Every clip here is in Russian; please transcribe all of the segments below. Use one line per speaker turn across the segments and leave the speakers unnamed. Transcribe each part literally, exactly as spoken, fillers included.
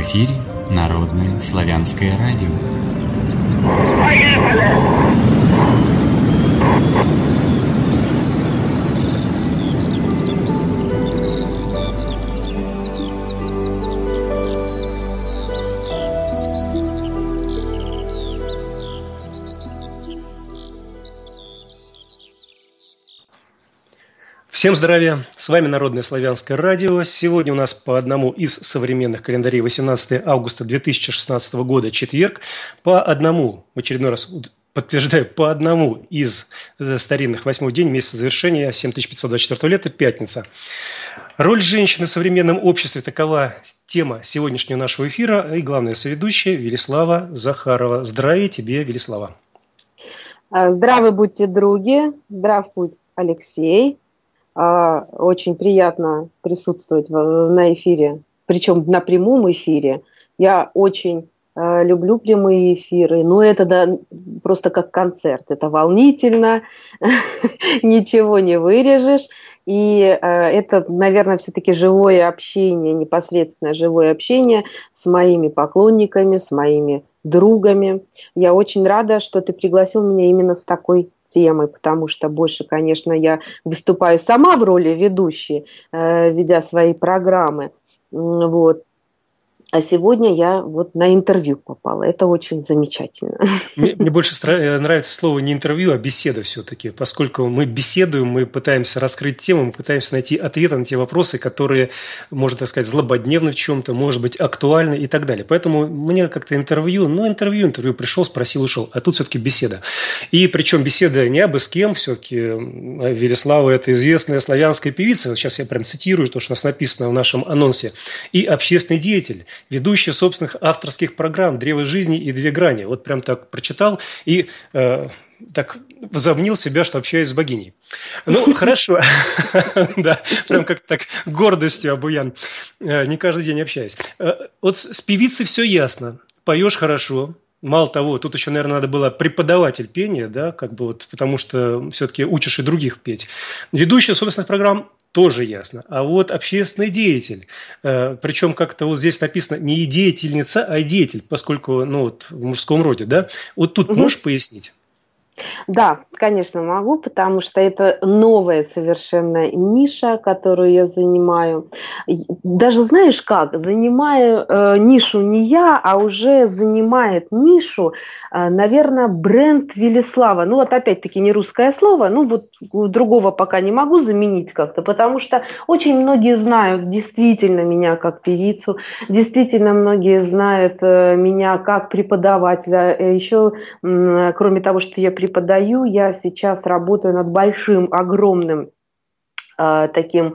эфире Народное славянское радио.
Всем здравия! С вами Народное славянское радио. Сегодня у нас по одному из современных календарей восемнадцатое августа две тысячи шестнадцатого года, четверг. По одному, в очередной раз подтверждаю, по одному из старинных восьмой день месяца завершения семь тысяч пятьсот двадцать четвёртого лета, пятница. Роль женщины в современном обществе – такова тема сегодняшнего нашего эфира. И главная соведущая Велислава Захарова. Здравия тебе, Велислава.
Здравы будьте, други. Здрав будь, Алексей. Очень приятно присутствовать на эфире, причем на прямом эфире. Я очень люблю прямые эфиры, но это да, просто как концерт. Это волнительно, ничего не вырежешь. И это, наверное, все-таки живое общение, непосредственно живое общение с моими поклонниками, с моими другами. Я очень рада, что ты пригласил меня именно с такой темы, потому что больше, конечно, я выступаю сама в роли ведущей, э, ведя свои программы, вот. А сегодня я вот на интервью попала. Это очень замечательно.
Мне, мне больше нравится слово не интервью, а беседа все-таки. Поскольку мы беседуем, мы пытаемся раскрыть тему, мы пытаемся найти ответы на те вопросы, которые, можно так сказать, злободневны в чем-то, может быть, актуальны и так далее. Поэтому мне как-то интервью, ну, интервью, интервью пришел, спросил, ушел. А тут все-таки беседа. И причем беседа не абы с кем. Все-таки Велислава – это известная славянская певица. Сейчас я прям цитирую то, что у нас написано в нашем анонсе. И общественный деятель. Ведущая собственных авторских программ «Древо жизни» и «Две грани». Вот прям так прочитал и э, так возомнил себя, что общаюсь с богиней. Ну, хорошо. Да, прям как-то так гордостью обуян. Не каждый день общаюсь. Вот с певицей все ясно. Поешь хорошо. Мало того, тут еще, наверное, надо было преподаватель пения, да, как бы вот, потому что все-таки учишь и других петь. Ведущая собственных программ тоже ясно. А вот общественный деятель, э, причем как-то вот здесь написано не деятельница, а деятель, поскольку, ну, вот в мужском роде, да. Вот тут угу. Можешь пояснить?
Да, конечно, могу, потому что это новая совершенно ниша, которую я занимаю. Даже знаешь как, занимаю э, нишу не я, а уже занимает нишу, э, наверное, бренд Велислава. Ну вот опять-таки не русское слово, ну вот другого пока не могу заменить как-то, потому что очень многие знают действительно меня как певицу, действительно многие знают э, меня как преподавателя. Еще, э, кроме того, что я преподаю, преподаю, я сейчас работаю над большим, огромным э, таким,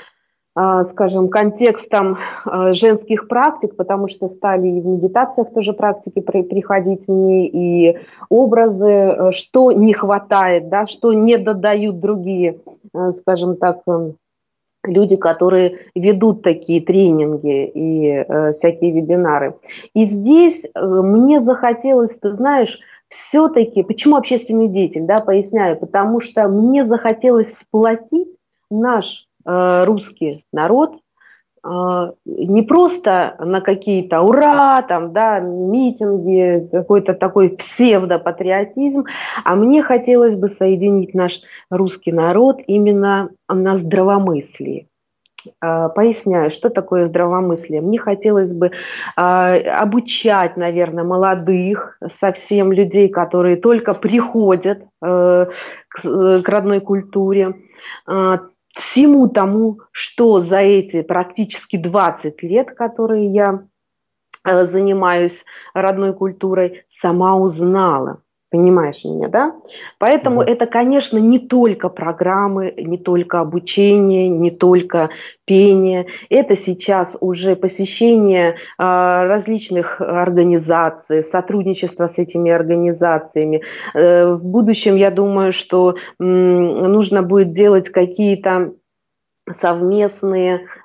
э, скажем, контекстом э, женских практик, потому что стали и в медитациях тоже практики при, приходить мне, и образы, э, что не хватает, да, что не додают другие, э, скажем так, э, люди, которые ведут такие тренинги и э, всякие вебинары. И здесь э, мне захотелось, ты знаешь, все-таки, почему общественный деятель, да, поясняю, потому что мне захотелось сплотить наш э, русский народ э, не просто на какие-то ура, там, да, митинги, какой-то такой псевдопатриотизм, а мне хотелось бы соединить наш русский народ именно на здравомыслии. Поясняю, что такое здравомыслие. Мне хотелось бы э, обучать, наверное, молодых, совсем людей, которые только приходят э, к, к родной культуре, э, всему тому, что за эти практически двадцать лет, которые я э, занимаюсь родной культурой, сама узнала. Понимаешь меня, да? Поэтому mm-hmm. это, конечно, не только программы, не только обучение, не только пение. Это сейчас уже посещение э, различных организаций, сотрудничество с этими организациями. Э, в будущем, я думаю, что м, нужно будет делать какие-то совместные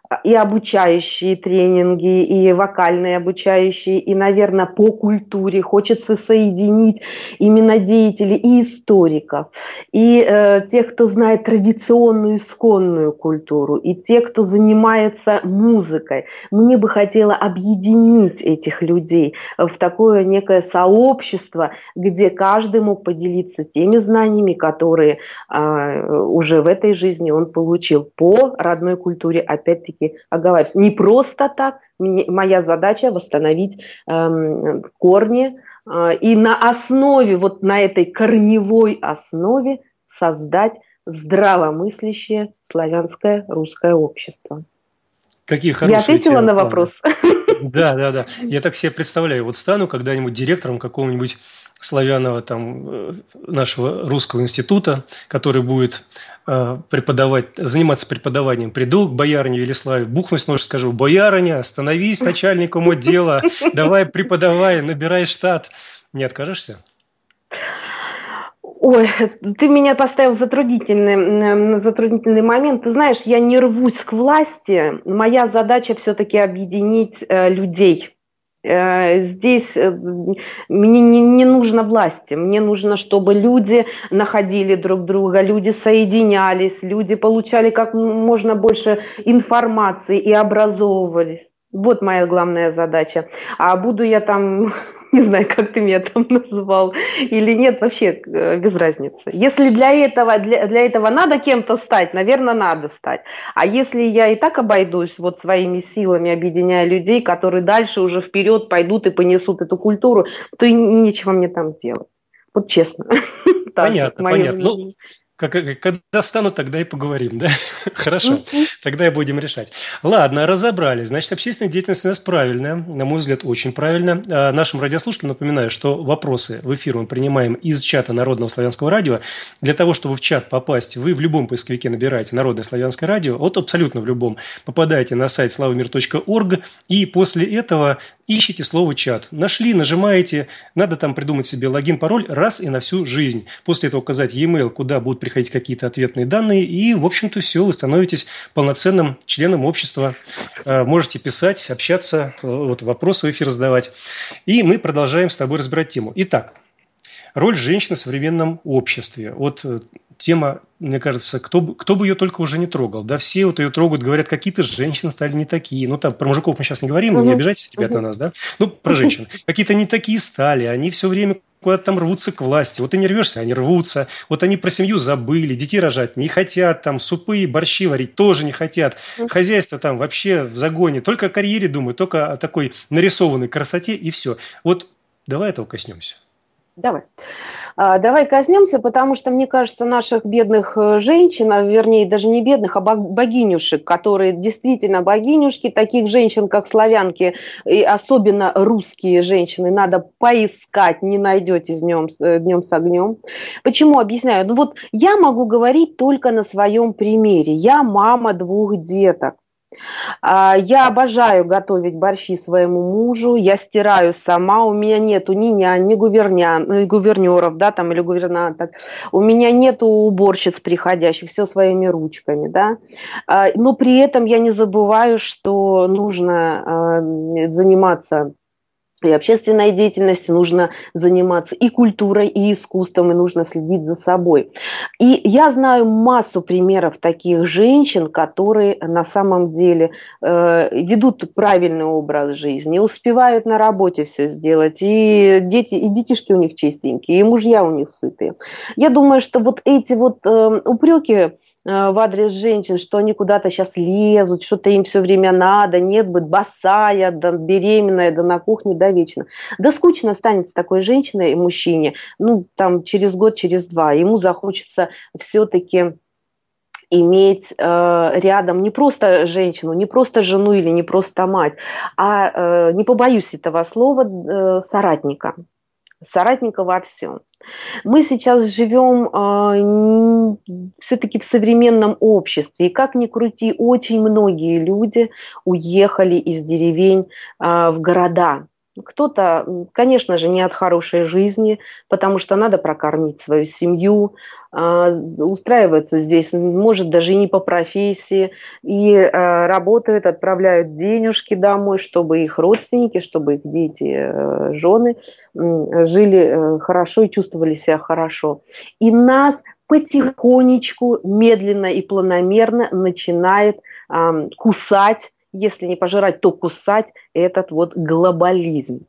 и обучающие тренинги, и вокальные обучающие, и, наверное, по культуре. Хочется соединить именно деятелей и историков, и э, тех, кто знает традиционную, исконную культуру, и тех, кто занимается музыкой. Мне бы хотелось объединить этих людей в такое некое сообщество, где каждый мог поделиться теми знаниями, которые э, уже в этой жизни он получил по родной культуре, опять-таки, оговариваюсь, не просто так. Моя задача восстановить э, корни э, и на основе, вот на этой корневой основе создать здравомыслящее славянское русское общество.
Какие хорошие.
Я ответила на вопрос?
Да, да, да. Я так себе представляю. Вот стану когда-нибудь директором какого-нибудь славянного там нашего русского института, который будет э, преподавать, заниматься преподаванием. Приду к боярине Велиславе, бухнусь, может, скажу: бояриня, становись начальником отдела, давай преподавай, набирай штат. Не откажешься?
Ой, ты меня поставил в затруднительный, затруднительный момент. Ты знаешь, я не рвусь к власти. Моя задача все-таки объединить э, людей. Здесь мне не, не нужно власти, мне нужно, чтобы люди находили друг друга, люди соединялись, люди получали как можно больше информации и образовывались. Вот моя главная задача. А буду я там, не знаю, как ты меня там называл, или нет, вообще без разницы. Если для этого, для, для этого надо кем-то стать, наверное, надо стать. А если я и так обойдусь вот своими силами, объединяя людей, которые дальше уже вперед пойдут и понесут эту культуру, то и нечего мне там делать. Вот честно.
Понятно, понятно. Ну, Как, когда станут, тогда и поговорим, да? Хорошо, mm-hmm. тогда и будем решать. Ладно, разобрались. Значит, общественная деятельность у нас правильная, на мой взгляд, очень правильно. А нашим радиослушателям напоминаю, что вопросы в эфир мы принимаем из чата Народного славянского радио. Для того, чтобы в чат попасть, вы в любом поисковике набираете Народное славянское радио, вот абсолютно в любом, попадаете на сайт славамир точка орг, и после этого ищите слово «чат». Нашли, нажимаете, надо там придумать себе логин, пароль раз и на всю жизнь. После этого указать e-mail, куда будут приходить какие-то ответные данные, и, в общем-то, все, вы становитесь полноценным членом общества. Можете писать, общаться, вот, вопросы в эфир задавать. И мы продолжаем с тобой разбирать тему. Итак, роль женщины в современном обществе. Вот тема, мне кажется, кто, кто бы ее только уже не трогал. Да, все вот ее трогают, говорят, какие-то женщины стали не такие. Ну, там, про мужиков мы сейчас не говорим, uh-huh. не обижайтесь, ребят, uh-huh. на нас, да? Ну, про женщин. Какие-то не такие стали, они все время куда-то там рвутся к власти. Вот ты не рвешься, они рвутся. Вот они про семью забыли, детей рожать не хотят, там, супы и борщи варить тоже не хотят. Хозяйство там вообще в загоне. Только о карьере думают, только о такой нарисованной красоте, и все. Вот давай этого коснемся.
Давай. Давай коснемся, потому что, мне кажется, наших бедных женщин, а вернее, даже не бедных, а богинюшек, которые действительно богинюшки, таких женщин, как славянки, и особенно русские женщины, надо поискать, не найдете днем, днем с огнем. Почему? Объясняю. Ну вот я могу говорить только на своем примере. Я мама двух деток. Я обожаю готовить борщи своему мужу, я стираю сама, у меня нету ни нянь, ни гуверня, гувернеров, да, там, или гувернанток, у меня нету уборщиц приходящих, все своими ручками, да, но при этом я не забываю, что нужно заниматься и общественной деятельностью, нужно заниматься и культурой, и искусством, и нужно следить за собой. И я знаю массу примеров таких женщин, которые на самом деле э, ведут правильный образ жизни, успевают на работе все сделать, и дети, и детишки у них чистенькие, и мужья у них сытые. Я думаю, что вот эти вот э, упреки в адрес женщин, что они куда-то сейчас лезут, что-то им все время надо, нет, быть босая, да, беременная, да на кухне, да вечно. Да скучно станет с такой женщиной и мужчине, ну, там, через год, через два. Ему захочется все-таки иметь э, рядом не просто женщину, не просто жену или не просто мать, а, э, не побоюсь этого слова, э, соратника. Соратника во всем. Мы сейчас живем э, все-таки в современном обществе, и как ни крути, очень многие люди уехали из деревень э, в города. Кто-то, конечно же, не от хорошей жизни, потому что надо прокормить свою семью, устраиваются здесь, может, даже и не по профессии, и работают, отправляют денежки домой, чтобы их родственники, чтобы их дети, жены жили хорошо и чувствовали себя хорошо. И нас потихонечку, медленно и планомерно начинает кусать, если не пожирать, то кусать этот вот глобализм.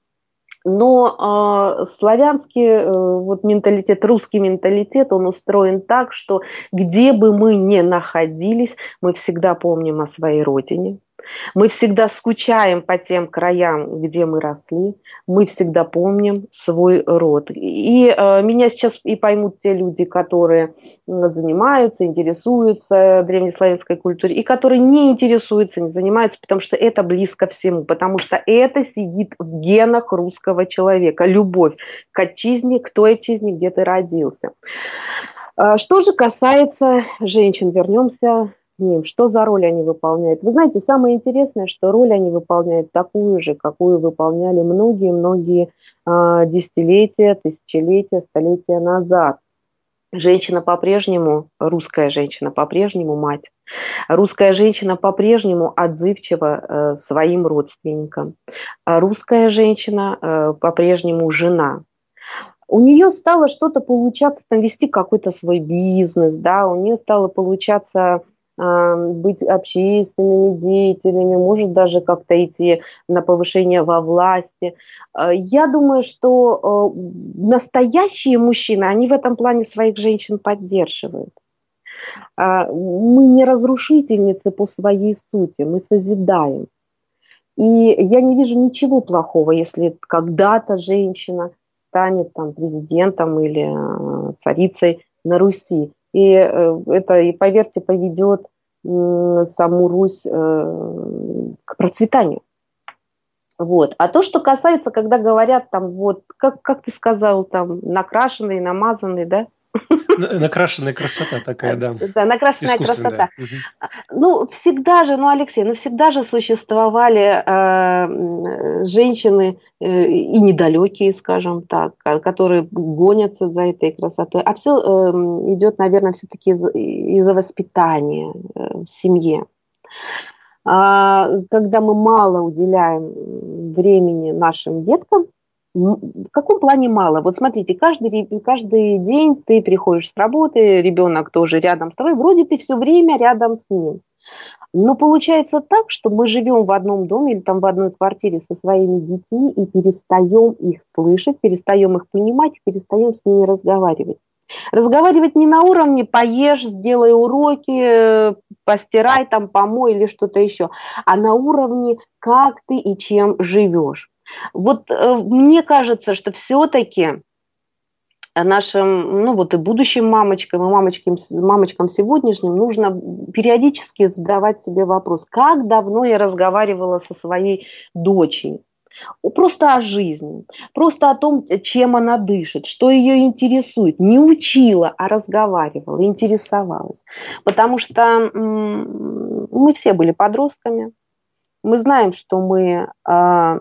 Но э, славянский э, вот менталитет, русский менталитет, он устроен так, что где бы мы ни находились, мы всегда помним о своей родине. Мы всегда скучаем по тем краям, где мы росли, мы всегда помним свой род. И э, меня сейчас и поймут те люди, которые занимаются, интересуются древнеславянской культурой, и которые не интересуются, не занимаются, потому что это близко всему, потому что это сидит в генах русского человека. Любовь к отчизне, к той отчизне, где ты родился. Что же касается женщин, вернемся к ним. Что за роль они выполняют? Вы знаете, самое интересное, что роль они выполняют такую же, какую выполняли многие-многие э, десятилетия, тысячелетия, столетия назад. Женщина по-прежнему, русская женщина по-прежнему мать. Русская женщина по-прежнему отзывчива э, своим родственникам. А русская женщина э, по-прежнему жена. У нее стало что-то получаться, там, вести какой-то свой бизнес, да, у нее стало получаться э, быть общественными деятелями, может даже как-то идти на повышение во власти. Я думаю, что э, настоящие мужчины, они в этом плане своих женщин поддерживают. Э, мы не разрушительницы по своей сути, мы созидаем. И я не вижу ничего плохого, если когда-то женщина станет там президентом или э, царицей на Руси. И э, это, и поверьте, поведет э, саму Русь э, к процветанию. Вот. А то, что касается, когда говорят там, вот, как, как ты сказал, там, накрашенный, намазанный, да?
Накрашенная красота такая, да.
Да, накрашенная красота. Ну, всегда же, ну, Алексей, ну, всегда же существовали э, женщины э, и недалекие, скажем так, которые гонятся за этой красотой. А все э, идет, наверное, все-таки из- из-за воспитания э, в семье. А, когда мы мало уделяем времени нашим деткам, м, в каком плане мало? Вот смотрите, каждый, ре- каждый день ты приходишь с работы, ребенок тоже рядом с тобой, вроде ты все время рядом с ним. Но получается так, что мы живем в одном доме или там в одной квартире со своими детьми и перестаем их слышать, перестаем их понимать, перестаем с ними разговаривать. Разговаривать не на уровне «поешь, сделай уроки, э, постирай, там, помой» или что-то еще, а на уровне «как ты и чем живешь». Вот э, мне кажется, что все-таки нашим, ну вот и будущим мамочкам, и мамочкам, мамочкам сегодняшним нужно периодически задавать себе вопрос, как давно я разговаривала со своей дочерью. Просто о жизни, просто о том, чем она дышит, что ее интересует. Не учила, а разговаривала, интересовалась. Потому что м, мы все были подростками. Мы знаем, что мы э,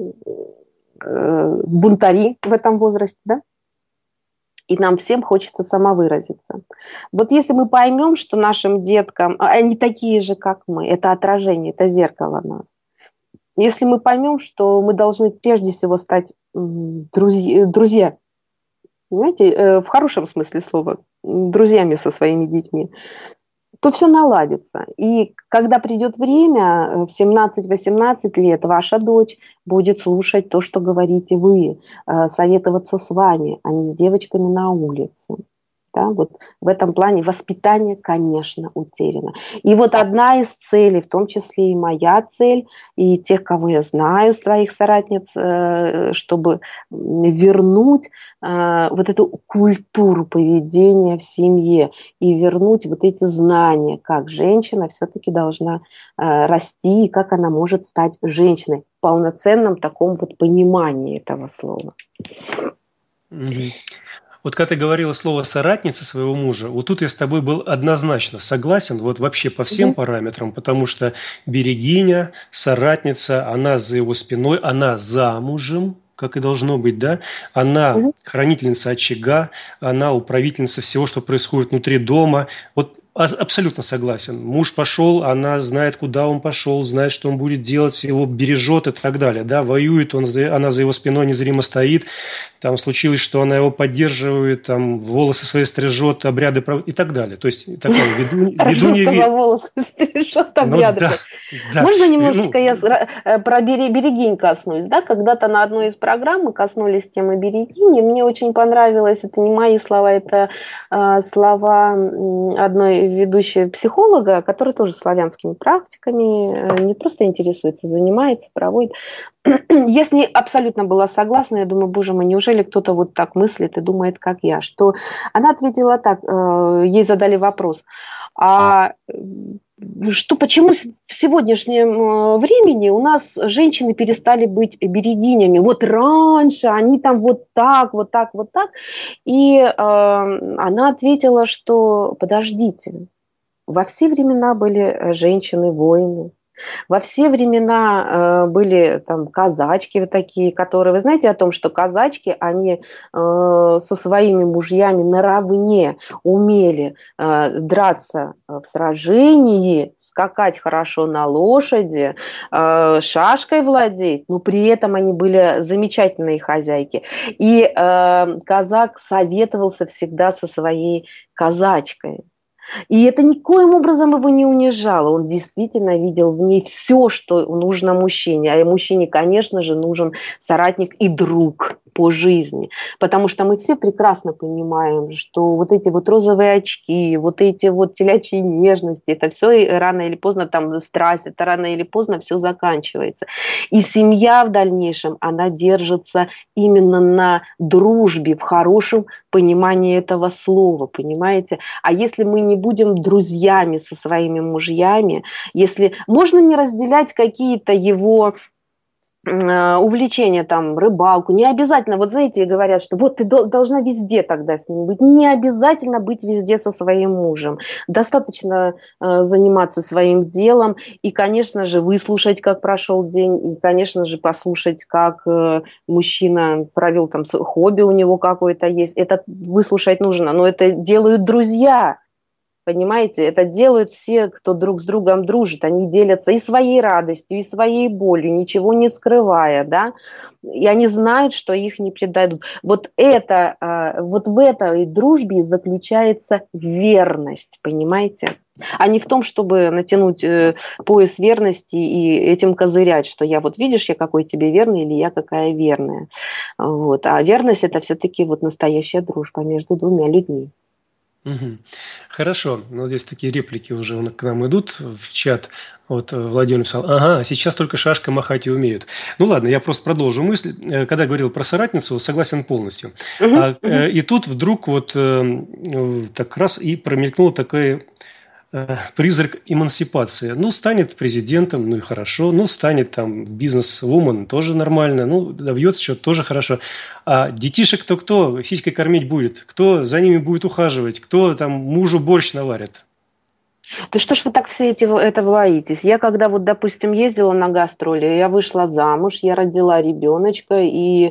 э, бунтари в этом возрасте, да? И нам всем хочется самовыразиться. Вот если мы поймем, что нашим деткам, они такие же, как мы, это отражение, это зеркало нас. Если мы поймем, что мы должны прежде всего стать друзья, друзья, понимаете, в хорошем смысле слова, друзьями со своими детьми, то все наладится. И когда придет время, в семнадцать-восемнадцать лет, ваша дочь будет слушать то, что говорите вы, советоваться с вами, а не с девочками на улице. Да, вот в этом плане воспитание, конечно, утеряно. И вот одна из целей, в том числе и моя цель, и тех, кого я знаю, своих соратниц, чтобы вернуть вот эту культуру поведения в семье и вернуть вот эти знания, как женщина все-таки должна расти и как она может стать женщиной в полноценном таком вот понимании этого слова.
Мгм. Вот когда ты говорила слово «соратница» своего мужа, вот тут я с тобой был однозначно согласен, вот вообще по всем
Мгм.
параметрам, потому что берегиня, соратница, она за его спиной, она замужем, как и должно быть, да, она
Мгм.
хранительница очага, она управительница всего, что происходит внутри дома. Вот а- абсолютно согласен. Муж пошел, она знает, куда он пошел, знает, что он будет делать, его бережет и так далее. Да? Воюет, он, за- она за его спиной незримо стоит. Там случилось, что она его поддерживает, там волосы свои стрижет, обряды пров- и так далее. То есть такая ведунья,
Хорошо
ведунья
сказал,
ве-
волосы стрижет,
ну
обряды.
да,
про-
да.
Можно
Ве- Ну,
немножечко я с- ра- э, про бере- берегинь коснусь? Да? Когда-то на одной из программ мы коснулись темы берегини. Мне очень понравилось, это не мои слова, это э, слова м, одной ведущей психолога, которая тоже славянскими практиками э, не просто интересуется, занимается, проводит. Я с ней абсолютно была согласна. Я думаю, боже мой, неужели кто-то вот так мыслит и думает, как я? Что она ответила так, э, ей задали вопрос, а э, что, почему с- в сегодняшнем э, времени у нас женщины перестали быть берегинями? Вот раньше они там вот так, вот так, вот так. И э, она ответила, что подождите, во все времена были э, женщины-воины. Во все времена э, были там казачки вот такие, которые, вы знаете о том, что казачки, они э, со своими мужьями наравне умели э, драться в сражении, скакать хорошо на лошади, э, шашкой владеть, но при этом они были замечательные хозяйки. И э, казак советовался всегда со своей казачкой. И это никоим образом его не унижало. Он действительно видел в ней все, что нужно мужчине. А и мужчине, конечно же, нужен соратник и друг по жизни. Потому что мы все прекрасно понимаем, что вот эти вот розовые очки, вот эти вот телячьи нежности, это все рано или поздно, там страсть, это рано или поздно все заканчивается. И семья в дальнейшем, она держится именно на дружбе, в хорошем понимании этого слова, понимаете? А если мы не будем друзьями со своими мужьями, если можно не разделять какие-то его э, увлечения, там, рыбалку, не обязательно, вот знаете, говорят, что вот ты должна везде тогда с ним быть, не обязательно быть везде со своим мужем, достаточно э, заниматься своим делом и, конечно же, выслушать, как прошел день, и, конечно же, послушать, как э, мужчина провел, там, хобби у него какое-то есть, это выслушать нужно, но это делают друзья. Понимаете, это делают все, кто друг с другом дружит. Они делятся и своей радостью, и своей болью, ничего не скрывая, да. И они знают, что их не предадут. Вот это, вот в этой дружбе заключается верность, понимаете? А не в том, чтобы натянуть пояс верности и этим козырять, что я вот видишь, я какой тебе верный или я какая верная. Вот. А верность – это все-таки вот настоящая дружба между двумя людьми.
Угу. Хорошо. Ну, здесь такие реплики уже к нам идут в чат. Вот Владимир написал, ага, сейчас только шашкой махать и умеют. Ну ладно, я просто продолжу мысль. Когда говорил про соратницу, согласен полностью.
Угу,
А,
угу.
И тут вдруг вот так раз и промелькнула такая призрак эмансипации. Ну, станет президентом, ну и хорошо. Ну, станет там бизнес-вумен, тоже нормально. Ну, добьется что-то, тоже хорошо. А детишек-то кто сиськой кормить будет? Кто за ними будет ухаживать? Кто там мужу борщ наварит?
Да что ж вы так все эти, это боитесь? Я когда вот, допустим, ездила на гастроли, я вышла замуж, я родила ребеночка, и э,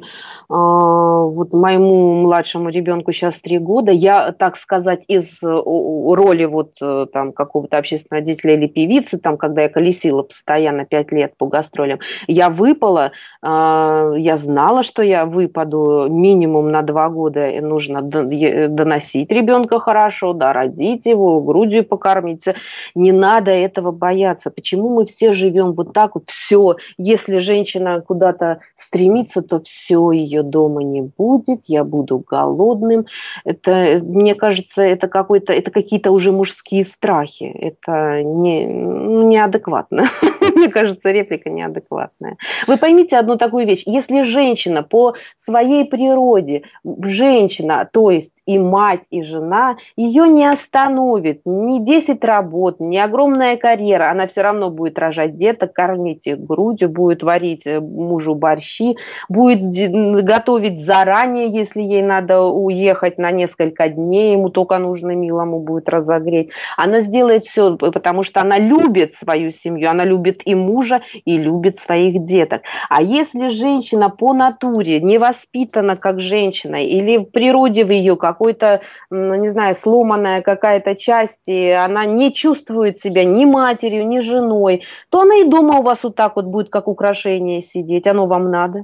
вот моему младшему ребенку сейчас три года, я, так сказать, из роли вот там какого-то общественного деятеля или певицы, там, когда я колесила постоянно пять лет по гастролям, я выпала, э, я знала, что я выпаду минимум на два года, и нужно доносить ребенка хорошо, да, родить его, грудью покормить. Не надо этого бояться. Почему мы все живем вот так вот? Все. Если женщина куда-то стремится, то все, ее дома не будет, я буду голодным. Это, мне кажется, это, какой-то, это какие-то уже мужские страхи. Это не, неадекватно. Мне кажется, реплика неадекватная. Вы поймите одну такую вещь. Если женщина по своей природе, женщина, то есть и мать, и жена, ее не остановит ни десять раз работа, ни огромная карьера, она все равно будет рожать деток, кормить их грудью, будет варить мужу борщи, будет готовить заранее, если ей надо уехать на несколько дней, ему только нужно милому будет разогреть. Она сделает все, потому что она любит свою семью, она любит и мужа, и любит своих деток. А если женщина по натуре не воспитана как женщина, или в природе в ее какой-то, ну, не знаю, сломанная какая-то часть, и она не чувствует себя ни матерью, ни женой, то она и дома у вас вот так вот будет как украшение сидеть. Оно вам надо?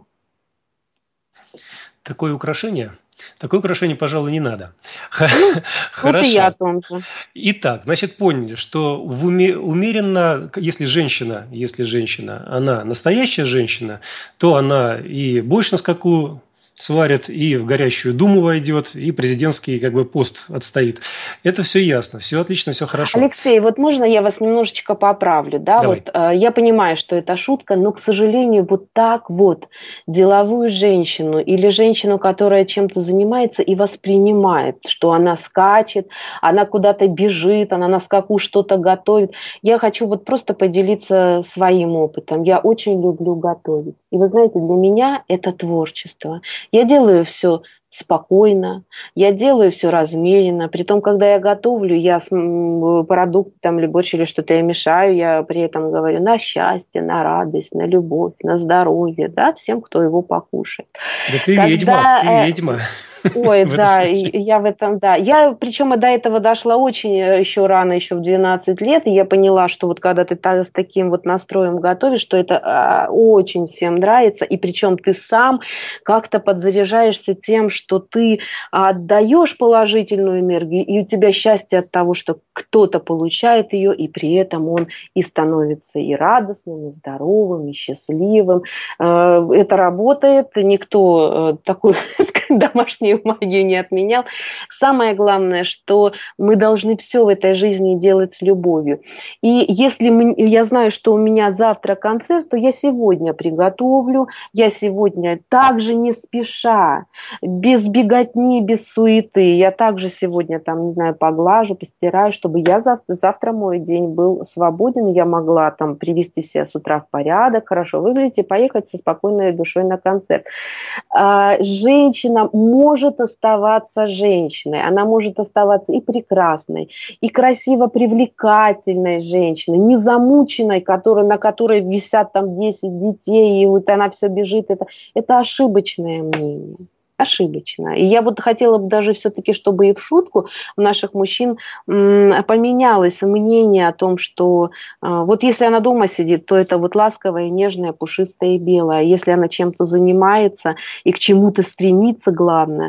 Такое украшение? Такое украшение, пожалуй, не надо.
Ну, вот и я о
Хорошо.
том же.
Итак, значит, поняли, что в уме- умеренно, если женщина, если женщина, она настоящая женщина, то она и борщ на скаку сварит, и в горящую думу войдет, и президентский как бы пост отстоит. Это все ясно, все отлично, все хорошо.
Алексей, вот можно я вас немножечко поправлю, да?
Давай.
Вот э, я понимаю, что это шутка, но, к сожалению, вот так вот деловую женщину или женщину, которая чем-то занимается и воспринимает, что она скачет, она куда-то бежит, она на скаку что-то готовит. Я хочу вот просто поделиться своим опытом. Я очень люблю готовить. И вы знаете, для меня это творчество. Я делаю все спокойно, я делаю все размеренно. Притом, когда я готовлю, я с- м, продукт там, или борщ, или что-то я мешаю, я при этом говорю на счастье, на радость, на любовь, на здоровье, да, всем, кто его покушает.
Да ты ведьма, ты
Когда, э,
ведьма
Ой,
в этом
да, и
случае.
я в этом, да. Я, причем, и до этого дошла очень э, еще рано, еще в двенадцать лет, и я поняла, что вот когда ты та- с таким вот настроем готовишь, что это а, очень всем нравится, и причем ты сам как-то подзаряжаешься тем, что ты отдаешь положительную энергию, и у тебя счастье от того, что кто-то получает ее, и при этом он и становится и радостным, и здоровым, и счастливым. Э, Это работает, никто э, такой домашнюю магию не отменял. Самое главное, что мы должны все в этой жизни делать с любовью. И если мы, я знаю, что у меня завтра концерт, то я сегодня приготовлю, я сегодня также не спеша, без беготни, без суеты. Я также сегодня там, не знаю, поглажу, постираю, чтобы я завтра, завтра мой день был свободен, я могла там привести себя с утра в порядок, хорошо выглядеть и поехать со спокойной душой на концерт. А, Женщина может оставаться женщиной, она может оставаться и прекрасной, и красиво привлекательной женщиной, не замученной, которой, на которой висят там десять детей, и вот она все бежит. Это, это ошибочное мнение. Ошибочно. И я вот хотела бы даже все-таки, чтобы и в шутку у наших мужчин м, поменялось мнение о том, что а, вот если она дома сидит, то это вот ласковая, нежная, пушистая и белая. А если она чем-то занимается и к чему-то стремится, главное,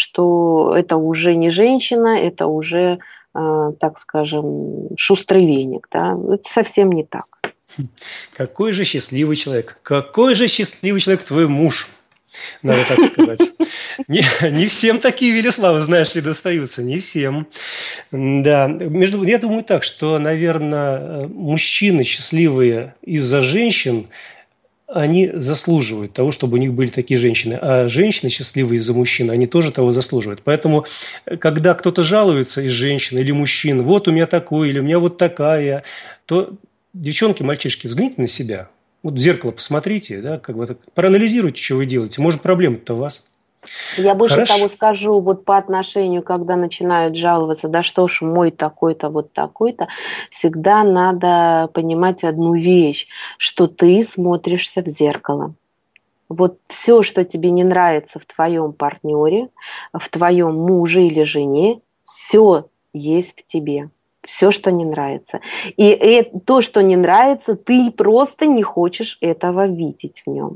что это уже не женщина, это уже, а, так скажем, шустрый веник. Да? Это совсем не так.
Какой же счастливый человек. Какой же счастливый человек твой муж. Надо так сказать. Не, не всем такие Велиславы, знаешь ли, достаются. Не всем. Да. Между, я думаю так, что, наверное, мужчины счастливые из-за женщин, они заслуживают того, чтобы у них были такие женщины. А женщины счастливые из-за мужчин, они тоже того заслуживают. Поэтому, когда кто-то жалуется из женщин или мужчин, вот у меня такой, или у меня вот такая, то, девчонки, мальчишки, взгляните на себя. Вот в зеркало посмотрите, да, как бы так, проанализируйте, что вы делаете. Может, проблема-то у вас.
Я больше
Хорошо.
того скажу, вот по отношению, когда начинают жаловаться, да что ж мой такой-то, вот такой-то, всегда надо понимать одну вещь, что ты смотришься в зеркало. Вот все, что тебе не нравится в твоем партнере, в твоем муже или жене, все есть в тебе. Все, что не нравится. И э- то, что не нравится, ты просто не хочешь этого видеть в нем.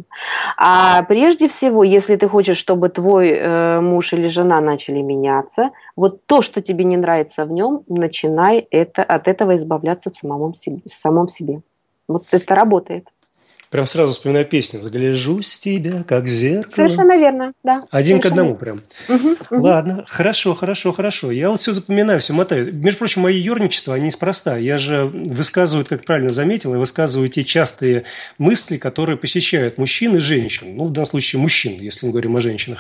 А прежде всего, если ты хочешь, чтобы твой э, муж или жена начали меняться, вот то, что тебе не нравится в нем, начинай это, от этого избавляться в самом себе, в самом себе. Вот это работает.
Прям сразу вспоминаю песню. «Гляжусь с тебя, как зеркало».
Совершенно верно, да.
Один к
Совершенно
одному прям.
Угу, угу.
Ладно, хорошо, хорошо, хорошо. Я вот все запоминаю, все мотаю. Между прочим, мои ерничества, они неспроста. Я же высказываю, как правильно заметил, я высказываю те частые мысли, которые посещают мужчин и женщин. Ну, в данном случае мужчин, если мы говорим о женщинах.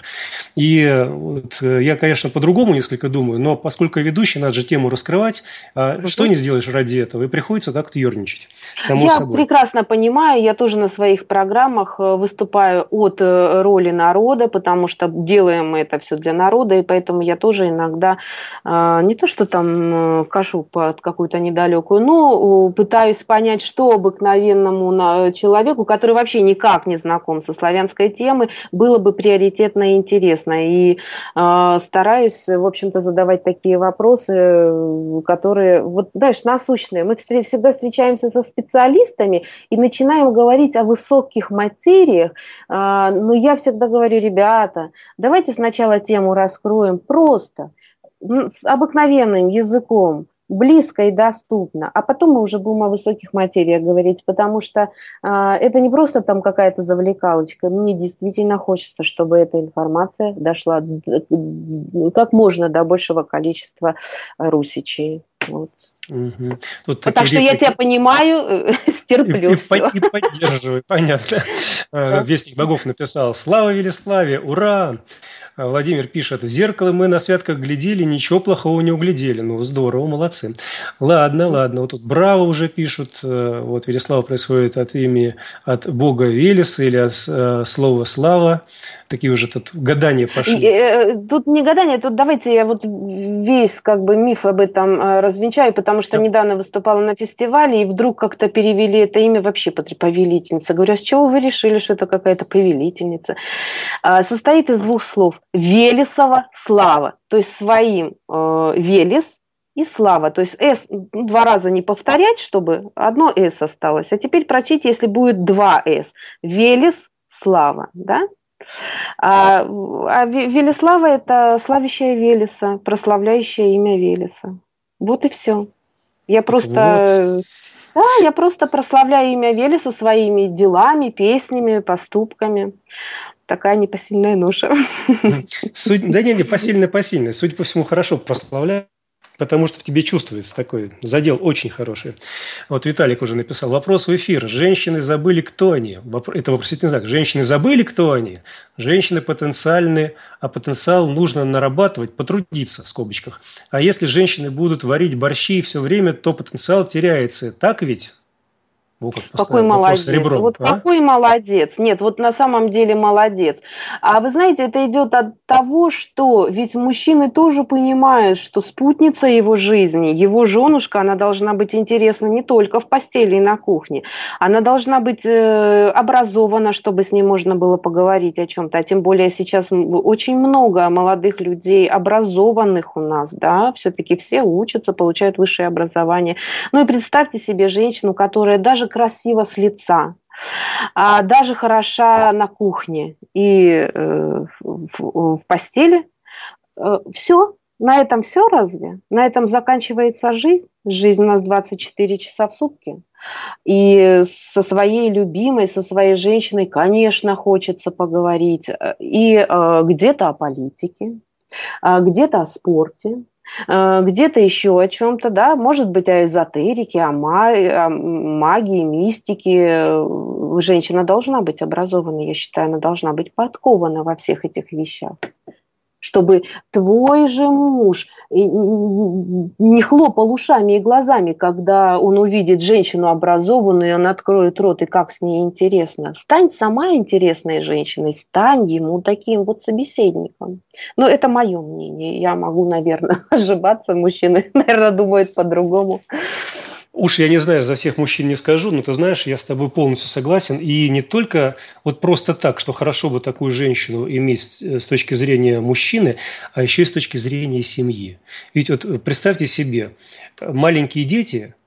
И вот я, конечно, по-другому несколько думаю, но поскольку я ведущий, надо же тему раскрывать. А
Угу.
что не сделаешь ради этого? И приходится как-то ерничать. Само
Я
собой.
прекрасно понимаю, я тоже на своих программах э, выступаю от э, роли народа, потому что делаем мы это все для народа, и поэтому я тоже иногда э, не то, что там э, кашу под какую-то недалекую, но э, пытаюсь понять, что обыкновенному на- человеку, который вообще никак не знаком со славянской темой, было бы приоритетно и интересно. И э, стараюсь, в общем-то, задавать такие вопросы, э, которые, вот, знаешь, насущные. Мы встр- всегда встречаемся со специалистами и начинаем говорить о высоких материях, а, но я всегда говорю: ребята, давайте сначала тему раскроем просто, м, с обыкновенным языком, близко и доступно, а потом мы уже будем о высоких материях говорить, потому что а, это не просто там какая-то завлекалочка, мне действительно хочется, чтобы эта информация дошла д- д- как можно до большего количества русичей. Вот.
Мгм. Тут
Вот так
такие
что я тебя
реплики.
понимаю,
И,
стерплю
и, по-
все.
и поддерживаю, понятно. Э,
Да.
Вестник богов написал: «Слава Велиславе, ура!» А Владимир пишет: «В зеркало мы на святках глядели, ничего плохого не углядели». Ну, здорово, молодцы. Ладно, ладно. Вот тут браво уже пишут. Э, Вот Велислава происходит от имени, от бога Велеса или от э, слова слава. Такие уже тут гадания
И,
пошли.
э, Тут не гадание, тут давайте я вот весь как бы миф об этом э, развенчаю, потому что
Да.
недавно выступала на фестивале, и вдруг как-то перевели это имя вообще под повелительница. Говорю: а с чего вы решили, что это какая-то повелительница? А, Состоит из двух слов: Велесова слава, то есть своим э, Велес и слава, то есть S два раза не повторять, чтобы одно S осталось. А теперь прочтите, если будет два S. Велес слава, да? А, а Ве- Велеслава – это славящая Велеса, прославляющая имя Велеса. Вот и все. Я
Так вот.
просто, да, я просто прославляю имя Велеса своими делами, песнями, поступками. Такая непосильная ноша.
Суть, да не, не, посильно, посильно. Судя по всему, хорошо прославляю, потому что в тебе чувствуется такой задел очень хороший. Вот Виталик уже написал: вопрос в эфир. Женщины забыли, кто они. Вопро- Это вопросительный знак. Женщины забыли, кто они. Женщины потенциальны, а потенциал нужно нарабатывать, потрудиться, в скобочках. А если женщины будут варить борщи все время, то потенциал теряется. Так ведь? Во как
Какой
поставил вопрос
молодец.
ребром.
Вот
А?
какой молодец. Нет, вот на самом деле молодец. А вы знаете, это идет от того, что ведь мужчины тоже понимают, что спутница его жизни, его женушка, она должна быть интересна не только в постели и на кухне. Она должна быть э, образована, чтобы с ней можно было поговорить о чем-то. А тем более сейчас м- очень много молодых людей, образованных у нас, да, все-таки все учатся, получают высшее образование. Ну и представьте себе женщину, которая даже красива с лица, а даже хороша на кухне и э, в, в- в постели. Все, на этом все разве? На этом заканчивается жизнь. Жизнь у нас двадцать четыре часа в сутки. И со своей любимой, со своей женщиной, конечно, хочется поговорить. И э, где-то о политике, а, где-то о спорте, а, где-то еще о чем-то, да, может быть, о эзотерике, о, ма- о магии, мистике. Женщина должна быть образована, я считаю, она должна быть подкована во всех этих вещах, чтобы твой же муж не хлопал ушами и глазами, когда он увидит женщину образованную, и он откроет рот, и как с ней интересно. Стань сама интересной женщиной, стань ему таким вот собеседником. Но это мое мнение. Я могу, наверное, ошибаться. Мужчины, наверное, думают по-другому.
Уж я не знаю, за всех мужчин не скажу, но ты знаешь, я с тобой полностью согласен. И не только вот просто так, что хорошо бы такую женщину иметь с точки зрения мужчины, а еще и с точки зрения семьи. Ведь вот представьте себе, маленькие дети,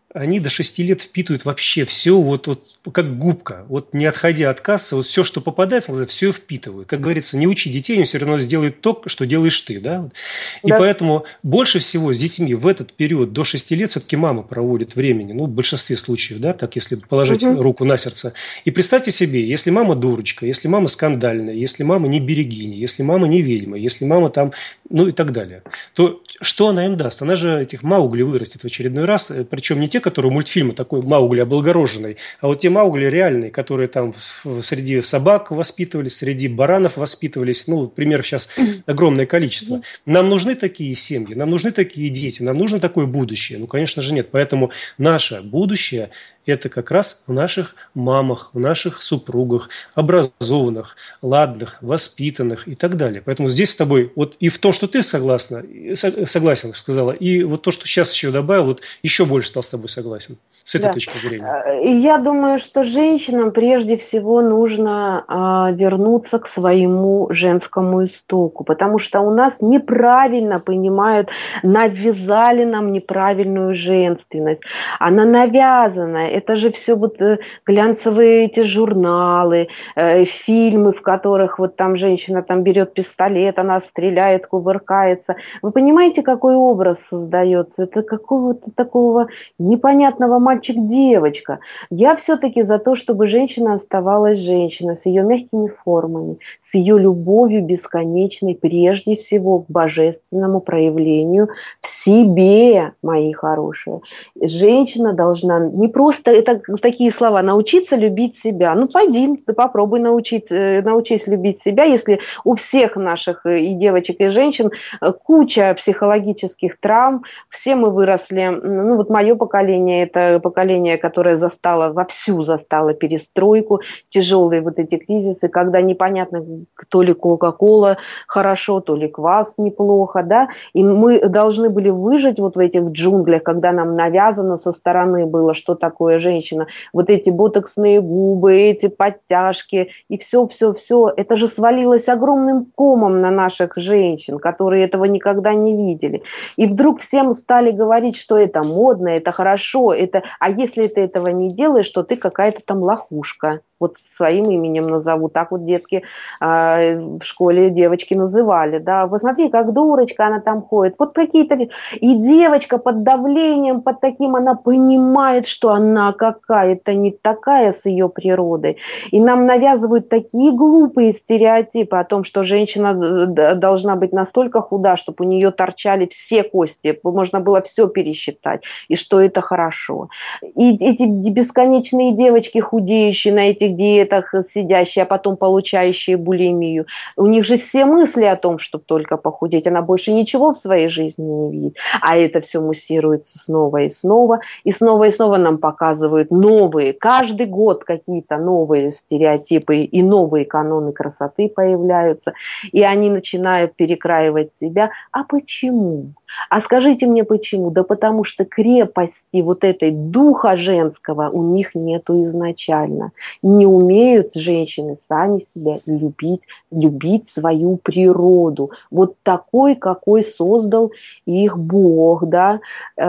они до шести лет впитывают вообще все, вот, вот как губка. Вот не отходя от кассы, вот все, что попадается, все впитывают. Как говорится, не учи детей, они все равно сделают то, что делаешь ты. Да? И
Да.
поэтому больше всего с детьми в этот период до шести лет все-таки мама проводит времени. Ну, в большинстве случаев, да, так если положить
Угу.
руку на сердце. И представьте себе, если мама дурочка, если мама скандальная, если мама не берегиня, если мама не ведьма, если мама там, ну и так далее, то что она им даст? Она же этих Маугли вырастет в очередной раз, причем не те, которые мультфильмы такой Маугли облагороженный, а вот те Маугли реальные, которые там среди собак воспитывались, среди баранов воспитывались, ну, примеров сейчас огромное количество. Нам нужны такие семьи, нам нужны такие дети, нам нужно такое будущее? Ну, конечно же, нет. Поэтому наше будущее – это как раз в наших мамах, в наших супругах, образованных, ладных, воспитанных и так далее. Поэтому здесь с тобой, вот и в том, что ты согласна, согласен, сказала, и вот то, что сейчас еще добавил, вот еще больше стал с тобой согласен, с этой
Да.
точки зрения.
И я думаю, что женщинам прежде всего нужно а, вернуться к своему женскому истоку, потому что у нас неправильно понимают, навязали нам неправильную женственность. Она навязана. Это же все вот глянцевые эти журналы, э, фильмы, в которых вот там женщина там берет пистолет, она стреляет, кувыркается. Вы понимаете, какой образ создается? Это какого-то такого непонятного мальчик-девочка. Я все-таки за то, чтобы женщина оставалась женщиной с ее мягкими формами, с ее любовью бесконечной, прежде всего, к божественному проявлению в себе, мои хорошие. Женщина должна не просто, это такие слова, научиться любить себя. Ну, пойди, ты попробуй научить, научись любить себя, если у всех наших и девочек, и женщин куча психологических травм, все мы выросли, ну, вот мое поколение, это поколение, которое застало, вовсю застало перестройку, тяжелые вот эти кризисы, когда непонятно, то ли Кока-Кола хорошо, то ли квас неплохо, да, и мы должны были выжить вот в этих джунглях, когда нам навязано со стороны было, что такое женщина, вот эти ботоксные губы, эти подтяжки, и все-все-все, это же свалилось огромным комом на наших женщин, которые этого никогда не видели. И вдруг всем стали говорить, что это модно, это хорошо, это... а если ты этого не делаешь, то ты какая-то там лохушка. Вот своим именем назову. Так вот детки э, в школе девочки называли. Да. Вы смотрите, как дурочка она там ходит. Вот какие-то... И девочка под давлением, под таким, она понимает, что она какая-то не такая с ее природой. И нам навязывают такие глупые стереотипы о том, что женщина должна быть настолько худа, чтобы у нее торчали все кости, можно было все пересчитать, и что это хорошо. И эти бесконечные девочки, худеющие на этих диетах, сидящие, а потом получающие булимию, у них же все мысли о том, чтобы только похудеть, она больше ничего в своей жизни не видит, а это все муссируется снова и снова, и снова и снова нам показывают новые, каждый год какие-то новые стереотипы и новые каноны красоты появляются, и они начинают перекраивать себя. А почему? А скажите мне почему? Да потому что крепости вот этой духа женского у них нету изначально. Не умеют женщины сами себя любить, любить свою природу. Вот такой, какой создал их Бог, да.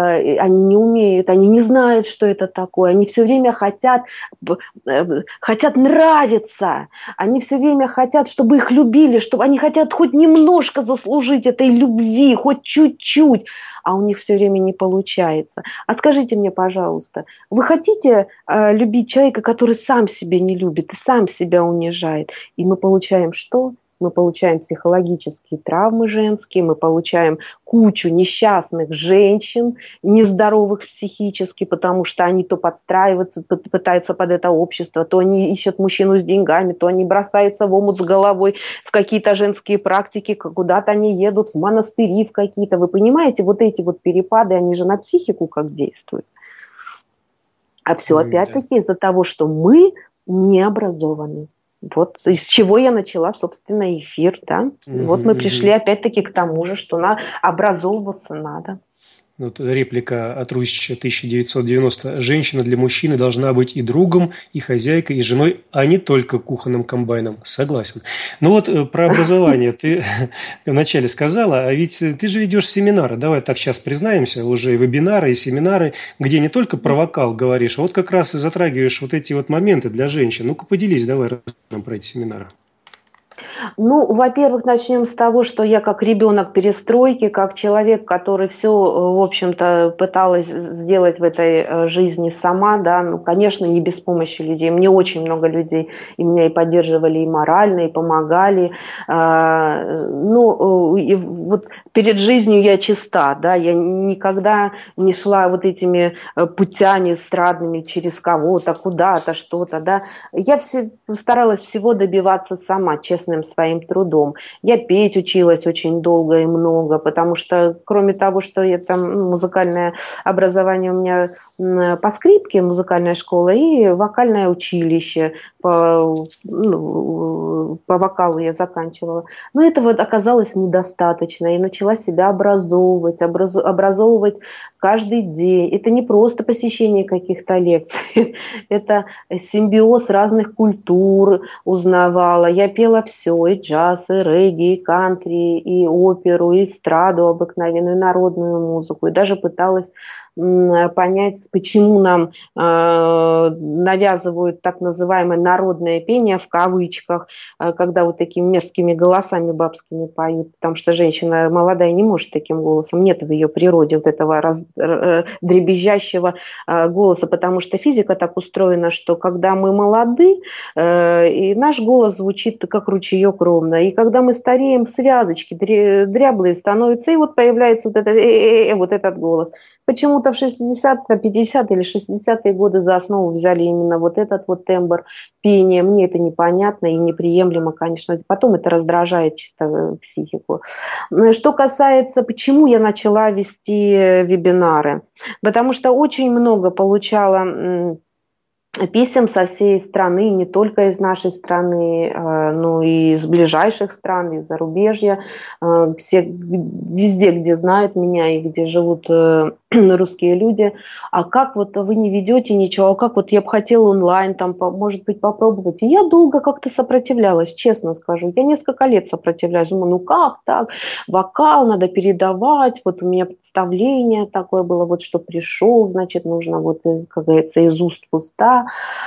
Они не умеют, они не знают, что это такое. Они все время хотят, хотят нравиться. Они все время хотят, чтобы их любили, чтобы они хотят хоть немножко заслужить этой любви, хоть чуть-чуть. Чуть, а у них все время не получается. А скажите мне, пожалуйста, вы хотите э, любить человека, который сам себя не любит и сам себя унижает? И мы получаем что? Мы получаем психологические травмы женские, мы получаем кучу несчастных женщин, нездоровых психически, потому что они то подстраиваются, пытаются под это общество, то они ищут мужчину с деньгами, то они бросаются в омут с головой в какие-то женские практики, куда-то они едут, в монастыри в какие-то. Вы понимаете, вот эти вот перепады, они же на психику как действуют. А все mm, опять-таки да. из-за того, что мы не образованы. Вот из чего я начала, собственно, эфир, да. Mm-hmm. Вот мы пришли опять-таки к тому же, что на... образовываться надо.
Вот реплика от Русича тысяча девятьсот девяностого. Женщина для мужчины должна быть и другом, и хозяйкой, и женой, а не только кухонным комбайном. Согласен. Ну вот э, про образование ты вначале сказала, а ведь ты же ведешь семинары. Давай так сейчас признаемся, уже и вебинары, и семинары, где не только про вокал говоришь, а вот как раз и затрагиваешь вот эти вот моменты для женщин. Ну-ка поделись, давай нам про эти семинары.
Ну, во-первых, начнем с того, что я как ребенок перестройки, как человек, который все, в общем-то, пыталась сделать в этой жизни сама, да, ну, конечно, не без помощи людей. Мне очень много людей и меня и поддерживали и морально, и помогали. Ну, и вот перед жизнью я чиста, да, я никогда не шла вот этими путями эстрадными через кого-то, куда-то, что-то, да. Я все, старалась всего добиваться сама, честным своим трудом. Я петь училась очень долго и много, потому что кроме того, что я там музыкальное образование у меня по скрипке, музыкальная школа и вокальное училище по, ну, по вокалу я заканчивала. Но этого оказалось недостаточно. И начала себя образовывать, образ, образовывать каждый день. Это не просто посещение каких-то лекций, это симбиоз разных культур узнавала. Я пела все, и джаз, и регги, и кантри, и оперу, и эстраду обыкновенную, и народную музыку. И даже пыталась понять, почему нам э, навязывают так называемое народное пение в кавычках, э, когда вот такими мерзкими голосами бабскими поют, потому что женщина молодая не может таким голосом, нет в ее природе вот этого раз, э, дребезжащего э, голоса, потому что физика так устроена, что когда мы молоды, э, и наш голос звучит как ручеек ровно, и когда мы стареем, связочки дряблые становятся, и вот появляется вот этот, э -э -э, вот этот голос. Почему-то в шестидесятые, пятидесятые или шестидесятые годы за основу взяли именно вот этот вот тембр пения. Мне это непонятно и неприемлемо, конечно. Потом это раздражает чисто психику. Что касается, почему я начала вести вебинары. Потому что очень много получала писем со всей страны, не только из нашей страны, но и из ближайших стран, из зарубежья. Все, везде, где знают меня и где живут русские люди. А как вот вы не ведете ничего, а как вот я бы хотела онлайн, там, может быть, попробовать. И я долго как-то сопротивлялась, честно скажу. Я несколько лет сопротивлялась. Думаю, ну как так? Вокал надо передавать. Вот у меня представление такое было, вот что пришел, значит, нужно вот, как говорится, из уст в уста.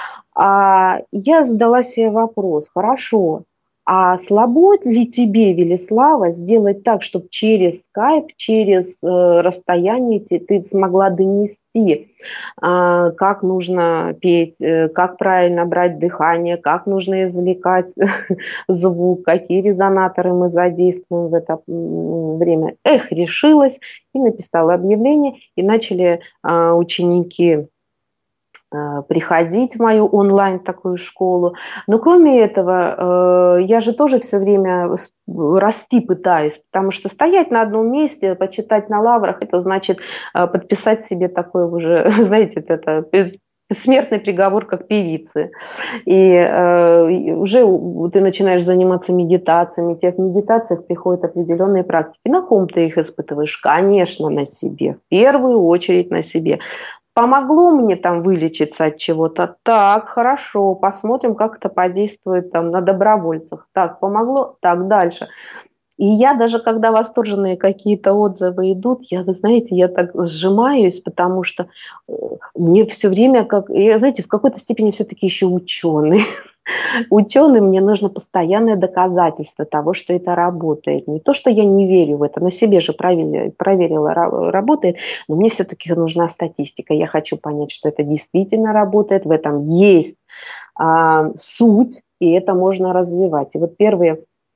А я задала себе вопрос, хорошо, а слабо ли тебе, Велислава, сделать так, чтобы через скайп, через э, расстояние ты, ты смогла донести, э, как нужно петь, э, как правильно брать дыхание, как нужно извлекать звук, какие резонаторы мы задействуем в это время. Эх, решилась и написала объявление, и начали э, ученики приходить в мою онлайн такую школу. Но кроме этого, я же тоже все время расти пытаюсь, потому что стоять на одном месте, почитать на лаврах, это значит подписать себе такой уже, знаете, это смертный приговор как певицы. И э, уже ты начинаешь заниматься медитациями, в тех медитациях приходят определенные практики. На ком ты их испытываешь? Конечно, на себе. В первую очередь на себе. Помогло мне там вылечиться от чего-то? Так, хорошо, посмотрим, как это подействует там на добровольцах. Так, помогло? Так, дальше. И я даже, когда восторженные какие-то отзывы идут, я, вы знаете, я так сжимаюсь, потому что мне все время, как, я, знаете, в какой-то степени все-таки еще ученый. Ученый, мне нужно постоянное доказательство того, что это работает. Не то, что я не верю в это, на себе же проверила, проверила работает, но мне все-таки нужна статистика. Я хочу понять, что это действительно работает, в этом есть а, суть, и это можно развивать. И вот первые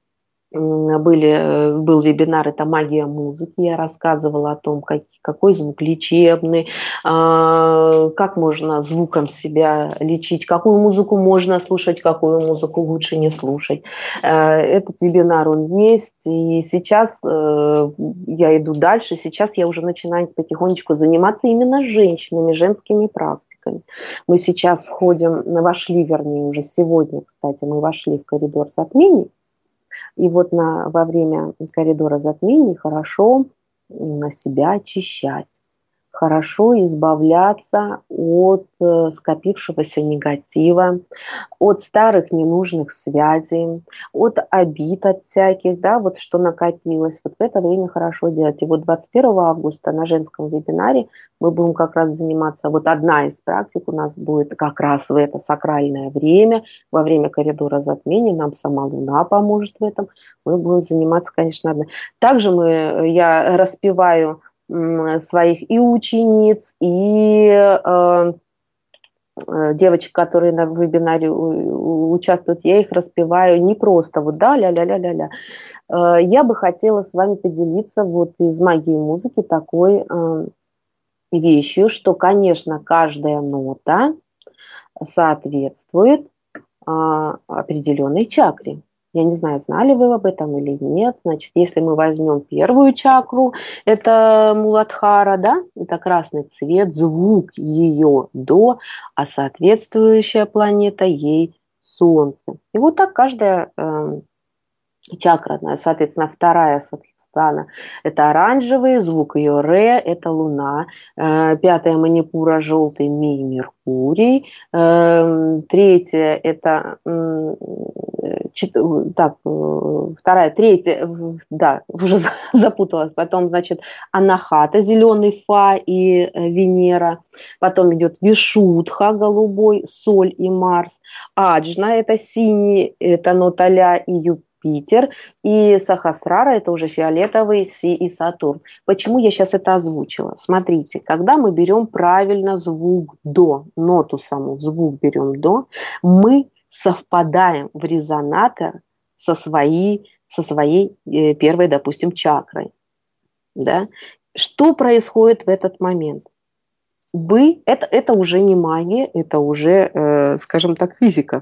Были, был вебинар, это магия музыки, я рассказывала о том, как, какой звук лечебный, э, как можно звуком себя лечить, какую музыку можно слушать, какую музыку лучше не слушать. Э, этот вебинар, он есть, и сейчас э, я иду дальше, сейчас я уже начинаю потихонечку заниматься именно женщинами, женскими практиками. Мы сейчас входим, вошли, вернее, уже сегодня, кстати, мы вошли в коридор затмений. И вот на, во время коридора затмений хорошо на себя очищать, хорошо избавляться от э, скопившегося негатива, от старых ненужных связей, от обид от всяких, да, вот что накопилось. Вот в это время хорошо делать. И вот двадцать первого августа на женском вебинаре мы будем как раз заниматься, вот одна из практик у нас будет как раз в это сакральное время, во время коридора затмения, нам сама Луна поможет в этом, мы будем заниматься, конечно, одной. Также мы, я распеваю своих и учениц, и э, девочек, которые на вебинаре участвуют, я их распеваю не просто вот да, ля-ля-ля-ля-ля. Э, я бы хотела с вами поделиться вот из магии музыки такой э, вещью, что, конечно, каждая нота соответствует э, определенной чакре. Я не знаю, знали вы об этом или нет. Значит, если мы возьмем первую чакру, это Муладхара, да, это красный цвет, звук ее до, а соответствующая планета ей Солнце. И вот так каждая э, чакра, соответственно, вторая Садхистана, это оранжевый, звук ее Ре, это Луна, э, пятая Манипура, желтый Ми, Меркурий, э, третья это э, чет, так, э, вторая, третья, да, уже запуталась, потом, значит, Анахата, зеленый Фа и э, Венера, потом идет Вишудха, голубой, Соль и Марс, Аджна, это синий, это нота Ля и Юпитер, Питер, и Сахасрара, это уже фиолетовый, Си и Сатурн. Почему я сейчас это озвучила? Смотрите, когда мы берем правильно звук до, ноту саму, звук берем до, мы совпадаем в резонатор со своей, со своей э, первой, допустим, чакрой. Да? Что происходит в этот момент? Вы, это, это уже не магия, это уже, э, скажем так, физика.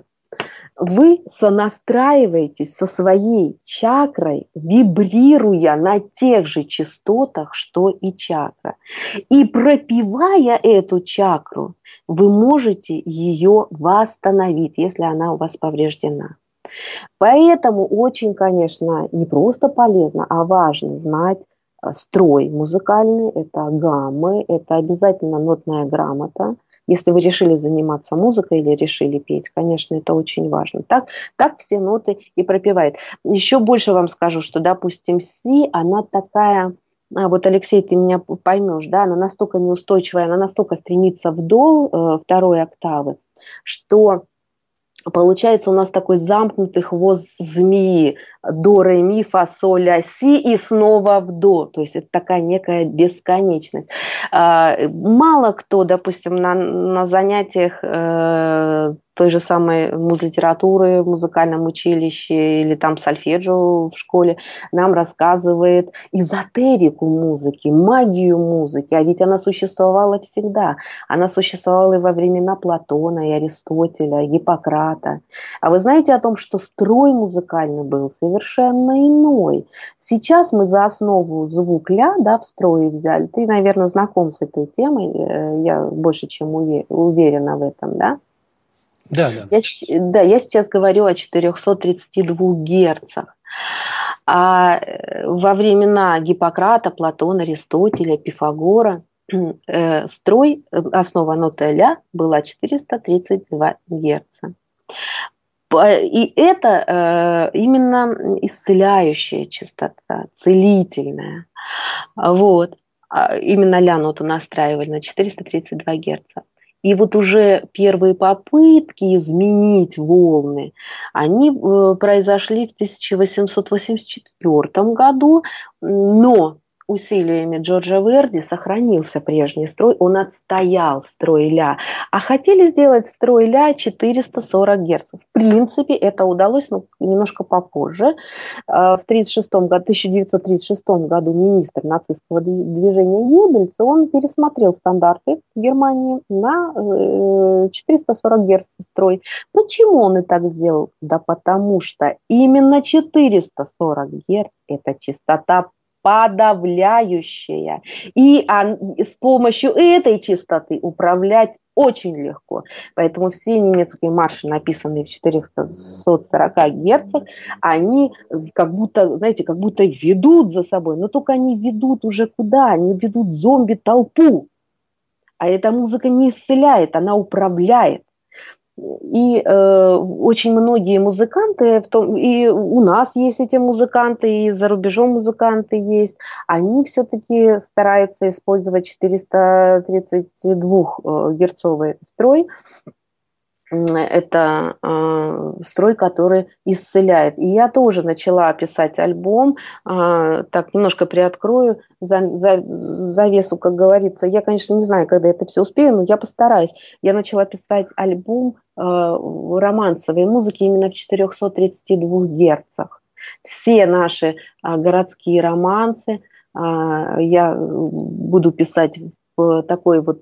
Вы сонастраиваетесь со своей чакрой, вибрируя на тех же частотах, что и чакра. И пропевая эту чакру, вы можете ее восстановить, если она у вас повреждена. Поэтому очень, конечно, не просто полезно, а важно знать строй музыкальный, это гаммы, это обязательно нотная грамота. Если вы решили заниматься музыкой или решили петь, конечно, это очень важно. Так, так все ноты и пропевает. Еще больше вам скажу, что, допустим, Си, она такая, вот, Алексей, ты меня поймешь, да, она настолько неустойчивая, она настолько стремится в до э, второй октавы, что получается у нас такой замкнутый хвост змеи. До, ре, ми, фа, соль, ля, си и снова в до. То есть это такая некая бесконечность. Мало кто, допустим, на, на занятиях э, той же самой музлитературы в музыкальном училище или там сольфеджио в школе нам рассказывает эзотерику музыки, магию музыки. А ведь она существовала всегда. Она существовала и во времена Платона, и Аристотеля, и Гиппократа. А вы знаете о том, что строй музыкальный был совершенно иной? Сейчас мы за основу звук ля, да, в строе взяли. Ты, наверное, знаком с этой темой, я больше чем уверена в этом, да?
Да, да.
Я, да, я сейчас говорю о четырехстах тридцати двух герцах. А во времена Гиппократа, Платона, Аристотеля, Пифагора э, строй, основа ноты ля была четыреста тридцать два герца. И это э, именно исцеляющая частота, целительная. Вот. Именно ля-ноту настраивали на четыреста тридцать два герца. И вот уже первые попытки изменить волны, они э, произошли в тысяча восемьсот восемьдесят четвёртом году, но усилиями Джорджа Верди сохранился прежний строй, он отстоял строй ля. А хотели сделать строй ля четыреста сорок герцев. В принципе, это удалось, но немножко попозже. В тысяча девятьсот тридцать шестом году министр нацистского движения Геббельс, он пересмотрел стандарты в Германии на четыреста сорок герц строй. Почему он и так сделал? Да потому что именно четыреста сорок герц – это частота подавляющая. И а, с помощью этой частоты управлять очень легко. Поэтому все немецкие марши, написанные в четыреста сорока герцах, они как будто, знаете, как будто ведут за собой, но только они ведут уже куда? Они ведут зомби-толпу. А эта музыка не исцеляет, она управляет. И э, очень многие музыканты, в том, и у нас есть эти музыканты, и за рубежом музыканты есть, они все-таки стараются использовать четыреста тридцать два герцовый строй. Это э, строй, который исцеляет. И я тоже начала писать альбом, э, так немножко приоткрою за, за, завесу, как говорится. Я, конечно, не знаю, когда это все успею, но я постараюсь. Я начала писать альбом э, романсовой музыки именно в четыреста тридцати двух герцах. Все наши э, городские романсы э, я буду писать в такой вот,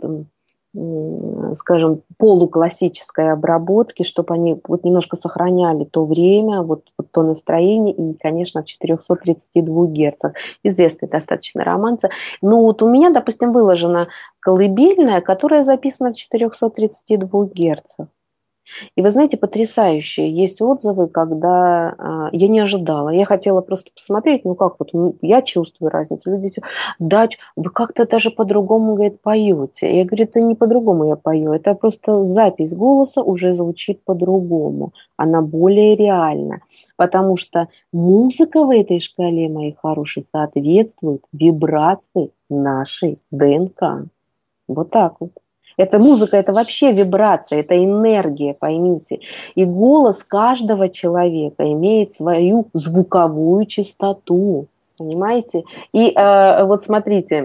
скажем, полуклассической обработки, чтобы они вот немножко сохраняли то время, вот, вот то настроение, и, конечно, в четыреста тридцати двух герцах. Известный достаточно романсы. Но вот у меня, допустим, выложена колыбельная, которая записана в четыреста тридцати двух герцах. И вы знаете, потрясающие есть отзывы, когда э, я не ожидала. Я хотела просто посмотреть, ну как вот, ну, я чувствую разницу. Люди говорят, да, вы как-то даже по-другому, говорит, поете. Я говорю, это не по-другому я пою, это просто запись голоса уже звучит по-другому. Она более реальна. Потому что музыка в этой шкале, мои хорошие, соответствует вибрации нашей ДНК. Вот так вот. Эта музыка, это вообще вибрация, это энергия, поймите. И голос каждого человека имеет свою звуковую частоту, понимаете? И э, вот смотрите,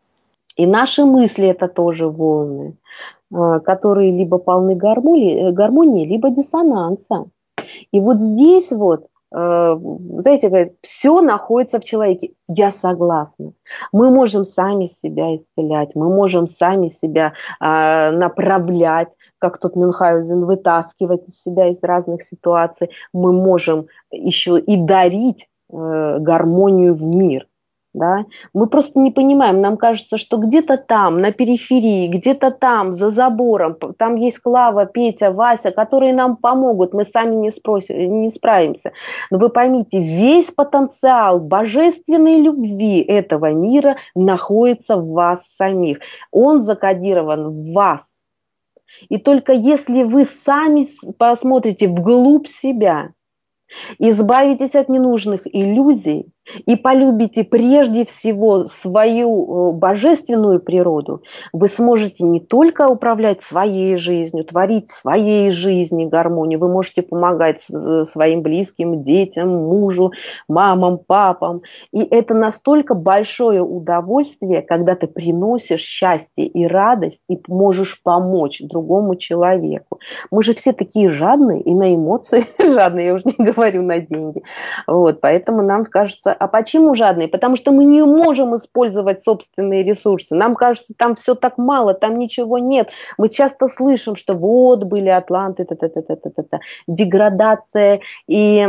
и наши мысли это тоже волны, э, которые либо полны гармонии, гармонии, либо диссонанса. И вот здесь вот, знаете, говорят, все находится в человеке. Я согласна. Мы можем сами себя исцелять, мы можем сами себя э, направлять, как тот Мюнхгаузен, вытаскивать себя из разных ситуаций. Мы можем еще и дарить э, гармонию в мир. Да? Мы просто не понимаем, нам кажется, что где-то там, на периферии, где-то там, за забором, там есть Клава, Петя, Вася, которые нам помогут, мы сами не, спросим, не справимся. Но вы поймите, весь потенциал божественной любви этого мира находится в вас самих. Он закодирован в вас. И только если вы сами посмотрите вглубь себя, избавитесь от ненужных иллюзий и полюбите прежде всего свою божественную природу, вы сможете не только управлять своей жизнью, творить в своей жизни гармонию, вы можете помогать своим близким, детям, мужу, мамам, папам. И это настолько большое удовольствие, когда ты приносишь счастье и радость и можешь помочь другому человеку. Мы же все такие жадные и на эмоции жадные, я уже не говорю на деньги. Вот, поэтому нам кажется, а почему жадные? Потому что мы не можем использовать собственные ресурсы. Нам кажется, там все так мало, там ничего нет. Мы часто слышим, что вот были атланты, та-та-та-та-та-та, деградация и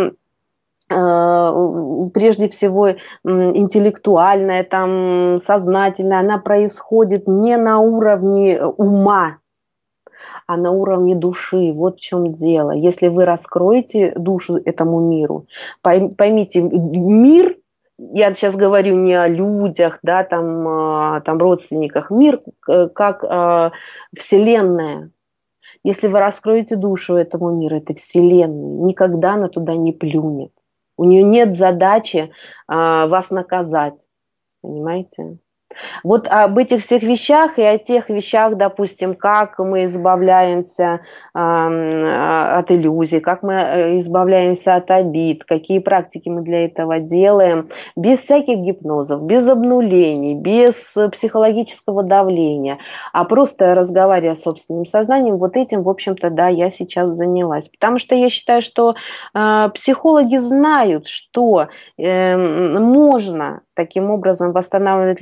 прежде всего интеллектуальная, там, сознательная, она происходит не на уровне ума, а на уровне души. Вот в чем дело. Если вы раскроете душу этому миру, поймите, мир, я сейчас говорю не о людях, да, там, там родственниках, мир как э, вселенная. Если вы раскроете душу этому миру, этой вселенной, никогда она туда не плюнет. У нее нет задачи э, вас наказать, понимаете? Вот об этих всех вещах и о тех вещах, допустим, как мы избавляемся э, от иллюзий, как мы избавляемся от обид, какие практики мы для этого делаем, без всяких гипнозов, без обнулений, без психологического давления, а просто разговаривая с собственным сознанием, вот этим, в общем-то, да, я сейчас занялась. Потому что я считаю, что э, психологи знают, что э, можно таким образом восстанавливать людей.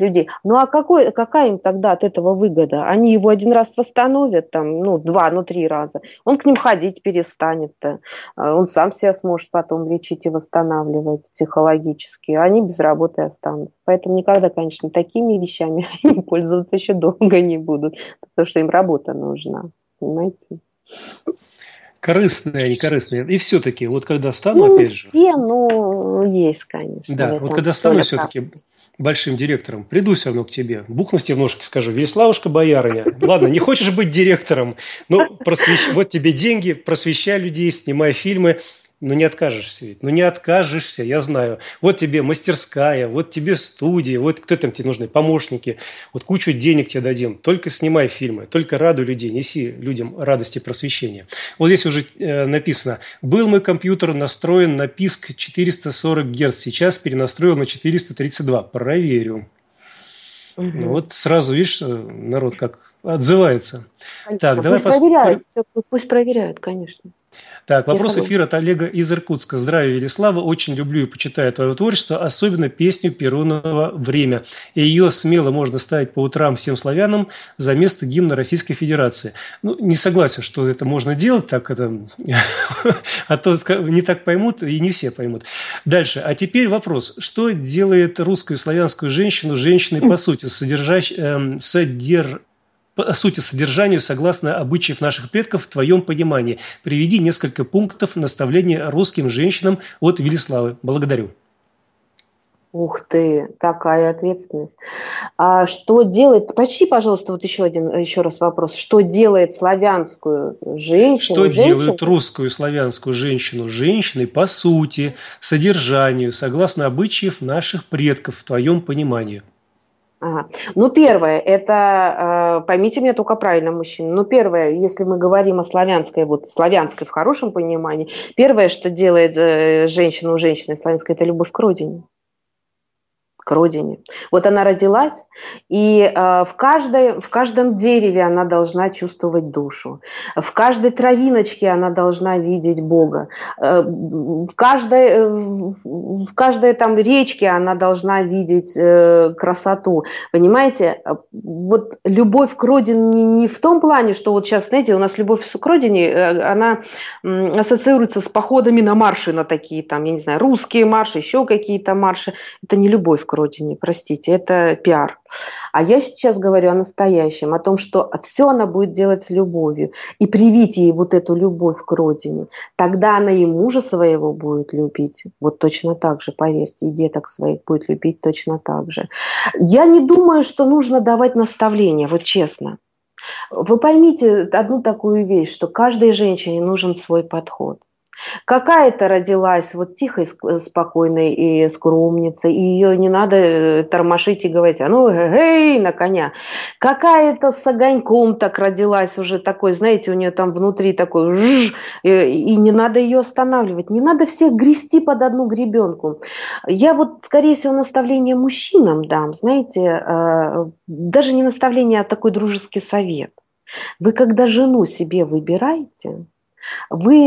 Ну а какой, какая им тогда от этого выгода? Они его один раз восстановят, там, ну, два, ну, три раза. Он к ним ходить перестанет. Он сам себя сможет потом лечить и восстанавливать психологически. А они без работы останутся. Поэтому никогда, конечно, такими вещами они пользоваться еще долго не будут. Потому что им работа нужна. Понимаете?
Корыстные они, корыстные. И все-таки, вот когда стану,
Ну, не
опять же...
все, но есть, конечно.
Да, вот когда стану все-таки большим директором, приду все равно к тебе, бухнусь тебе в ножки, скажу: Велиславушка, боярыня, ладно, не хочешь быть директором, но просвещ... вот тебе деньги, просвещай людей, снимай фильмы. Ну, не откажешься ведь. Ну, не откажешься, я знаю. Вот тебе мастерская, вот тебе студия, вот кто там тебе нужны, помощники. Вот кучу денег тебе дадим. Только снимай фильмы, только радуй людей, неси людям радость и просвещение. Вот здесь уже э, написано: был мой компьютер настроен на писк четыреста сорок герц, сейчас перенастроил на четыреста тридцать два. Проверю. Угу. Ну, вот сразу, видишь, народ как отзывается.
Конечно,
так, давай
пусть
пос...
проверяют, пусть проверяют, конечно.
Так, вопрос эфира от Олега из Иркутска. Здравия, Велислава. Очень люблю и почитаю твое творчество, особенно песню Перунова «Время». И ее смело можно ставить по утрам всем славянам за место гимна Российской Федерации. Ну, не согласен, что это можно делать, так это... а то не так поймут, и не все поймут. Дальше. А теперь вопрос. Что делает русскую и славянскую женщину женщиной по сути? Содержащ... Эм, содерж... По сути, содержанию согласно обычаев наших предков в твоем понимании. Приведи несколько пунктов наставления русским женщинам от Велиславы. Благодарю.
Ух ты, какая ответственность. А что делает, почти, пожалуйста, вот еще один, еще раз вопрос. Что делает славянскую женщину?
Что
женщину?
делает русскую и славянскую женщину женщиной по сути, содержанию, согласно обычаев наших предков в твоем понимании?
Ага. Ну, первое, это, э, поймите меня только правильно, мужчина, ну, первое, если мы говорим о славянской, вот славянской в хорошем понимании, первое, что делает э, женщину женщиной славянской, это любовь к родине. К родине. Вот она родилась, и э, в, каждой, в каждом дереве она должна чувствовать душу, в каждой травиночке она должна видеть Бога, э, в, каждой, э, в, в каждой там речке она должна видеть э, красоту. Понимаете, вот любовь к родине не, не в том плане, что вот сейчас, знаете, у нас любовь к родине, э, она э, ассоциируется с походами на марши, на такие там, я не знаю, русские марши, еще какие-то марши. Это не любовь к родине, простите, это пиар. А я сейчас говорю о настоящем, о том, что все она будет делать с любовью. И привить ей вот эту любовь к родине. Тогда она и мужа своего будет любить. Вот точно так же, поверьте, и деток своих будет любить точно так же. Я не думаю, что нужно давать наставления, вот честно. Вы поймите одну такую вещь, что каждой женщине нужен свой подход. Какая-то родилась вот тихой, спокойной и скромницей, и ее не надо тормошить и говорить: а ну, эй, на коня. Какая-то с огоньком так родилась уже такой, знаете, у нее там внутри такой жжж, и не надо ее останавливать, не надо всех грести под одну гребенку. Я вот, скорее всего, наставление мужчинам дам, знаете, даже не наставление, а такой дружеский совет. Вы когда жену себе выбираете, вы,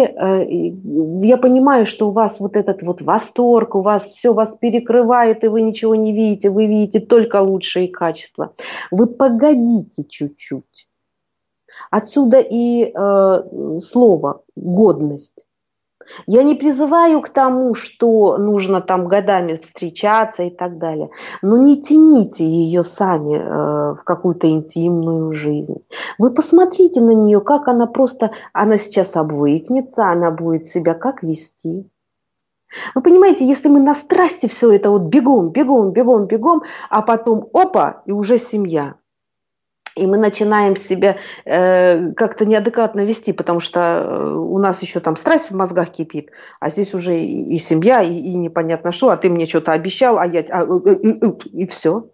я понимаю, что у вас вот этот вот восторг, у вас все вас перекрывает, и вы ничего не видите, вы видите только лучшие качества. Вы погодите чуть-чуть. Отсюда и э, слово «годность». Я не призываю к тому, что нужно там годами встречаться и так далее, но не тяните ее сами э, в какую-то интимную жизнь. Вы посмотрите на нее, как она просто, она сейчас обвыкнется, она будет себя как вести. Вы понимаете, если мы на страсти все это вот бегом, бегом, бегом, бегом, а потом опа, и уже семья. И мы начинаем себя э, как-то неадекватно вести, потому что э, у нас еще там страсть в мозгах кипит, а здесь уже и, и семья, и, и непонятно что, а ты мне что-то обещал, а я... А, э, э, э, и все.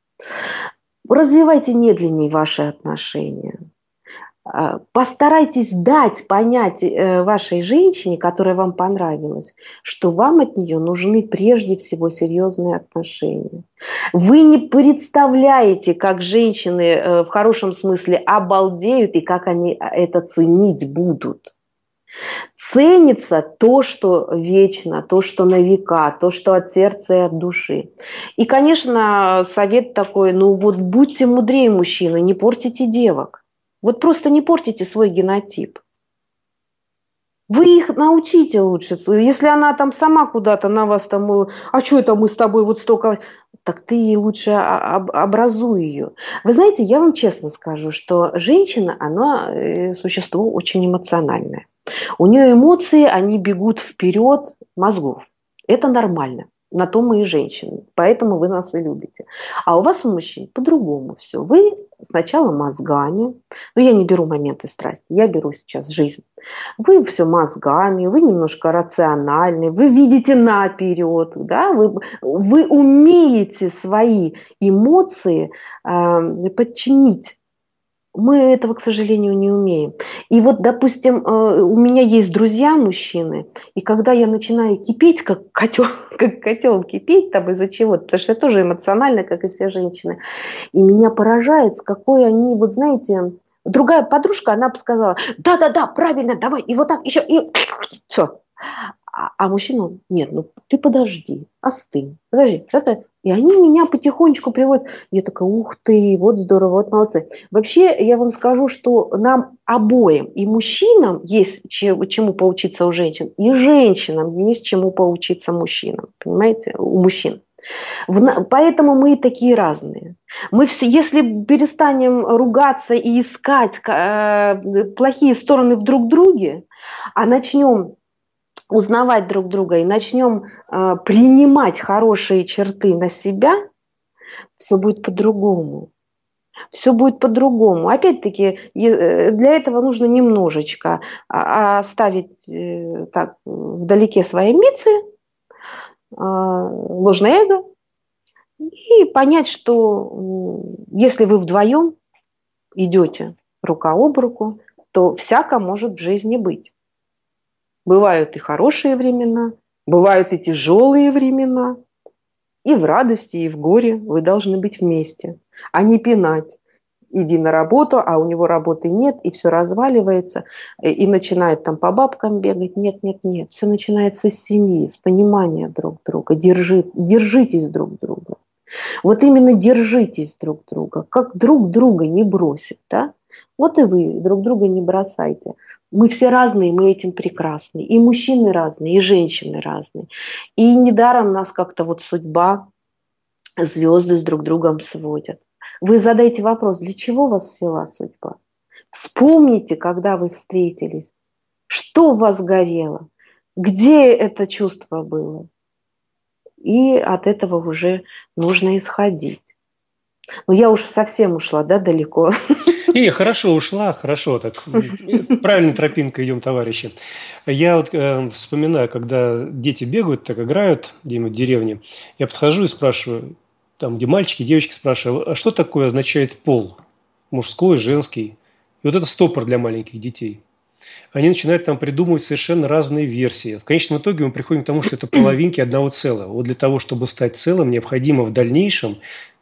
Развивайте медленнее ваши отношения. Постарайтесь дать понять вашей женщине, которая вам понравилась, что вам от нее нужны прежде всего серьезные отношения. Вы не представляете, как женщины в хорошем смысле обалдеют и как они это ценить будут. Ценится то, что вечно, то, что на века, то, что от сердца и от души. И, конечно, совет такой, ну вот будьте мудрее, мужчины, не портите девок. Вот просто не портите свой генотип. Вы их научите лучше. Если она там сама куда-то на вас там, а что это мы с тобой вот столько... Так ты лучше образуй ее. Вы знаете, я вам честно скажу, что женщина, она существо очень эмоциональное. У нее эмоции, они бегут вперед мозгов. Это нормально. На то мы и женщины. Поэтому вы нас и любите. А у вас, у мужчин, по-другому все. Вы сначала мозгами. Ну, я не беру моменты страсти. Я беру сейчас жизнь. Вы все мозгами. Вы немножко рациональны. Вы видите наперед. Да? Вы, вы умеете свои эмоции э, подчинить. Мы этого, к сожалению, не умеем. И вот, допустим, у меня есть друзья мужчины, и когда я начинаю кипеть, как котел, как котел кипеть, там из-за чего-то, потому что я тоже эмоциональна, как и все женщины, и меня поражает, с какой они, вот знаете, другая подружка, она бы сказала, да-да-да, правильно, давай, и вот так, еще, и все. А, а мужчина, нет, ну ты подожди, остынь, подожди, это... И они меня потихонечку приводят. Я такая, ух ты, вот здорово, вот молодцы. Вообще, я вам скажу, что нам обоим, и мужчинам есть чему поучиться у женщин, и женщинам есть чему поучиться мужчинам. Понимаете, у мужчин. Поэтому мы такие разные. Мы все, если перестанем ругаться и искать э, плохие стороны в друг друге, а начнем узнавать друг друга и начнем э, принимать хорошие черты на себя, все будет по-другому. Все будет по-другому. Опять-таки, для этого нужно немножечко оставить э, так, вдалеке свои амбиции, э, ложное эго, и понять, что э, если вы вдвоем идете рука об руку, то всяко может в жизни быть. Бывают и хорошие времена, бывают и тяжелые времена. И в радости, и в горе вы должны быть вместе, а не пинать. Иди на работу, а у него работы нет, и все разваливается, и начинает там по бабкам бегать. Нет, нет, нет. Все начинается с семьи, с понимания друг друга. Держи, держитесь друг друга. Вот именно держитесь друг друга, как друг друга не бросить, да? Вот и вы друг друга не бросайте. Мы все разные, мы этим прекрасны. И мужчины разные, и женщины разные. И недаром нас как-то вот судьба, звезды с друг другом сводят. Вы задайте вопрос, для чего вас свела судьба? Вспомните, когда вы встретились, что в вас горело, где это чувство было. И от этого уже нужно исходить. Ну, я уж совсем ушла, да, далеко.
Не, хорошо ушла, хорошо так. Правильной тропинкой идем, товарищи. Я вот э, вспоминаю, когда дети бегают, так играют где-нибудь в деревне, я подхожу и спрашиваю, там, где мальчики, девочки, спрашиваю, а что такое означает пол? Мужской, женский. И вот это стопор для маленьких детей. Они начинают там придумывать совершенно разные версии. В конечном итоге мы приходим к тому, что это половинки одного целого. Вот для того, чтобы стать целым, необходимо в дальнейшем,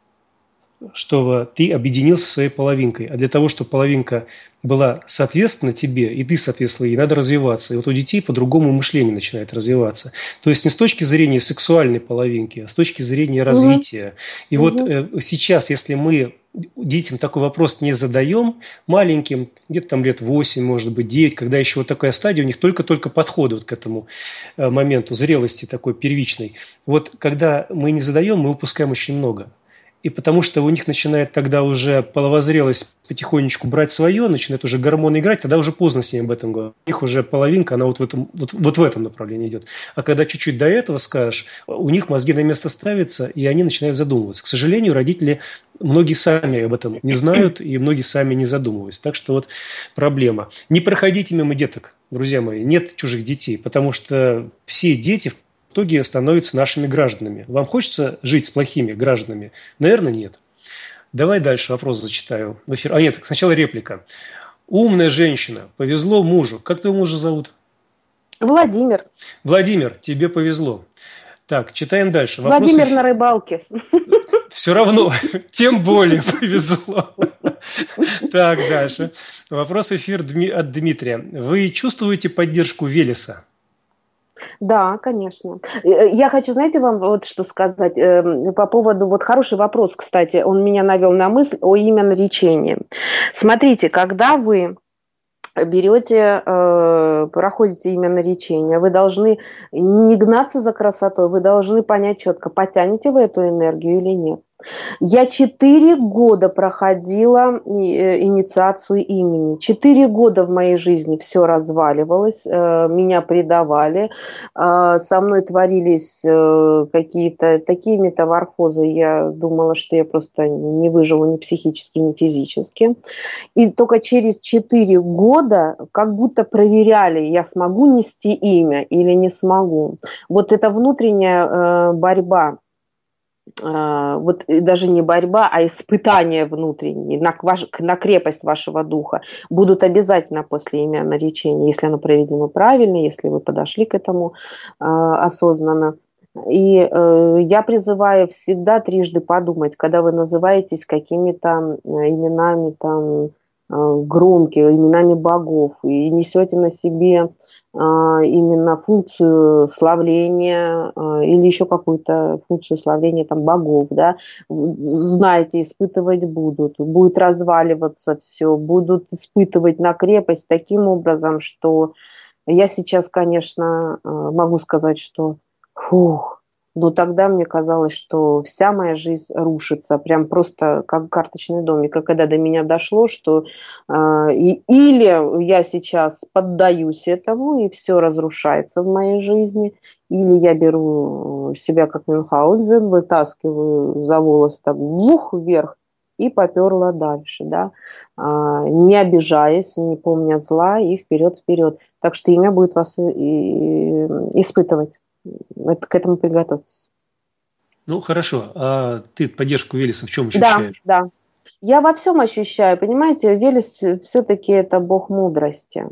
чтобы ты объединился со своей половинкой. А для того, чтобы половинка была соответственно тебе, и ты соответствовал ей, надо развиваться. И вот у детей по-другому мышление начинает развиваться. То есть не с точки зрения сексуальной половинки, а с точки зрения развития. И угу. вот э, сейчас, если мы детям такой вопрос не задаем, маленьким, где-то там лет восемь, может быть, девять, когда еще вот такая стадия, у них только-только подходы вот к этому э, моменту зрелости такой первичной. Вот когда мы не задаем, мы упускаем очень много. И потому что у них начинает тогда уже половозрелость потихонечку брать свое, начинает уже гормоны играть, тогда уже поздно с ними об этом говорить. У них уже половинка, она вот в этом, вот, вот в этом направлении идет. А когда чуть-чуть до этого скажешь, у них мозги на место ставятся, и они начинают задумываться. К сожалению, родители, многие сами об этом не знают, и многие сами не задумываются. Так что вот проблема. Не проходите мимо деток, друзья мои, нет чужих детей, потому что все дети в в итоге становятся нашими гражданами. Вам хочется жить с плохими гражданами? Наверное, нет. Давай дальше вопрос зачитаю. В эфир. А нет, сначала реплика. Умная женщина. Повезло мужу. Как твоего мужа зовут?
Владимир.
Владимир, тебе повезло. Так, читаем дальше.
Владимир Вопрос... на рыбалке.
Все равно, тем более повезло. Так, дальше. Вопрос в эфир от Дмитрия. Вы чувствуете поддержку Велеса?
Да, конечно. Я хочу, знаете, вам вот что сказать по поводу, вот хороший вопрос, кстати, он меня навел на мысль о именоречении. Смотрите, когда вы берете, э, проходите именоречение, вы должны не гнаться за красотой, вы должны понять четко, потянете вы эту энергию или нет. Я четыре года проходила инициацию имени. Четыре года в моей жизни все разваливалось, меня предавали, со мной творились какие-то такие метаморфозы. Я думала, что я просто не выживу ни психически, ни физически. И только через четыре года как будто проверяли, я смогу нести имя или не смогу. Вот эта внутренняя борьба, вот даже не борьба, а испытания внутренние на, на крепость вашего духа будут обязательно после именоречения, если оно проведено правильно, если вы подошли к этому э, осознанно. И э, я призываю всегда трижды подумать, когда вы называетесь какими-то именами там, э, громкими, именами богов, и несете на себе именно функцию славления или еще какую-то функцию славления там, богов, да, знаете, испытывать будут, будет разваливаться все, будут испытывать на крепость таким образом, что я сейчас, конечно, могу сказать, что фух, но тогда мне казалось, что вся моя жизнь рушится, прям просто как карточный домик. И когда до меня дошло, что э, и, или я сейчас поддаюсь этому, и все разрушается в моей жизни, или я беру себя как Мюнхгаузен, вытаскиваю за волосы так вух вверх и поперла дальше, да, э, не обижаясь, не помня зла, и вперед-вперед. Так что имя будет вас и, и, испытывать. Это, к этому приготовьтесь.
Ну, хорошо. А ты поддержку Велеса в чем ощущаешь?
Да, да. Я во всем ощущаю. Понимаете, Велес все-таки это бог мудрости.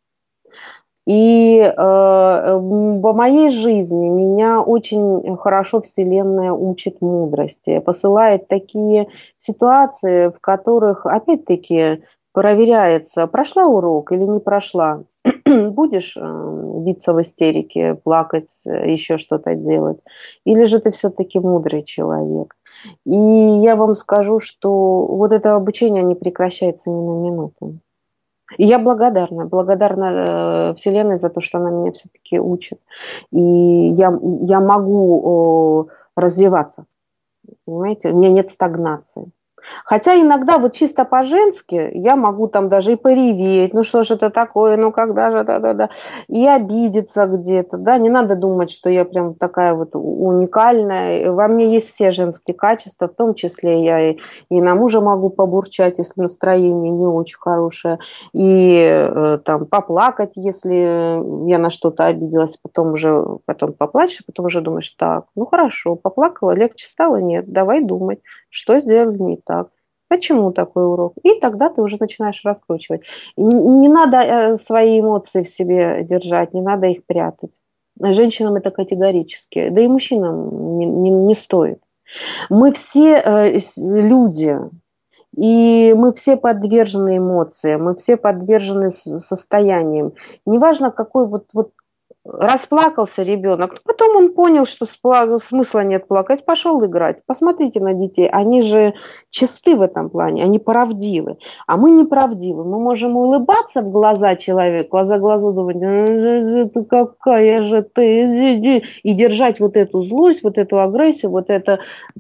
И э, в моей жизни меня очень хорошо Вселенная учит мудрости. Посылает такие ситуации, в которых, опять-таки, проверяется, прошла урок или не прошла. Будешь биться в истерике, плакать, еще что-то делать? Или же ты все-таки мудрый человек? И я вам скажу, что вот это обучение не прекращается ни на минуту. И я благодарна, благодарна Вселенной за то, что она меня все-таки учит. И я, я могу развиваться, понимаете? У меня нет стагнации. Хотя иногда вот чисто по-женски я могу там даже и пореветь, ну что же это такое, ну когда же, да-да-да, и обидеться где-то, да, не надо думать, что я прям такая вот уникальная, во мне есть все женские качества, в том числе я и, и на мужа могу побурчать, если настроение не очень хорошее, и э, там поплакать, если я на что-то обиделась, потом уже, потом поплачешь, потом уже думаешь, так, ну хорошо, поплакала, легче стало, нет, давай думать, что сделали не так. Почему такой урок? И тогда ты уже начинаешь раскручивать. Не, не надо свои эмоции в себе держать, не надо их прятать. Женщинам это категорически, да и мужчинам не, не, не стоит. Мы все э, люди, и мы все подвержены эмоциям, мы все подвержены состояниям. Неважно, какой вот, вот расплакался ребенок, потом он понял, что смысла нет плакать, пошел играть. Посмотрите на детей, они же чисты в этом плане, они правдивы, а мы неправдивы. Мы можем улыбаться в глаза человеку, глаза глазу думать, ты какая же ты, и держать вот эту злость, вот эту агрессию, вот это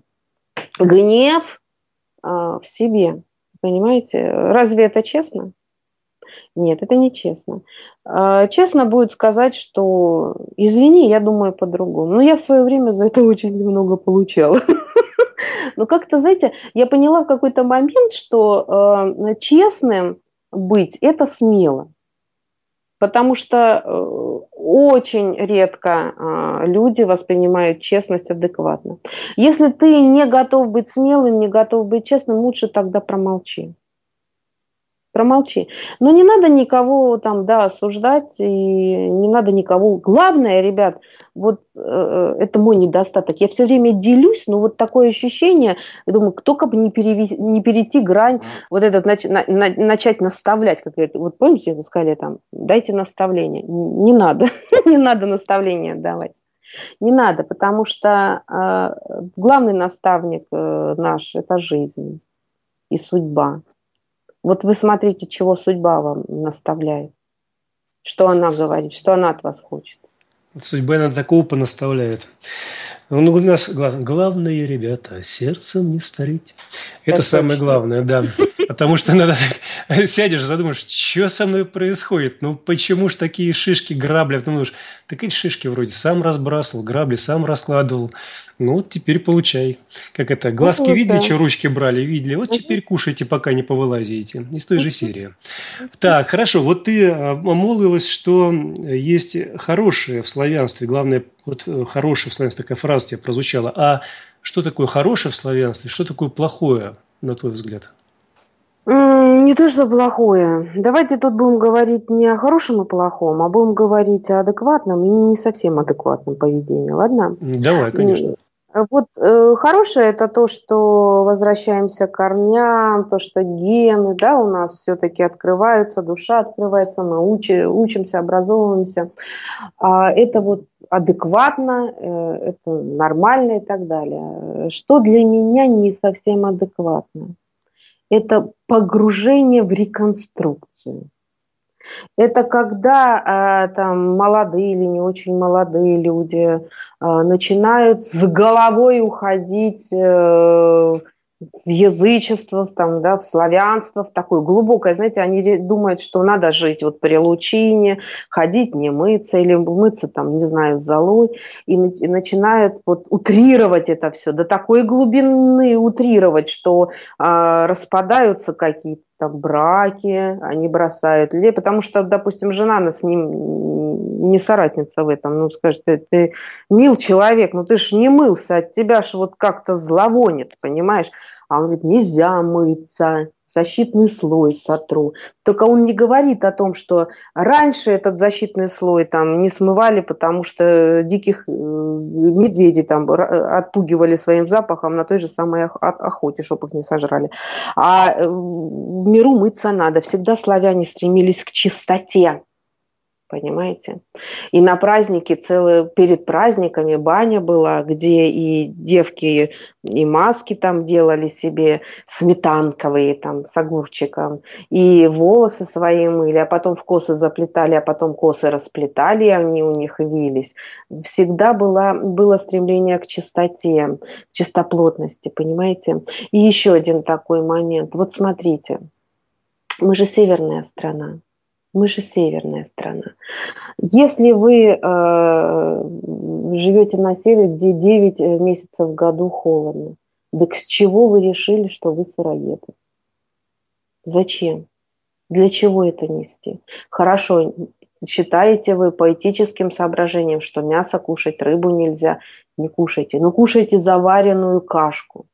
гнев в себе. Понимаете? Разве это честно? Нет, это не честно. Честно будет сказать, что извини, я думаю по-другому. Но я в свое время за это очень много получала. Но как-то, знаете, я поняла в какой-то момент, что честным быть – это смело. Потому что очень редко люди воспринимают честность адекватно. Если ты не готов быть смелым, не готов быть честным, лучше тогда промолчи. промолчи. Но не надо никого там, да, осуждать, и не надо никого. Главное, ребят, вот э, это мой недостаток. Я все время делюсь, но вот такое ощущение, я думаю, только бы не, перевести, не перейти грань, вот этот нач, на, на, начать наставлять, как это, вот помните, вы сказали там, дайте наставление. Не надо, не надо наставления давать. Не надо, потому что э, главный наставник э, наш – это жизнь и судьба. Вот вы смотрите, чего судьба вам наставляет. Что она говорит, что она от вас хочет.
Судьба она такого понаставляет. Ну, у нас главное, главное, ребята, сердцем не стареть. Это, это самое точно. Главное, да. Потому что надо сядешь, задумаешь, что со мной происходит? Ну, почему ж такие шишки, грабли? Ты думаешь, так эти шишки вроде сам разбрасывал, грабли сам раскладывал. Ну, вот теперь получай. Как это, глазки ну, видели, да. Что ручки брали, видели? Вот угу. Теперь кушайте, пока не повылазите. Из той же серии. Так, хорошо. Вот ты молвилась, что есть хорошее в славянстве, главное, вот хорошее в славянстве, такая фраза у тебя прозвучала. А что такое хорошее в славянстве, что такое плохое, на твой взгляд?
Не то, что плохое. Давайте тут будем говорить не о хорошем и плохом, а будем говорить о адекватном и не совсем адекватном поведении, ладно?
Давай, конечно.
Вот э, хорошее – это то, что возвращаемся к корням, то, что гены, да, у нас все-таки открываются, душа открывается, мы учи, учимся, образовываемся. А это вот адекватно, э, это нормально и так далее. Что для меня не совсем адекватно? Это погружение в реконструкцию. Это когда э, там молодые или не очень молодые люди э, начинают с головой уходить э, в язычество, там, да, в славянство, в такое глубокое, знаете, они думают, что надо жить вот при лучине, ходить не мыться или мыться там, не знаю, золой, и, и начинают вот утрировать это все, до такой глубины утрировать, что э, распадаются какие-то там браки, они бросают людей, потому что, допустим, жена с ним не соратница в этом, ну, скажет, ты, ты мил человек, но ты ж не мылся, от тебя ж вот как-то зловонит, понимаешь? А он говорит, нельзя мыться, защитный слой сотру. Только он не говорит о том, что раньше этот защитный слой там не смывали, потому что диких медведей там отпугивали своим запахом на той же самой охоте, чтобы их не сожрали. А в миру мыться надо. Всегда славяне стремились к чистоте. Понимаете? И на праздники, целые, перед праздниками баня была, где и девки, и маски там делали себе сметанковые, там, с огурчиком, и волосы свои мыли, а потом в косы заплетали, а потом косы расплетали, и они у них вились. Всегда было, было стремление к чистоте, к чистоплотности, понимаете? И еще один такой момент. Вот смотрите, мы же северная страна. Мы же северная страна. Если вы э, живете на севере, где девять месяцев в году холодно, так с чего вы решили, что вы сыроеды? Зачем? Для чего это нести? Хорошо, считаете вы по этическим соображениям, что мясо кушать, рыбу нельзя? Не кушайте. Но кушайте заваренную кашку.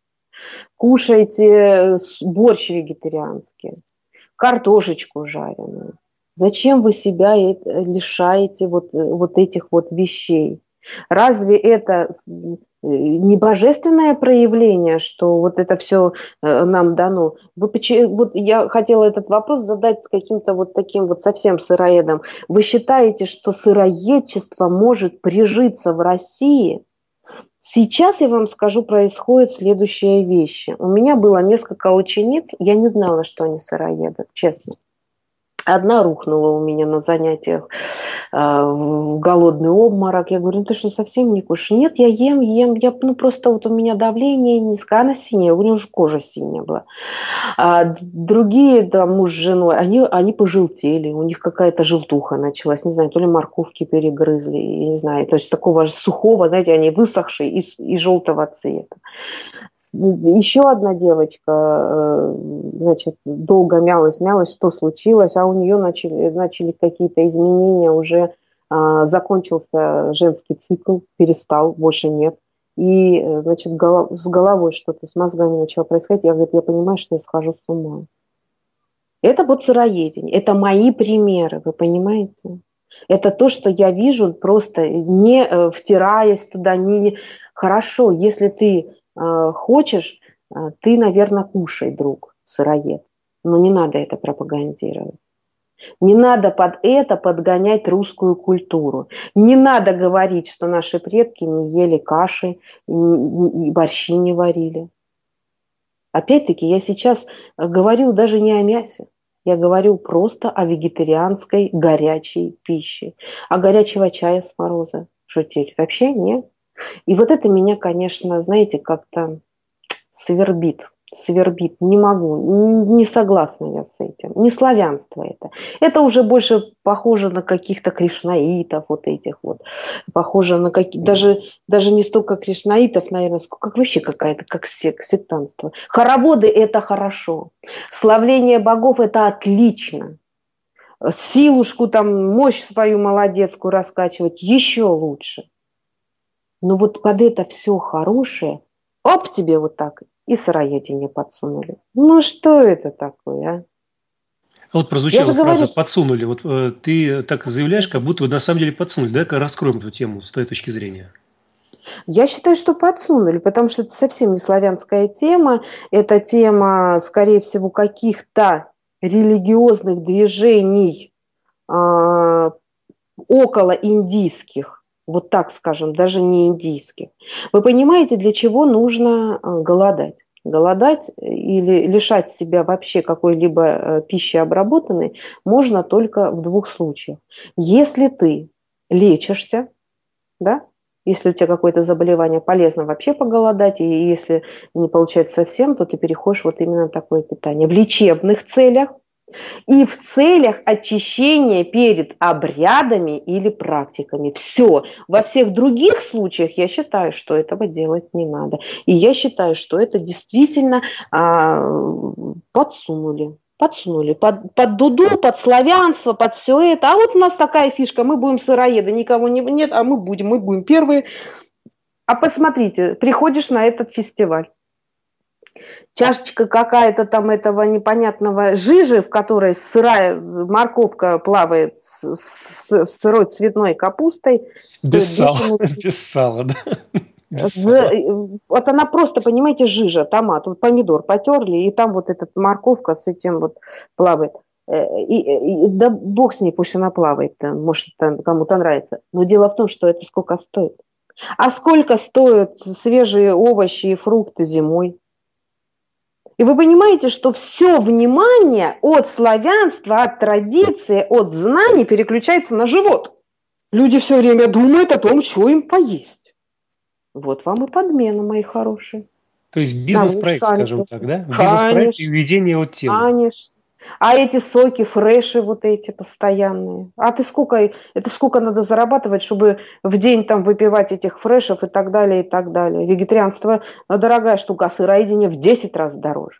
Кушайте борщ вегетарианский, картошечку жареную. Зачем вы себя лишаете вот, вот этих вот вещей? Разве это не божественное проявление, что вот это все нам дано? Вы, вот я хотела этот вопрос задать каким-то вот таким вот совсем сыроедом. Вы считаете, что сыроедчество может прижиться в России? Сейчас, я вам скажу, происходят следующие вещи. У меня было несколько учениц, я не знала, что они сыроеды, честно. Одна рухнула у меня на занятиях э, в голодный обморок. Я говорю, ну ты что, совсем не кушаешь? Нет, я ем, ем. Я, ну просто вот у меня давление низкое. Она синяя, у нее уже кожа синяя была. А другие, да, муж с женой, они, они пожелтели. У них какая-то желтуха началась. Не знаю, то ли морковки перегрызли, я не знаю. То есть такого же сухого, знаете, они высохшие и, и желтого цвета. Еще одна девочка, значит, долго мялась, мялась, что случилось, а у нее начали, начали какие-то изменения, уже а, закончился женский цикл, перестал, больше нет. И, значит, голов, с головой что-то, с мозгами начало происходить. Я говорю, я понимаю, что я схожу с ума. Это вот сыроедение, это мои примеры, вы понимаете? Это то, что я вижу, просто не э, втираясь туда. Не... Хорошо, если ты э, хочешь, э, ты, наверное, кушай, друг, сыроед. Но не надо это пропагандировать. Не надо под это подгонять русскую культуру. Не надо говорить, что наши предки не ели каши и борщи не варили. Опять-таки, я сейчас говорю даже не о мясе. Я говорю просто о вегетарианской горячей пище. А горячего чая с мороза. Что теперь? Вообще нет. И вот это меня, конечно, знаете, как-то свербит. Свербит. Не могу. Не согласна я с этим. Не славянство это. Это уже больше похоже на каких-то кришнаитов вот этих вот. Похоже на какие... Даже, даже не столько кришнаитов, наверное, сколько как вообще какая-то, как сек, сектантство. Хороводы это хорошо. Славление богов это отлично. Силушку там, мощь свою молодецкую раскачивать еще лучше. Но вот под это все хорошее, оп, тебе вот так и сыроедение подсунули. Ну что это такое, а?
А вот прозвучала фраза
говорю,
«подсунули». Вот э, ты так заявляешь, как будто на самом деле подсунули. Давай-ка раскроем эту тему с твоей точки зрения.
Я считаю, что подсунули, потому что это совсем не славянская тема. Это тема, скорее всего, каких-то религиозных движений э, около индийских. Вот так скажем, даже не индийских. Вы понимаете, для чего нужно голодать? Голодать или лишать себя вообще какой-либо пищи обработанной можно только в двух случаях. Если ты лечишься, да, если у тебя какое-то заболевание, полезно вообще поголодать, и если не получается совсем, то ты переходишь вот именно на такое питание. В лечебных целях и в целях очищения перед обрядами или практиками. Все. Во всех других случаях я считаю, что этого делать не надо. И я считаю, что это действительно а, подсунули. Подсунули под, под дуду, под славянство, под все это. А вот у нас такая фишка, мы будем сыроеды, никого не, нет, а мы будем, мы будем первые. А посмотрите, приходишь на этот фестиваль. Чашечка какая-то там этого непонятного жижи, в которой сырая морковка плавает с, с, с сырой цветной капустой.
Без сала, без сала, да?
Вот она просто, понимаете, жижа, томат, вот помидор потерли, и там вот эта морковка с этим вот плавает. И, и, да бог с ней, пусть она плавает, может кому-то нравится. Но дело в том, что это сколько стоит. А сколько стоят свежие овощи и фрукты зимой? И вы понимаете, что все внимание от славянства, от традиции, от знаний переключается на живот. Люди все время думают о том, что им поесть. Вот вам и подмена, мои хорошие.
То есть бизнес-проект,
да,
скажем так, да? Бизнес-проект и введение от темы.
Конечно. А эти соки, фреши вот эти постоянные. А ты сколько, это сколько надо зарабатывать, чтобы в день там выпивать этих фрешев и так далее, и так далее. Вегетарианство дорогая штука, а сыроедение в десять раз дороже.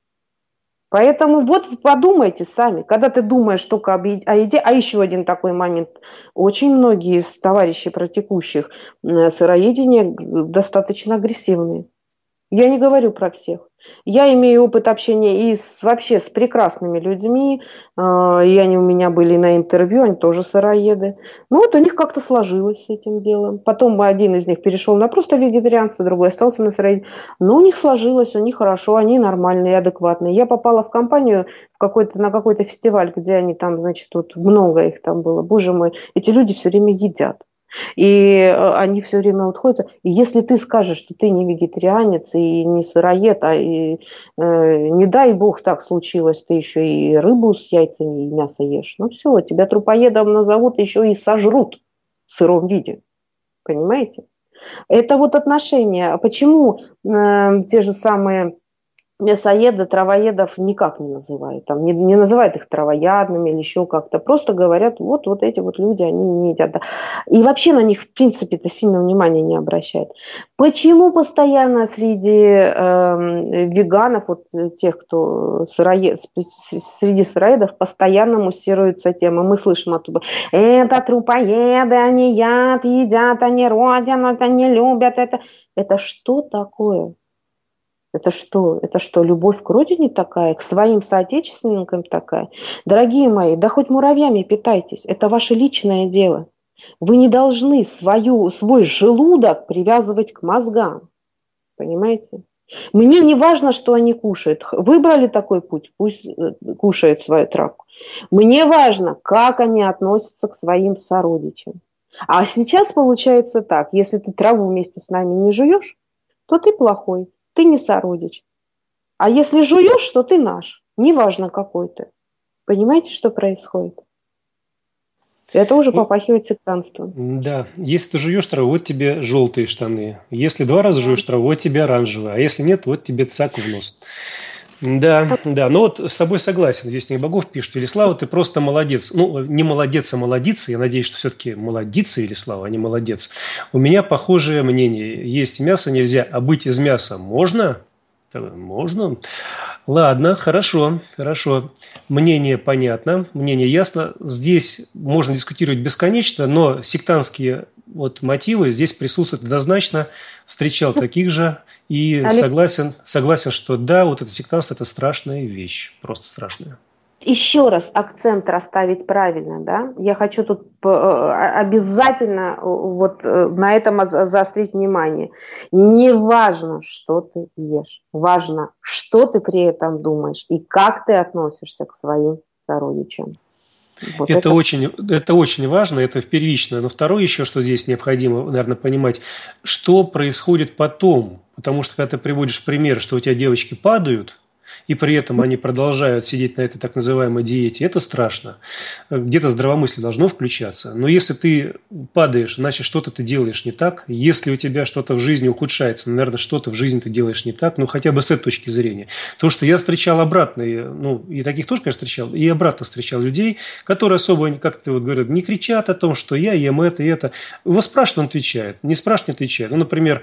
Поэтому вот подумайте сами, когда ты думаешь только об еде, о еде, а еще один такой момент. Очень многие из товарищей, практикующих сыроедение, достаточно агрессивные. Я не говорю про всех. Я имею опыт общения и с, вообще с прекрасными людьми, и они у меня были на интервью, они тоже сыроеды. Ну вот у них как-то сложилось с этим делом. Потом один из них перешел на просто вегетарианство, другой остался на сыроедении. Но у них сложилось, у них хорошо, они нормальные, адекватные. Я попала в компанию в какой-то, на какой-то фестиваль, где они там, значит, вот много их там было. Боже мой, эти люди все время едят. И они все время отходят. И если ты скажешь, что ты не вегетарианец и не сыроед, а и, э, не дай бог так случилось, ты еще и рыбу с яйцами и мясо ешь, ну все, тебя трупоедом назовут, еще и сожрут в сыром виде. Понимаете? Это вот отношения. Почему э, те же самые мясоеды, травоедов никак не называют. Там не, не называют их травоядными или еще как-то. Просто говорят, вот, вот эти вот люди, они не едят. Да. И вообще на них, в принципе-то, сильно внимания не обращают. Почему постоянно среди э, веганов, вот тех, кто сыроед, среди сыроедов, постоянно муссируется тема? Мы слышим оттуда, это трупоеды, они яд едят, они родину, это не любят. Это, это что такое? Это что? Это что, любовь к родине такая, к своим соотечественникам такая? Дорогие мои, да хоть муравьями питайтесь, это ваше личное дело. Вы не должны свою, свой желудок привязывать к мозгам, понимаете? Мне не важно, что они кушают. Выбрали такой путь, пусть кушают свою травку. Мне важно, как они относятся к своим сородичам. А сейчас получается так, если ты траву вместе с нами не жуешь, то ты плохой. Ты не сородич. А если жуешь, то ты наш. Неважно, какой ты. Понимаете, что происходит? Это уже попахивает сектантством.
Да, если ты жуешь траву, вот тебе желтые штаны. Если два раза жуешь траву, вот тебе оранжевые. А если нет, вот тебе цак в нос. Да, да, ну вот с тобой согласен. Здесь Небогов пишет: Велислава, ты просто молодец. Ну, не молодец, а молодица. Я надеюсь, что все-таки молодица Велислава, а не молодец. У меня похожее мнение. Есть мясо нельзя, а быть из мяса можно? Можно. Ладно, хорошо, хорошо. Мнение понятно, мнение ясно. Здесь можно дискутировать бесконечно, но сектантские вот мотивы здесь присутствуют однозначно. Встречал таких же и согласен, согласен, что да, вот это сектантство – это страшная вещь, просто страшная.
Еще раз акцент расставить правильно, да? Я хочу тут обязательно вот на этом заострить внимание. Не важно, что ты ешь, важно, что ты при этом думаешь и как ты относишься к своим сородичам. Вот
это,
это...
Очень, это очень важно, это первично. Но второе еще, что здесь необходимо, наверное, понимать, что происходит потом. Потому что, когда ты приводишь пример, что у тебя девочки падают, и при этом они продолжают сидеть на этой так называемой диете, это страшно. Где-то здравомыслие должно включаться. Но если ты падаешь, значит, что-то ты делаешь не так. Если у тебя что-то в жизни ухудшается, наверное, что-то в жизни ты делаешь не так, ну, хотя бы с этой точки зрения. Потому что я встречал обратно, ну, и таких тоже, конечно, встречал, и обратно встречал людей, которые особо, как ты вот говорят, не кричат о том, что я ем это и это. Его спрашивают, он отвечает. Не спрашивают, не отвечает. Ну, например,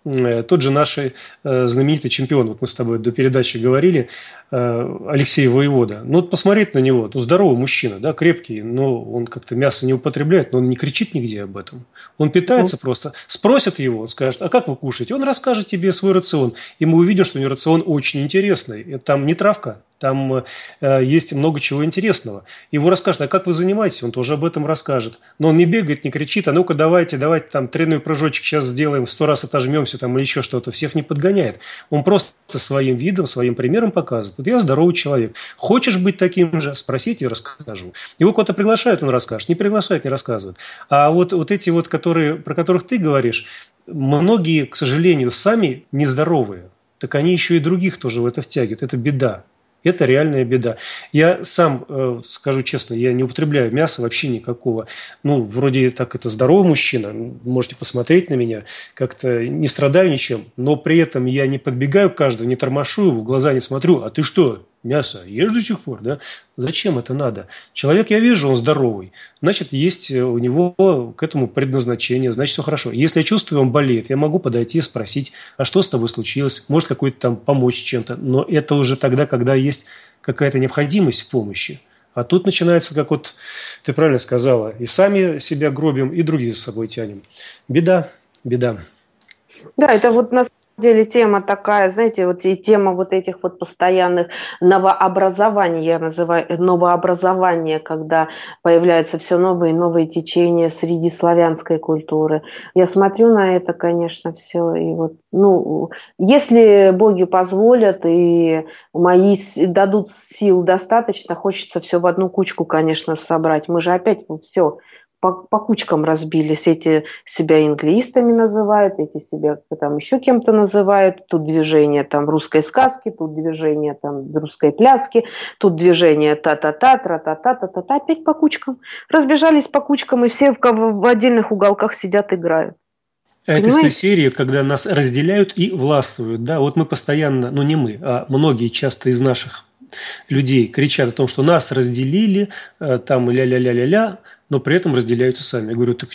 тот же наш э, знаменитый чемпион, вот мы с тобой до передачи говорили, э, Алексей Воевода. Ну, вот посмотреть на него, ну, здоровый мужчина, да, крепкий, но он как-то мясо не употребляет, но он не кричит нигде об этом. Он питается mm. просто. Спросят его, он скажет: а как вы кушаете? Он расскажет тебе свой рацион. И мы увидим, что у него рацион очень интересный. Там не травка, там э, есть много чего интересного. Его расскажут: а как вы занимаетесь? Он тоже об этом расскажет. Но он не бегает, не кричит: а ну-ка давайте, давайте там тройной прыжочек сейчас сделаем, сто раз отожмемся там или еще что-то. Всех не подгоняет. Он просто своим видом, своим примером показывает: вот я здоровый человек. Хочешь быть таким же? Спросите, я расскажу. Его куда-то приглашают, он расскажет. Не приглашают, не рассказывает. А вот, вот эти вот, которые, про которых ты говоришь, многие, к сожалению, сами нездоровые. Так они еще и других тоже в это втягивают. Это беда. Это реальная беда. Я сам, э, скажу честно, я не употребляю мяса вообще никакого. Ну, вроде так это здоровый мужчина, можете посмотреть на меня, как-то не страдаю ничем, но при этом я не подбегаю к каждому, не тормошу его, в глаза не смотрю: а ты что, мясо ешь до сих пор, да? Зачем это надо? Человек, я вижу, он здоровый, значит, есть у него к этому предназначение, значит, все хорошо. Если я чувствую, он болеет, я могу подойти и спросить: а что с тобой случилось? Может, какой-то там помочь чем-то? Но это уже тогда, когда есть какая-то необходимость в помощи. А тут начинается, как вот ты правильно сказала, и сами себя гробим, и других за собой тянем. Беда, беда.
Да, это вот на самом деле тема такая, знаете, вот и тема вот этих вот постоянных новообразований, я называю новообразование, когда появляются все новые и новые течения среди славянской культуры. Я смотрю на это, конечно, все, и вот, ну, если боги позволят и мои дадут сил достаточно, хочется все в одну кучку, конечно, собрать. Мы же опять вот все По, по кучкам разбились. Эти себя инглиистами называют, эти себя там еще кем-то называют. Тут движение там русской сказки, тут движение там русской пляски, тут движение та-та-та, тра-та-та, та-та-та. Опять по кучкам. Разбежались по кучкам, и все в, в отдельных уголках сидят, играют.
А это из той серии, когда нас разделяют и властвуют. Да? Вот мы постоянно, ну не мы, а многие часто из наших людей кричат о том, что нас разделили, там ля-ля-ля-ля-ля, но при этом разделяются сами. Я говорю: так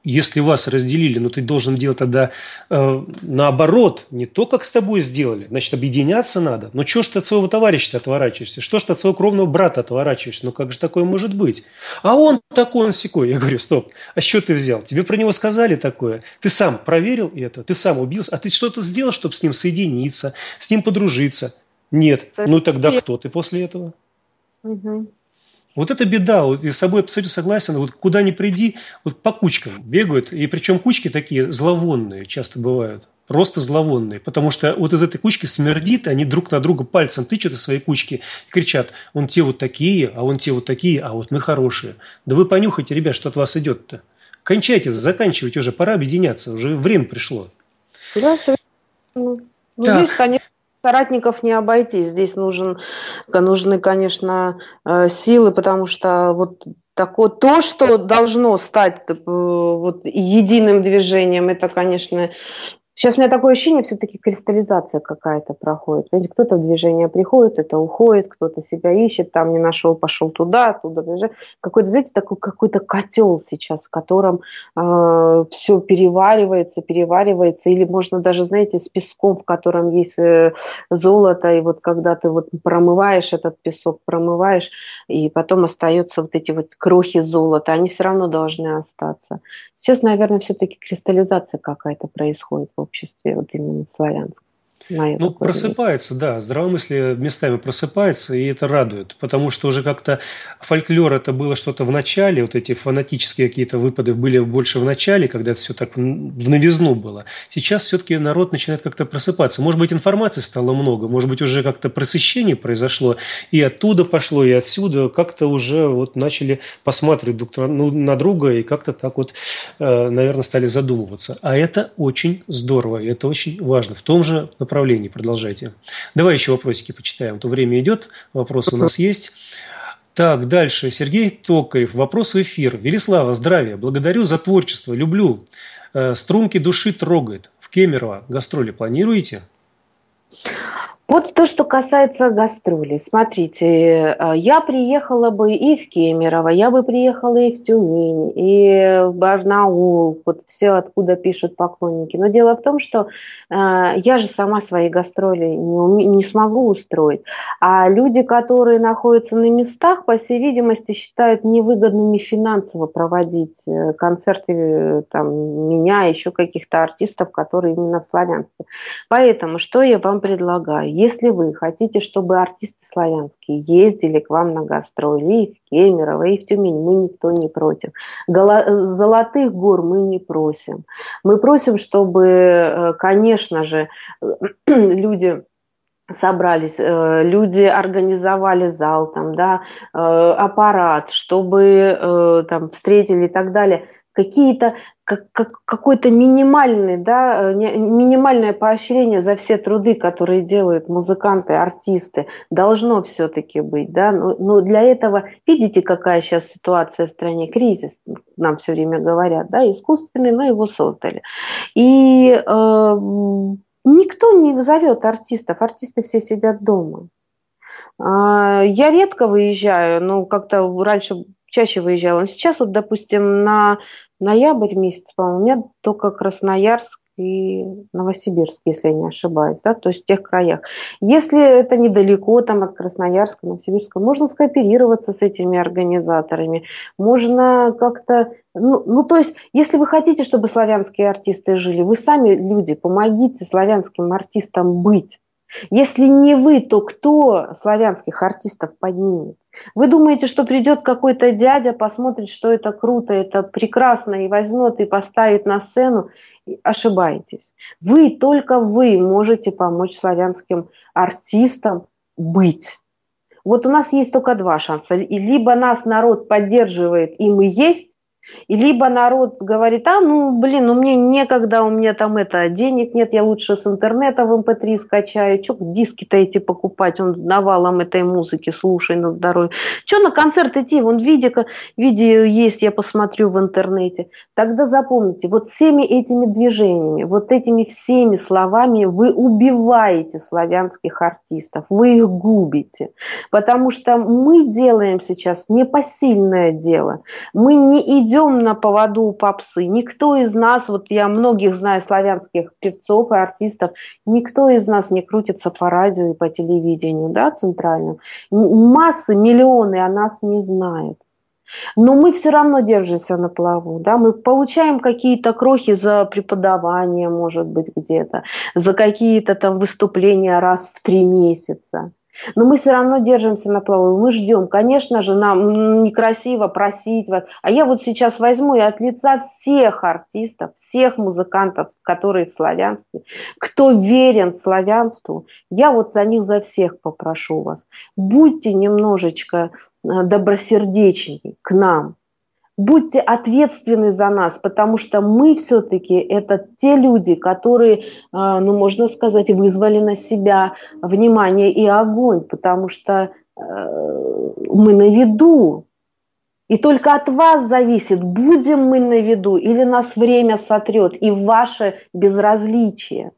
если вас разделили, ну ты должен делать тогда э, наоборот, не то, как с тобой сделали. Значит, объединяться надо. Но что ж ты от своего товарища отворачиваешься? Что ж ты от своего кровного брата отворачиваешься? Ну как же такое может быть? А он такой, он сякой. Я говорю, стоп, а что ты взял? Тебе про него сказали такое? Ты сам проверил это? Ты сам убился? А ты что-то сделал, чтобы с ним соединиться, с ним подружиться? Нет. Ну тогда кто ты после этого?
Угу.
Вот это беда, вот я с собой абсолютно согласен, вот куда ни приди, вот по кучкам бегают, и причем кучки такие зловонные часто бывают, просто зловонные, потому что вот из этой кучки смердит, они друг на друга пальцем тычут из своей кучки и кричат, вон те вот такие, а вон те вот такие, а вот мы хорошие. Да вы понюхайте, ребят, что от вас идет-то. Кончайте, заканчивайте уже, пора объединяться, уже время пришло.
Да, совершенно. Здесь, конечно, соратников не обойтись. Здесь нужен, нужны, конечно, силы, потому что вот такое, то, что должно стать вот, единым движением, это, конечно... Сейчас у меня такое ощущение, все-таки кристаллизация какая-то проходит. Кто-то в движение приходит, это уходит, кто-то себя ищет, там не нашел, пошел туда, оттуда. Какой-то, знаете, такой какой-то котел сейчас, в котором э, все переваривается, переваривается. Или можно даже, знаете, с песком, в котором есть э, золото, и вот когда ты вот промываешь этот песок, промываешь, и потом остаются вот эти вот крохи золота, они все равно должны остаться. Сейчас, наверное, все-таки кристаллизация какая-то происходит в обществе, вот именно в славянском.
Ну, просыпается, да, здравомыслие местами просыпается, и это радует, потому что уже как-то фольклор это было что-то в начале, вот эти фанатические какие-то выпады были больше в начале, когда это все так в новизну было. Сейчас все-таки народ начинает как-то просыпаться. Может быть, информации стало много, может быть, уже как-то просыщение произошло, и оттуда пошло, и отсюда как-то уже вот начали посматривать друг на друга, и как-то так вот, наверное, стали задумываться. А это очень здорово, и это очень важно. В том же направлении продолжайте. Давай еще вопросики почитаем. То время идет, вопросы у нас есть. Так, дальше. Сергей Токарев. Вопрос в эфир. Велислава, здравия. Благодарю за творчество. Люблю. Струнки души трогает. В Кемерово гастроли планируете?
Вот то, что касается гастролей. Смотрите, я приехала бы и в Кемерово, я бы приехала и в Тюмень, и в Барнаул, вот все, откуда пишут поклонники. Но дело в том, что э, я же сама свои гастроли не, не смогу устроить. А люди, которые находятся на местах, по всей видимости, считают невыгодными финансово проводить концерты там, меня, еще каких-то артистов, которые именно в славянстве. Поэтому что я вам предлагаю? Если вы хотите, чтобы артисты славянские ездили к вам на гастроли и в Кемерово, и в Тюмень, мы никто не против. Голо- Золотых гор мы не просим. Мы просим, чтобы, конечно же, люди собрались, люди организовали зал, там, да, аппарат, чтобы там, встретили и так далее. Какие-то Как, как, какое-то минимальное, да, минимальное поощрение за все труды, которые делают музыканты, артисты, должно все-таки быть. Да? Но, но для этого, видите, какая сейчас ситуация в стране, кризис, нам все время говорят, да, искусственный, но его создали. И э, никто не зовет артистов, артисты все сидят дома. Э, я редко выезжаю, но как-то раньше чаще выезжала. Но сейчас вот, допустим, на ноябрь месяц, по-моему, у меня только Красноярск и Новосибирск, если я не ошибаюсь, да, то есть в тех краях. Если это недалеко там, от Красноярска, Новосибирска, можно скооперироваться с этими организаторами, можно как-то, ну, ну, то есть, если вы хотите, чтобы славянские артисты жили, вы сами, люди, помогите славянским артистам быть. Если не вы, то кто славянских артистов поднимет? Вы думаете, что придет какой-то дядя, посмотрит, что это круто, это прекрасно, и возьмет и поставит на сцену? Ошибаетесь. Вы, только вы можете помочь славянским артистам быть. Вот у нас есть только два шанса. И либо нас народ поддерживает, и мы есть, и либо народ говорит, а, ну, блин, ну мне некогда, у меня там это, денег нет, я лучше с интернета в эм пэ три скачаю, что диски-то эти покупать, он навалом этой музыки, слушай на здоровье. Что на концерт идти, вон видео, видео есть, я посмотрю в интернете. Тогда запомните, вот всеми этими движениями, вот этими всеми словами вы убиваете славянских артистов, вы их губите, потому что мы делаем сейчас непосильное дело, мы не идем идем на поводу у попсы. Никто из нас, вот я многих знаю славянских певцов и артистов, никто из нас не крутится по радио и по телевидению, да, центральным. Массы, миллионы о нас не знают. Но мы все равно держимся на плаву, да, мы получаем какие-то крохи за преподавание, может быть, где-то, за какие-то там выступления раз в три месяца. Но мы все равно держимся на плаву, мы ждем. Конечно же, нам некрасиво просить вас. А я вот сейчас возьму и от лица всех артистов, всех музыкантов, которые в славянстве, кто верен славянству, я вот за них, за всех попрошу вас. Будьте немножечко добросердечней к нам. Будьте ответственны за нас, потому что мы все-таки это те люди, которые, ну, можно сказать, вызвали на себя внимание и огонь, потому что мы на виду. И только от вас зависит, будем мы на виду или нас время сотрет и ваше безразличие.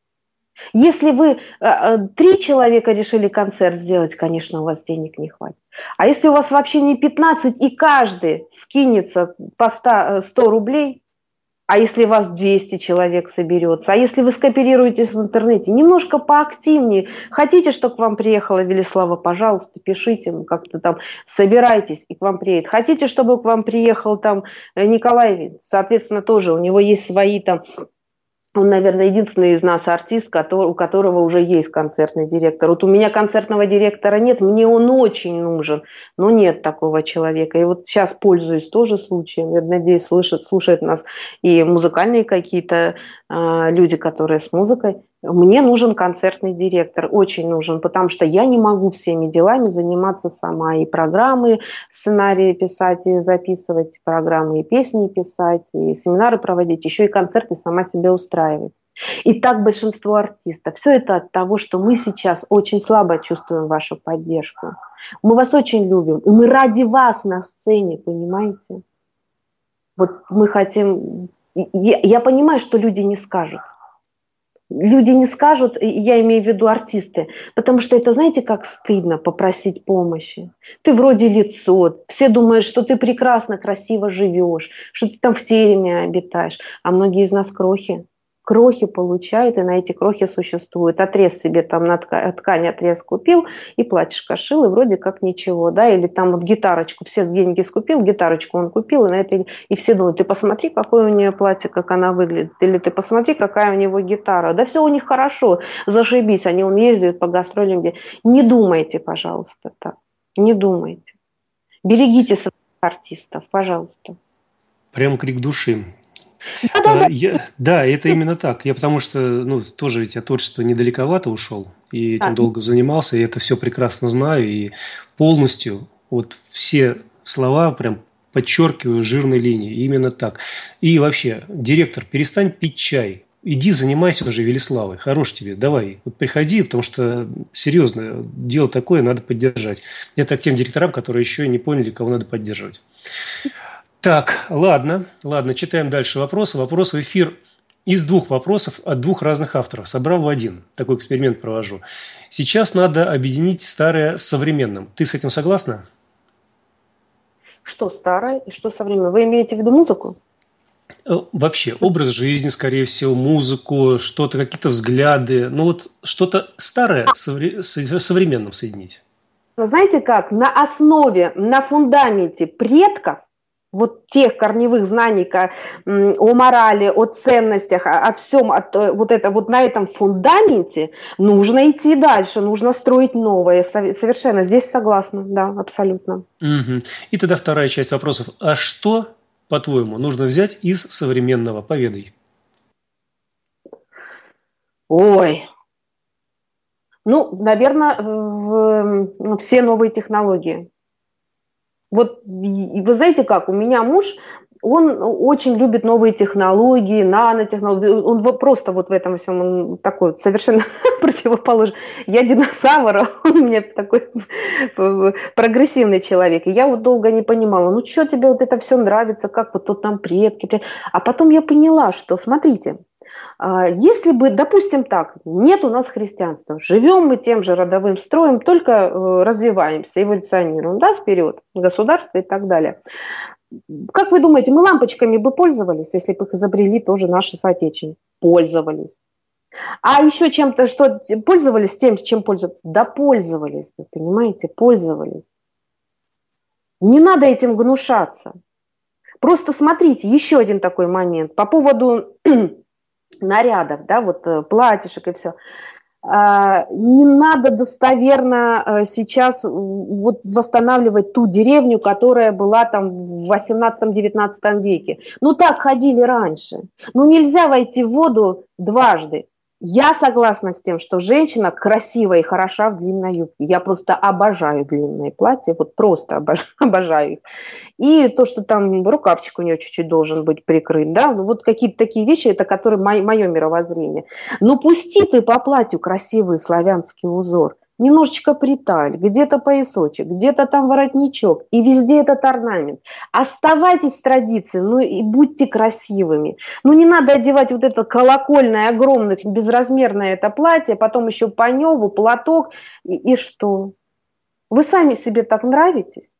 Если вы э, три человека решили концерт сделать, конечно, у вас денег не хватит. А если у вас вообще не пятнадцать, и каждый скинется по сто рублей, а если у вас двести человек соберется, а если вы скооперируетесь в интернете, немножко поактивнее. Хотите, чтобы к вам приехала Велислава, пожалуйста, пишите, как-то там собирайтесь, и к вам приедет. Хотите, чтобы к вам приехал там Николай, соответственно, тоже у него есть свои там... Он, наверное, единственный из нас артист, который, у которого уже есть концертный директор. Вот у меня концертного директора нет, мне он очень нужен, но нет такого человека. И вот сейчас пользуюсь тоже случаем. Я надеюсь, слышат, слушают нас и музыкальные какие-то э, люди, которые с музыкой. Мне нужен концертный директор, очень нужен, потому что я не могу всеми делами заниматься сама. И программы, сценарии писать, и записывать, программы и песни писать, и семинары проводить, еще и концерты сама себе устраивать. И так большинство артистов. Все это от того, что мы сейчас очень слабо чувствуем вашу поддержку. Мы вас очень любим, и мы ради вас на сцене, понимаете? Вот мы хотим... Я, я понимаю, что люди не скажут. Люди не скажут, я имею в виду артисты, потому что это, знаете, как стыдно попросить помощи. Ты вроде лицо, все думают, что ты прекрасно, красиво живешь, что ты там в тереме обитаешь, а многие из нас крохи. Крохи получают, и на эти крохи существуют. Отрез себе там на ткань, ткань отрез купил, и платьишко шил, и вроде как ничего, да, или там вот гитарочку, все деньги скупил, гитарочку он купил, и, на это, и все думают, ты посмотри, какое у нее платье, как она выглядит, или ты посмотри, какая у него гитара. Да все у них хорошо, зашибись, они он ездят по гастролям. Где... Не думайте, пожалуйста, так, не думайте. Берегите своих артистов, пожалуйста.
Прям крик души. Да, я, да, это именно так. Я потому что, ну, тоже ведь от творчества недалековато ушел, и этим а. долго занимался, и это все прекрасно знаю, и полностью вот все слова прям подчеркиваю жирной линией, именно так. И вообще, директор, перестань пить чай, иди занимайся уже Велиславой, хорош тебе, давай, вот приходи, потому что, серьезно, дело такое, надо поддержать. Это к тем директорам, которые еще не поняли, кого надо поддерживать. Так, ладно, ладно, читаем дальше вопросы. Вопрос в эфир из двух вопросов от двух разных авторов. Собрал в один. Такой эксперимент провожу. Сейчас надо объединить старое с современным. Ты с этим согласна?
Что старое и что современное? Вы имеете в виду музыку?
Вообще, образ жизни, скорее всего, музыку, что-то, какие-то взгляды. Ну вот что-то старое с современным соединить.
Знаете как? На основе, на фундаменте предков, вот тех корневых знаний о морали, о ценностях, о всем, от, вот, это, вот на этом фундаменте нужно идти дальше, нужно строить новое. Совершенно здесь согласна, да, абсолютно.
Угу. И тогда вторая часть вопросов. А что, по-твоему, нужно взять из современного? Поведай.
Ой. Ну, наверное, все новые технологии. Вот вы знаете как, у меня муж, он очень любит новые технологии, нанотехнологии, он просто вот в этом всем он такой совершенно противоположный. Я динозавр, а он у меня такой прогрессивный человек. И я вот долго не понимала, ну что тебе вот это все нравится, как вот тут нам предки. А потом я поняла, что, смотрите, если бы, допустим так, нет у нас христианства, живем мы тем же родовым строем, только развиваемся, эволюционируем, да, вперед, государство и так далее. как вы думаете, мы лампочками бы пользовались, если бы их изобрели тоже наши соотечественники? Пользовались. А еще чем-то, что пользовались тем, чем пользовались? Да пользовались, вы понимаете, пользовались. Не надо этим гнушаться. Просто смотрите, еще один такой момент по поводу нарядов, да, вот платьишек и все. Не надо достоверно сейчас вот восстанавливать ту деревню, которая была там в восемнадцатом-девятнадцатом веке. Ну так ходили раньше. Ну нельзя войти в воду дважды. Я согласна с тем, что женщина красивая и хороша в длинной юбке. Я просто обожаю длинные платья, вот просто обожаю, обожаю их. И то, что там рукавчик у нее чуть-чуть должен быть прикрыт, да, вот какие-то такие вещи, это которые мое мировоззрение. Но пусти ты по платью красивый славянский узор, немножечко приталь, где-то поясочек, где-то там воротничок, и везде этот орнамент. Оставайтесь в традиции, ну и будьте красивыми. Ну не надо одевать вот это колокольное, огромное, безразмерное это платье, потом еще паневу, платок, и, и что? Вы сами себе так нравитесь?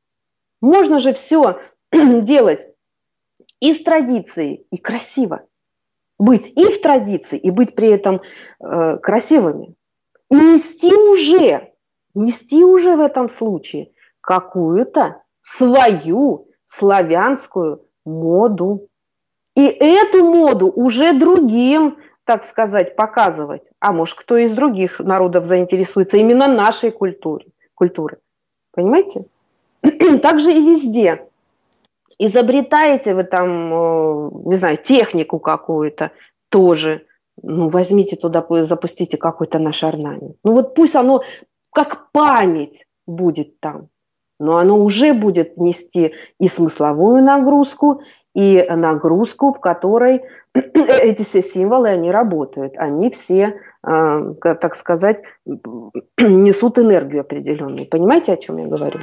Можно же все делать из традиции и красиво. Быть и в традиции, и быть при этом э, красивыми. И нести уже, нести уже в этом случае какую-то свою славянскую моду. И эту моду уже другим, так сказать, показывать. А может, кто из других народов заинтересуется именно нашей культуре, культуры. Понимаете? Также и везде. Изобретаете вы там, не знаю, технику какую-то, тоже, ну, возьмите туда, запустите какой-то наш орнамент. Ну, вот пусть оно как память будет там, но оно уже будет нести и смысловую нагрузку, и нагрузку, в которой эти все символы, они работают. Они все, так сказать, несут энергию определенную. Понимаете, о чем я говорю?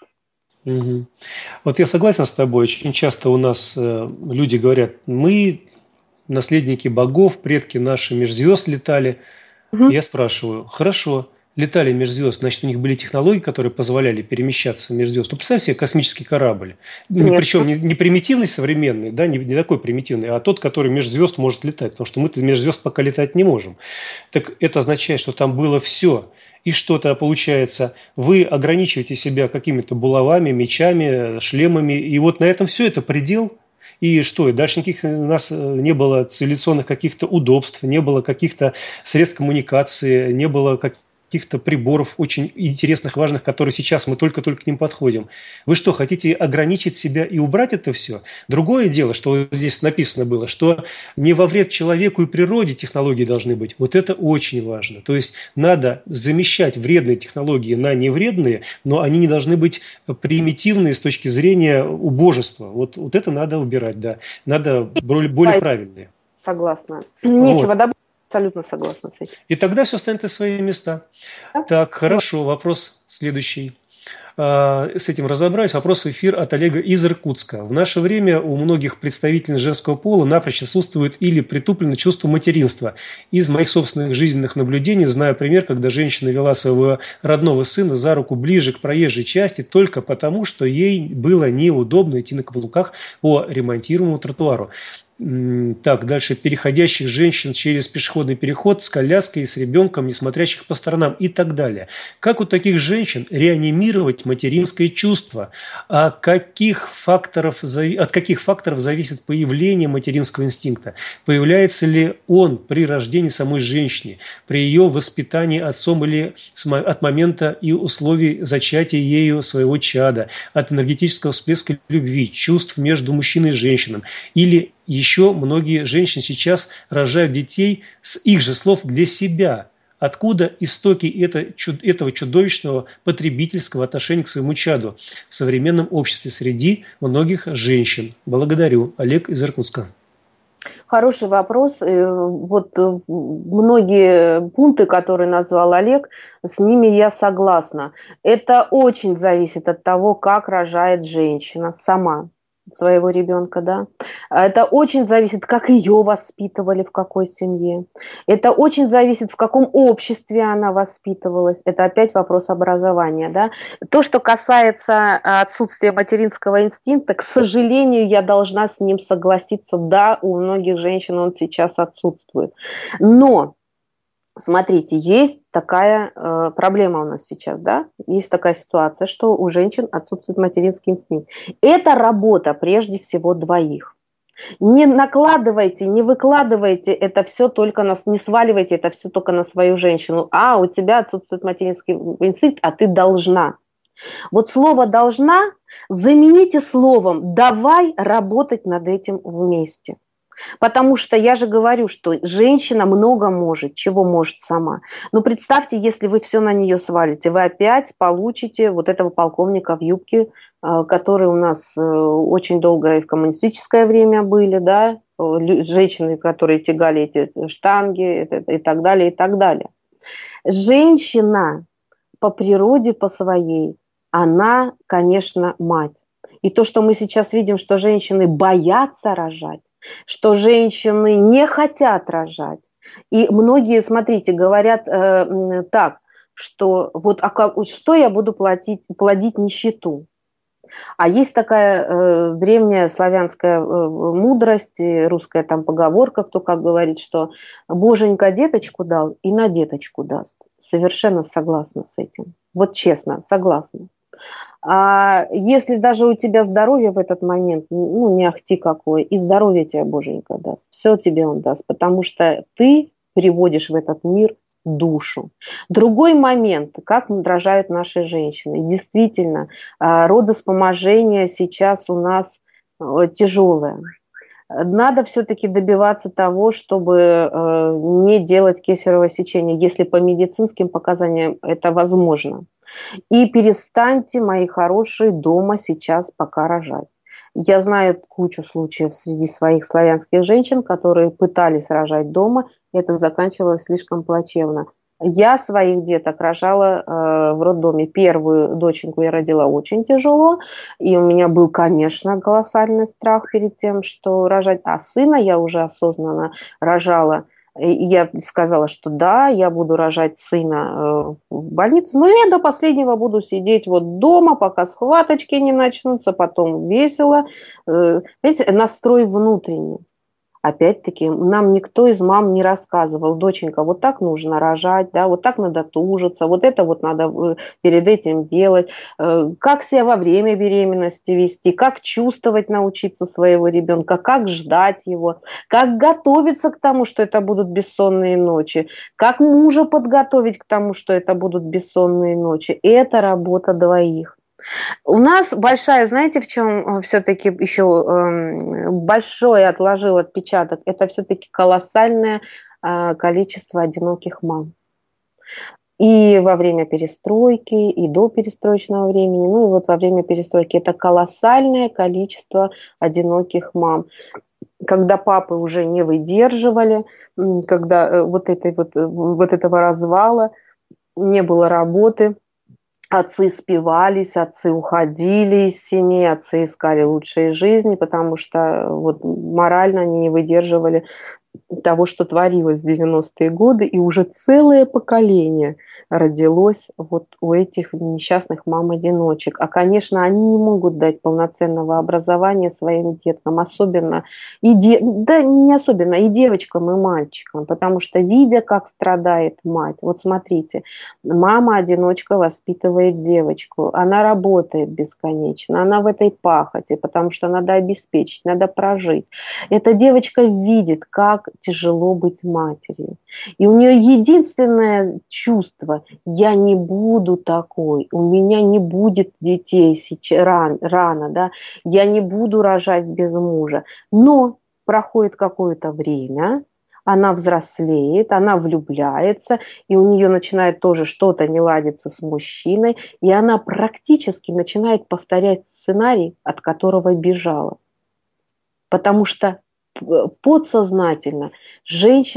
Угу. Вот я согласен с тобой. Очень часто у нас э, люди говорят, мы наследники богов, предки наши межзвезд летали. Угу. Я спрашиваю, хорошо, летали межзвезд, значит, у них были технологии, которые позволяли перемещаться межзвезд. Ну, представь себе космический корабль. Нет. Причем не, не примитивный современный, да, не, не такой примитивный, а тот, который межзвезд может летать. Потому что мы-то межзвезд пока летать не можем. Так это означает, что там было все. И что-то получается, вы ограничиваете себя какими-то булавами, мечами, шлемами, и вот на этом все, это предел. И что, и дальше никаких у нас не было цивилизационных каких-то удобств, не было каких-то средств коммуникации, не было каких-то каких-то приборов очень интересных, важных, которые сейчас мы только-только к ним подходим. Вы что, хотите ограничить себя и убрать это все? Другое дело, что здесь написано было, что не во вред человеку и природе технологии должны быть. Вот это очень важно. То есть надо замещать вредные технологии на невредные, но они не должны быть примитивные с точки зрения убожества. Вот, вот это надо убирать, да. Надо более, более правильные.
Согласна. Нечего
вот.
добавить. Абсолютно согласна с этим.
И тогда все станет на свои места. Да? Так, хорошо. Вопрос следующий. С этим разобрались. Вопрос в эфир от Олега из Иркутска. В наше время у многих представителей женского пола напрочь отсутствует или притуплено чувство материнства. Из моих собственных жизненных наблюдений знаю пример, когда женщина вела своего родного сына за руку ближе к проезжей части только потому, что ей было неудобно идти на каблуках по ремонтируемому тротуару. Так, дальше. Переходящих женщин через пешеходный переход с коляской, с ребенком, не смотрящих по сторонам и так далее. Как у таких женщин реанимировать материнское чувство? А каких факторов, от каких факторов зависит появление материнского инстинкта? Появляется ли он при рождении самой женщины, при ее воспитании отцом или от момента и условий зачатия ею своего чада, от энергетического всплеска любви, чувств между мужчиной и женщиной, или еще многие женщины сейчас рожают детей с их же слов для себя. Откуда истоки это, этого чудовищного потребительского отношения к своему чаду в современном обществе среди многих женщин? Благодарю. Олег из Иркутска.
Хороший вопрос. Вот многие пункты, которые назвал Олег, с ними я согласна. Это очень зависит от того, как рожает женщина сама. своего ребенка, да. Это очень зависит, как ее воспитывали, в какой семье. Это очень зависит, в каком обществе она воспитывалась. Это опять вопрос образования, да. То, что касается отсутствия материнского инстинкта, к сожалению, я должна с ним согласиться. Да, у многих женщин он сейчас отсутствует. Но смотрите, есть такая э, проблема у нас сейчас, да, есть такая ситуация, что у женщин отсутствует материнский инстинкт. Это работа прежде всего двоих. Не накладывайте, не выкладывайте это все только на, не сваливайте это все только на свою женщину. А, у тебя отсутствует материнский инстинкт, а ты должна. Вот слово «должна» замените словом «давай работать над этим вместе». Потому что я же говорю, что женщина много может, чего может сама. Но представьте, если вы все на нее свалите, вы опять получите вот этого полковника в юбке, которые у нас очень долго и в коммунистическое время были, да, женщины, которые тягали эти штанги и так далее, и так далее. Женщина по природе, по своей, она, конечно, мать. И то, что мы сейчас видим, что женщины боятся рожать, что женщины не хотят рожать. И многие, смотрите, говорят э, так, что вот а как, что я буду платить, плодить нищету. А есть такая э, древняя славянская э, мудрость, русская там поговорка, кто как говорит, что Боженька деточку дал и на деточку даст. Совершенно согласна с этим. Вот честно, согласна. А если даже у тебя здоровье в этот момент, ну, не ахти какое, и здоровье тебе Боженька даст, все тебе он даст, потому что ты приводишь в этот мир душу. Другой момент, как рожают наши женщины. Действительно, родовспоможение сейчас у нас тяжелое. Надо все-таки добиваться того, чтобы не делать кесарево сечение, если по медицинским показаниям это возможно. И перестаньте, мои хорошие, дома сейчас пока рожать. Я знаю кучу случаев среди своих славянских женщин, которые пытались рожать дома, и это заканчивалось слишком плачевно. Я своих деток рожала э, в роддоме. Первую доченьку я родила очень тяжело, и у меня был, конечно, колоссальный страх перед тем, что рожать. А сына я уже осознанно рожала. И я сказала, что да, я буду рожать сына в больнице, но я до последнего буду сидеть вот дома, пока схваточки не начнутся, потом весело. Видите, настрой внутренний. Опять-таки, нам никто из мам не рассказывал: доченька, вот так нужно рожать, да, вот так надо тужиться, вот это вот надо перед этим делать, как себя во время беременности вести, как чувствовать, научиться своего ребенка, как ждать его, как готовиться к тому, что это будут бессонные ночи, как мужа подготовить к тому, что это будут бессонные ночи. Это работа двоих. У нас большая, знаете, в чем все-таки еще э, большой отложил отпечаток? Это все-таки колоссальное э, количество одиноких мам. И во время перестройки, и до перестроечного времени, ну и вот во время перестройки. Это колоссальное количество одиноких мам. Когда папы уже не выдерживали, когда э, вот, этой вот, вот этого развала, не было работы, отцы спивались, отцы уходили из семьи, отцы искали лучшей жизни, потому что вот морально они не выдерживали того, что творилось в девяностые годы, и уже целое поколение родилось вот у этих несчастных мам-одиночек. А, конечно, они не могут дать полноценного образования своим деткам, особенно, и де... да не особенно, и девочкам, и мальчикам, потому что, видя, как страдает мать, вот смотрите, мама-одиночка воспитывает девочку, она работает бесконечно, она в этой пахоте, потому что надо обеспечить, надо прожить. Эта девочка видит, как тяжело быть матерью. И у нее единственное чувство: я не буду такой, у меня не будет детей сейчас, ран, рано, да, я не буду рожать без мужа. Но проходит какое-то время, она взрослеет, она влюбляется, и у нее начинает тоже что-то не ладиться с мужчиной, и она практически начинает повторять сценарий, от которого бежала. Потому что подсознательно женщина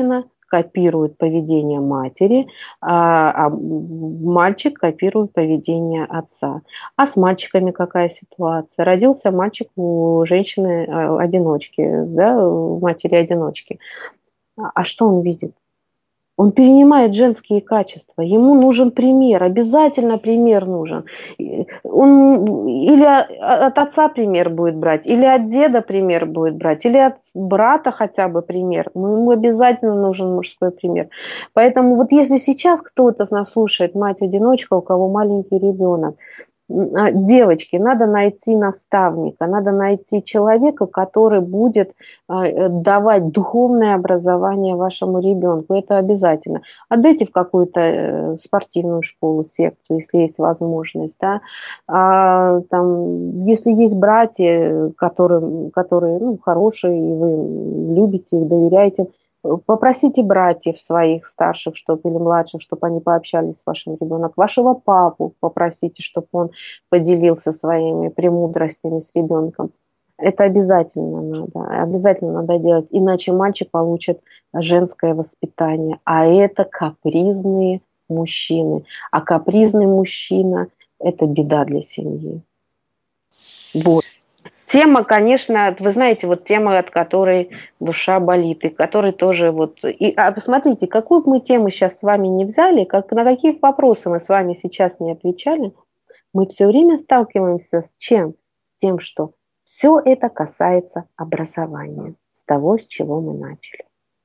копирует поведение матери, а, а мальчик копирует поведение отца. А с мальчиками какая ситуация? Родился мальчик у женщины-одиночки, да, у матери-одиночки. А что он видит? Он перенимает женские качества. Ему нужен пример, обязательно пример нужен. Он или от отца пример будет брать, или от деда пример будет брать, или от брата хотя бы пример. Но ему обязательно нужен мужской пример. Поэтому вот если сейчас кто-то нас слушает, мать-одиночка, у кого маленький ребенок, девочки, надо найти наставника, надо найти человека, который будет давать духовное образование вашему ребенку. Это обязательно. Отдайте в какую-то спортивную школу, секцию, если есть возможность. Да? А, там, если есть братья, которые, которые ну, хорошие, и вы любите их, доверяете, попросите братьев своих старших, чтобы или младших, чтобы они пообщались с вашим ребенком. Вашего папу попросите, чтобы он поделился своими премудростями с ребенком. Это обязательно надо, обязательно надо делать, иначе мальчик получит женское воспитание, а это капризные мужчины. А капризный мужчина – это беда для семьи. Вот. Тема, конечно, вы знаете, вот тема, от которой душа болит, и которой тоже вот... И, а посмотрите, какую мы тему сейчас с вами не взяли, как, на какие вопросы мы с вами сейчас не отвечали, мы все время сталкиваемся с чем? С тем, что все это касается образования, с того, с чего мы начали.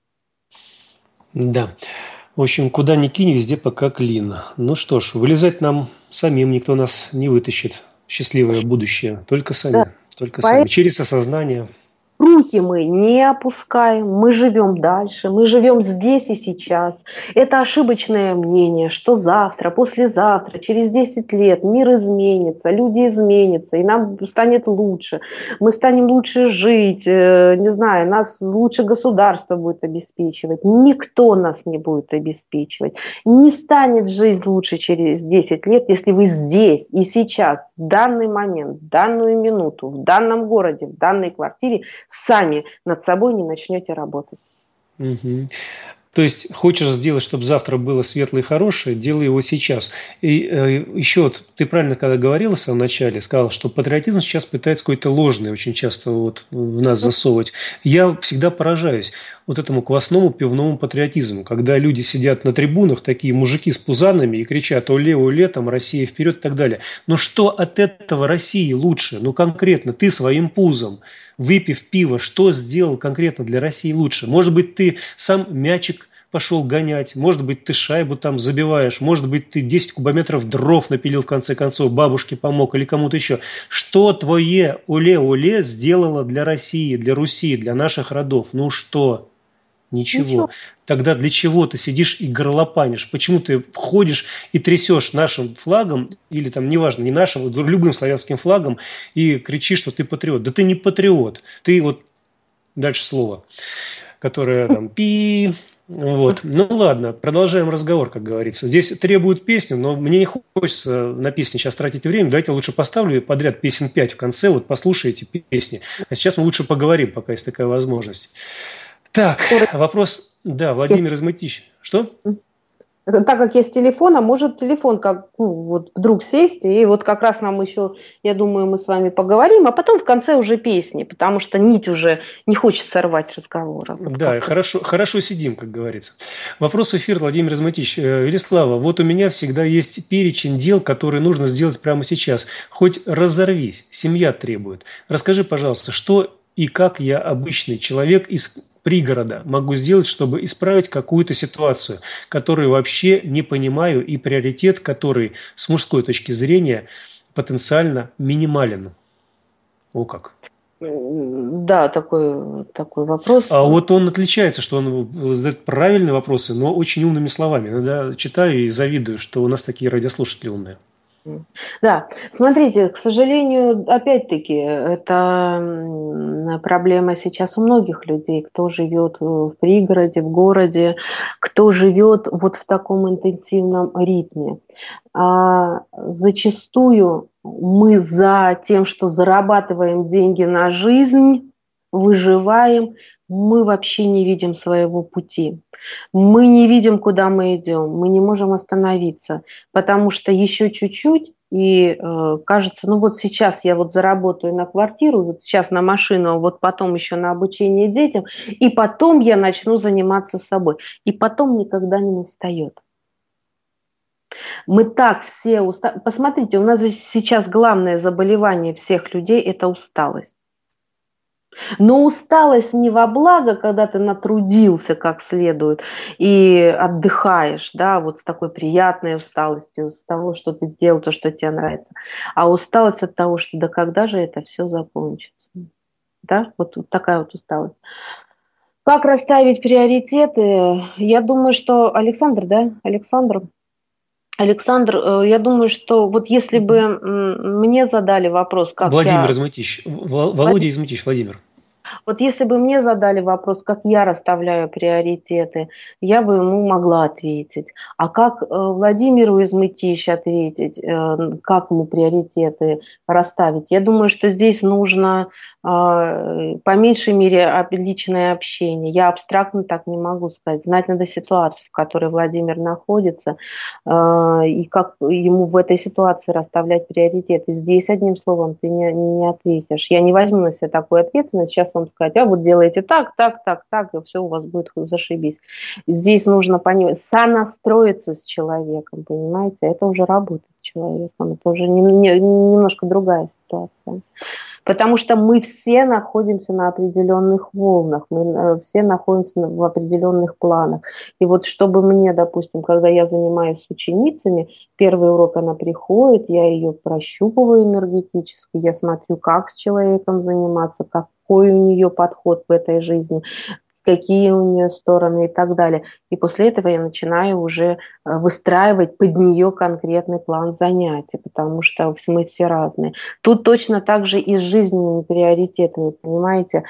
Да. В общем, куда ни кинь, везде пока клин. Ну что ж, вылезать нам самим никто нас не вытащит в счастливое будущее. Только сами. Да. Только Поэтому... сами. Через осознание.
Руки мы не опускаем, мы живем дальше, мы живем здесь и сейчас. Это ошибочное мнение, что завтра, послезавтра, через десять лет мир изменится, люди изменятся, и нам станет лучше. Мы станем лучше жить, не знаю, нас лучше государство будет обеспечивать. Никто нас не будет обеспечивать. Не станет жизнь лучше через десять лет, если вы здесь и сейчас, в данный момент, в данную минуту, в данном городе, в данной квартире сами над собой не начнете работать.
Угу. То есть, хочешь сделать, чтобы завтра было светлое и хорошее, делай его сейчас. И э, еще вот, ты правильно когда говорила в самом начале, сказала, что патриотизм сейчас пытается какой-то ложный очень часто вот в нас засовывать. Я всегда поражаюсь вот этому квасному пивному патриотизму, когда люди сидят на трибунах, такие мужики с пузанами, и кричат «Оле, оле, там Россия вперед» и так далее. Но что от этого России лучше? Ну, конкретно, ты своим пузом, выпив пиво, что сделал конкретно для России лучше? Может быть, ты сам мячик пошел гонять, может быть, ты шайбу там забиваешь, может быть, ты десять кубометров дров напилил в конце концов, бабушке помог или кому-то еще. Что твое оле-оле сделало для России, для Руси, для наших родов? Ну что? Ничего. Ничего. Тогда для чего ты сидишь и горлопанишь? Почему ты входишь и трясешь нашим флагом, или там, неважно, не нашим, любым славянским флагом, и кричишь, что ты патриот? Да ты не патриот. Ты вот, дальше слово, которое там пи... Вот. Ну ладно, продолжаем разговор, как говорится. Здесь требуют песню, но мне не хочется на песни сейчас тратить время. Давайте я лучше поставлю подряд песен пять в конце, вот послушайте песни. А сейчас мы лучше поговорим, пока есть такая возможность. Так, вопрос, да, Владимир из Мытищ. Что?
Так как есть телефон, а может телефон как ну, вот вдруг сесть, и вот как раз нам еще, я думаю, мы с вами поговорим, а потом в конце уже песни, потому что нить уже не хочется рвать разговора. Вот
да, хорошо, хорошо сидим, как говорится. Вопрос в эфир, Владимир из Мытищ. Велислава, вот у меня всегда есть перечень дел, которые нужно сделать прямо сейчас. Хоть разорвись, семья требует. Расскажи, пожалуйста, что и как я, обычный человек из пригорода, могу сделать, чтобы исправить какую-то ситуацию, которую вообще не понимаю, и приоритет, который с мужской точки зрения потенциально минимален. О как.
Да, такой, такой вопрос.
А вот он отличается, что он задает правильные вопросы, но очень умными словами. Иногда читаю и завидую, что у нас такие радиослушатели умные.
Да, смотрите, к сожалению, опять-таки, это проблема сейчас у многих людей, кто живет в пригороде, в городе, кто живет вот в таком интенсивном ритме. А зачастую мы за тем, что зарабатываем деньги на жизнь, выживаем, мы вообще не видим своего пути. Мы не видим, куда мы идем, мы не можем остановиться, потому что еще чуть-чуть, и э, кажется, ну вот сейчас я вот заработаю на квартиру, вот сейчас на машину, вот потом еще на обучение детям, и потом я начну заниматься собой. И потом никогда не настает. Мы так все устали. Посмотрите, у нас же сейчас главное заболевание всех людей – это усталость. Но усталость не во благо, когда ты натрудился как следует и отдыхаешь, да, вот с такой приятной усталостью, с того, что ты сделал то, что тебе нравится, а усталость от того, что да когда же это все закончится, да, вот, вот такая вот усталость. Как расставить приоритеты? Я думаю, что Александр, да, Александр, Александр, я думаю, что вот если бы мне задали вопрос, как
Владимир
я...
Измытищ, Володя Измытищ, Владимир.
Вот если бы мне задали вопрос, как я расставляю приоритеты, я бы ему могла ответить. А как Владимиру из Мытищ ответить, как ему приоритеты расставить? Я думаю, что здесь нужно по меньшей мере личное общение. Я абстрактно так не могу сказать. Знать надо ситуацию, в которой Владимир находится, и как ему в этой ситуации расставлять приоритеты. Здесь одним словом ты не, не ответишь. Я не возьму на себя такую ответственность. Сейчас вам сказать, а вот делаете так, так, так, так, и все у вас будет зашибись. Здесь нужно понимать, сонастроиться с человеком, понимаете? Это уже работа с человеком. Это уже не, не, немножко другая ситуация. Потому что мы все находимся на определенных волнах, мы все находимся в определенных планах. И вот чтобы мне, допустим, когда я занимаюсь с ученицами, первый урок она приходит, я ее прощупываю энергетически, я смотрю, как с человеком заниматься, какой у нее подход в этой жизни, какие у нее стороны и так далее. И после этого я начинаю уже выстраивать под нее конкретный план занятий, потому что мы все разные. Тут точно так же и с жизненными приоритетами, понимаете.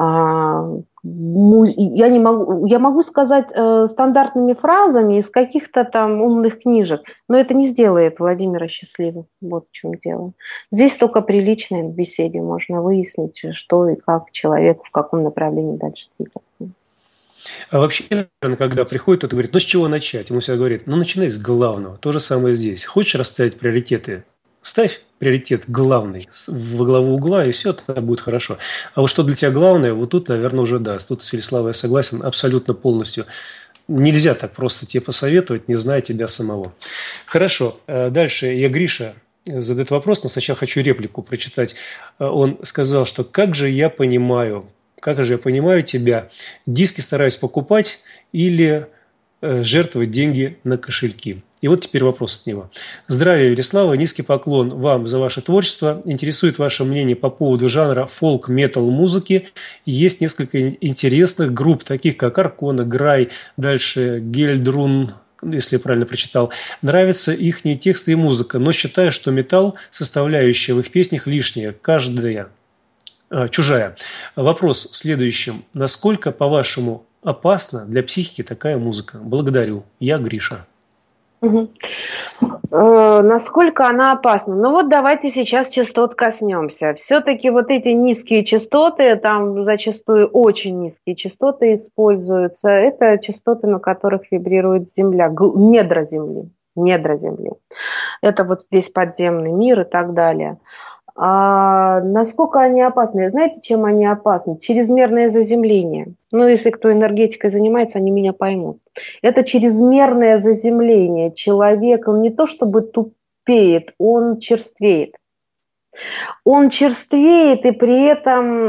Я, не могу, я могу сказать э, стандартными фразами из каких-то там умных книжек, но это не сделает Владимира счастливым. Вот в чем дело. Здесь только при личной беседе можно выяснить, что и как человеку, в каком направлении дальше двигаться.
А вообще, когда приходит, кто-то говорит, ну с чего начать? Ему всегда говорит, ну начинай с главного. То же самое здесь. Хочешь расставить приоритеты? Ставь приоритет главный во главу угла, и все тогда будет хорошо. А вот что для тебя главное, вот тут, наверное, уже да. Тут с Велиславой я согласен абсолютно полностью. Нельзя так просто тебе посоветовать, не зная тебя самого. Хорошо. Дальше я Гриша задает вопрос, но сначала хочу реплику прочитать. Он сказал, что как же я понимаю, как же я понимаю тебя, диски стараюсь покупать или жертвовать деньги на кошельки. И вот теперь вопрос от него. Здравия, Велислава, низкий поклон вам за ваше творчество. Интересует ваше мнение по поводу жанра фолк-метал музыки. Есть несколько интересных групп, таких как Аркона, Грай, дальше Гельдрун, если я правильно прочитал. Нравятся их тексты и музыка, но считаю, что металл, составляющая в их песнях, лишняя, каждая, а, чужая. Вопрос в следующем. Насколько, по-вашему, опасна для психики такая музыка? Благодарю. Я Гриша.
Угу. Э, насколько она опасна? Ну вот давайте сейчас частот коснемся. Все-таки вот эти низкие частоты, там зачастую очень низкие частоты используются. Это частоты, на которых вибрирует Земля, недра Земли. Недра Земли. Это вот здесь подземный мир и так далее. А насколько они опасны? Знаете, чем они опасны? Чрезмерное заземление. Ну, если кто энергетикой занимается, они меня поймут. Это чрезмерное заземление. Человек, он не то чтобы тупеет, он черствеет. Он черствеет, и при этом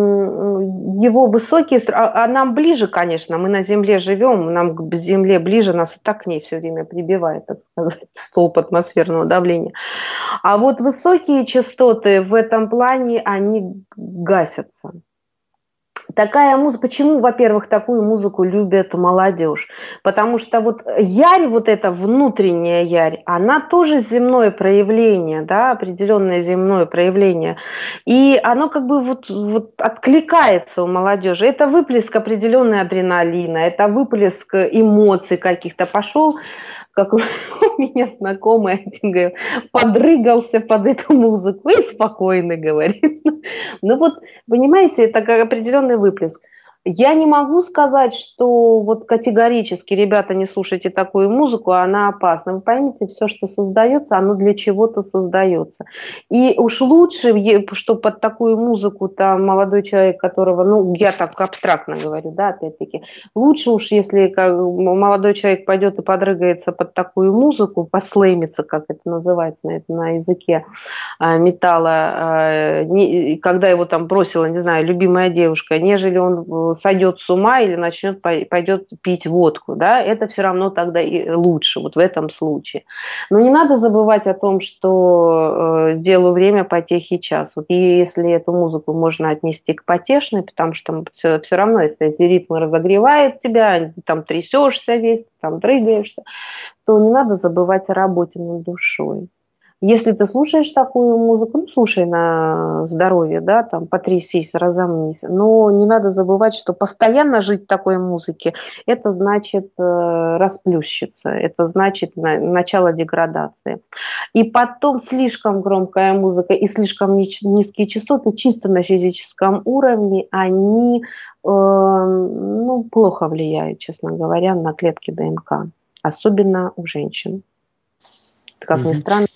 его высокие... А нам ближе, конечно, мы на Земле живем, нам к Земле ближе, нас и так к ней все время прибивает, так сказать, столб атмосферного давления. А вот высокие частоты в этом плане, они гасятся. Такая музыка, почему, во-первых, такую музыку любят молодежь? Потому что вот ярь, вот эта внутренняя ярь, она тоже земное проявление, да, определенное земное проявление. И оно как бы вот, вот откликается у молодежи. Это выплеск определенной адреналина, это выплеск эмоций каких-то. Пошел как у меня знакомый один, говорит, подрыгался под эту музыку и спокойно говорит. Ну вот, понимаете, это как определенный выплеск. Я не могу сказать, что вот категорически, ребята, не слушайте такую музыку, она опасна. Вы поймите, все, что создается, оно для чего-то создается. И уж лучше, что под такую музыку там молодой человек, которого, ну, я так абстрактно говорю, да, опять-таки, лучше уж, если молодой человек пойдет и подрыгается под такую музыку, послеймится, как это называется на, на языке металла, когда его там бросила, не знаю, любимая девушка, нежели он сойдет с ума или начнет, пойдет пить водку, да, это все равно тогда и лучше, вот в этом случае. Но не надо забывать о том, что э, делу время, потехи час. Вот и если эту музыку можно отнести к потешной, потому что все, все равно это, эти ритмы разогревают тебя, там трясешься весь, там дрыгаешься, то не надо забывать о работе над душой. Если ты слушаешь такую музыку, ну, слушай на здоровье, да, там, потрясись, разомнись. Но не надо забывать, что постоянно жить в такой музыке, это значит э, расплющиться, это значит на, начало деградации. И потом слишком громкая музыка и слишком низкие частоты чисто на физическом уровне, они э, ну, плохо влияют, честно говоря, на клетки ДНК, особенно у женщин. Как ни странно.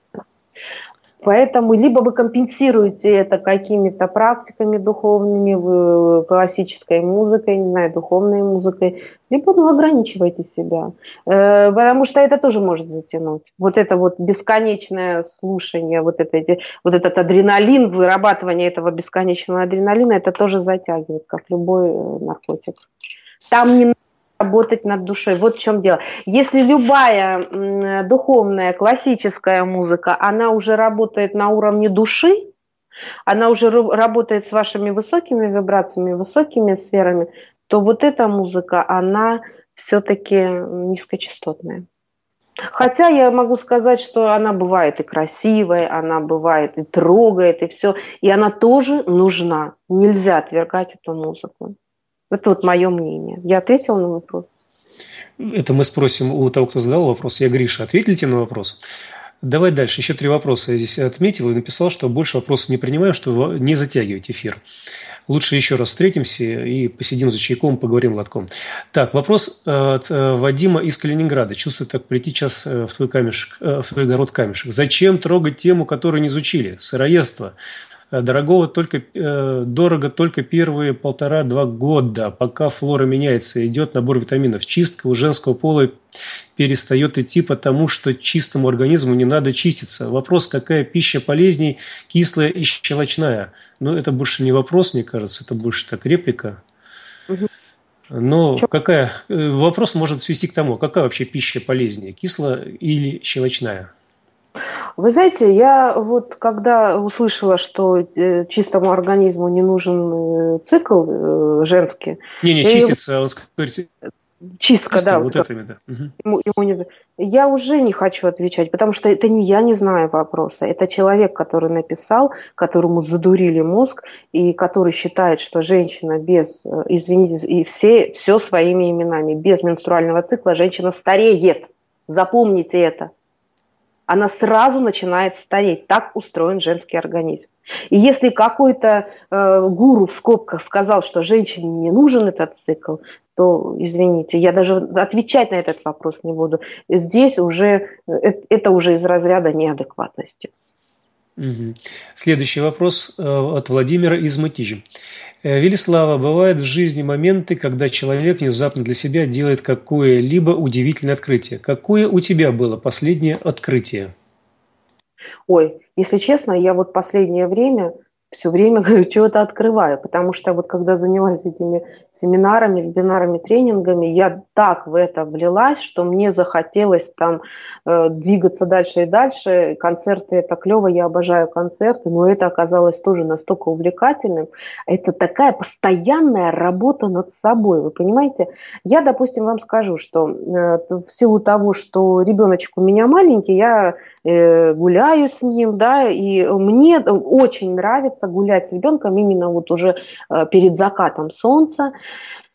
Поэтому либо вы компенсируете это какими-то практиками духовными, классической музыкой, не знаю, духовной музыкой, либо ну, ограничивайте себя, э, потому что это тоже может затянуть. Вот это вот бесконечное слушание, вот, это, вот этот адреналин, вырабатывание этого бесконечного адреналина, это тоже затягивает, как любой наркотик. Там не работать над душой. Вот в чем дело. Если любая м, духовная, классическая музыка, она уже работает на уровне души, она уже работает с вашими высокими вибрациями, высокими сферами, то вот эта музыка, она все-таки низкочастотная. Хотя я могу сказать, что она бывает и красивая, она бывает и трогает, и все. И она тоже нужна. Нельзя отвергать эту музыку. Это вот мое мнение. Я ответила на вопрос?
Это мы спросим у того, кто задал вопрос. Я Гриша. Ответите на вопрос? Давай дальше. Еще три вопроса я здесь отметил и написал, что больше вопросов не принимаем, что не затягивать эфир. Лучше еще раз встретимся и посидим за чайком, поговорим лотком. Так, вопрос от Вадима из Калининграда. Чувствую, так прийти сейчас в твой камешек, в твой огород камешек. Зачем трогать тему, которую не изучили? Сыроедство. Дорогого только, э, дорого только первые полтора-два года, пока флора меняется, идет набор витаминов. Чистка у женского пола перестает идти, потому что чистому организму не надо чиститься. Вопрос, какая пища полезней, кислая и щелочная? Ну, это больше не вопрос, мне кажется, это больше так реплика. Но какая, вопрос может свести к тому, какая вообще пища полезнее, кислая или щелочная?
Вы знаете, я вот когда услышала, что э, чистому организму не нужен э, цикл э, женский.
Не, не чистится, он скажет,
чистка, да.
Вот
Вот
это, да.
Ему, ему не... Я уже не хочу отвечать, потому что это не я не знаю вопроса. Это человек, который написал, которому задурили мозг, и который считает, что женщина без, извините, и все, все своими именами, без менструального цикла женщина стареет. Запомните это. Она сразу начинает стареть. Так устроен женский организм. И если какой-то э, гуру в скобках сказал, что женщине не нужен этот цикл, то, извините, я даже отвечать на этот вопрос не буду. Здесь уже, это, это уже из разряда неадекватности.
Угу. Следующий вопрос от Владимира из Мытищи. Велислава, бывают в жизни моменты, когда человек внезапно для себя делает какое-либо удивительное открытие. Какое у тебя было последнее открытие?
Ой, если честно, я вот последнее время все время говорю, чего-то открываю, потому что вот когда занялась этими семинарами, вебинарами, тренингами, я так в это влилась, что мне захотелось там э, двигаться дальше и дальше. Концерты – это клево, я обожаю концерты, но это оказалось тоже настолько увлекательным. Это такая постоянная работа над собой, вы понимаете? Я, допустим, вам скажу, что э, в силу того, что ребеночек у меня маленький, я э, гуляю с ним, да, и мне очень нравится гулять с ребенком именно вот уже перед закатом солнца.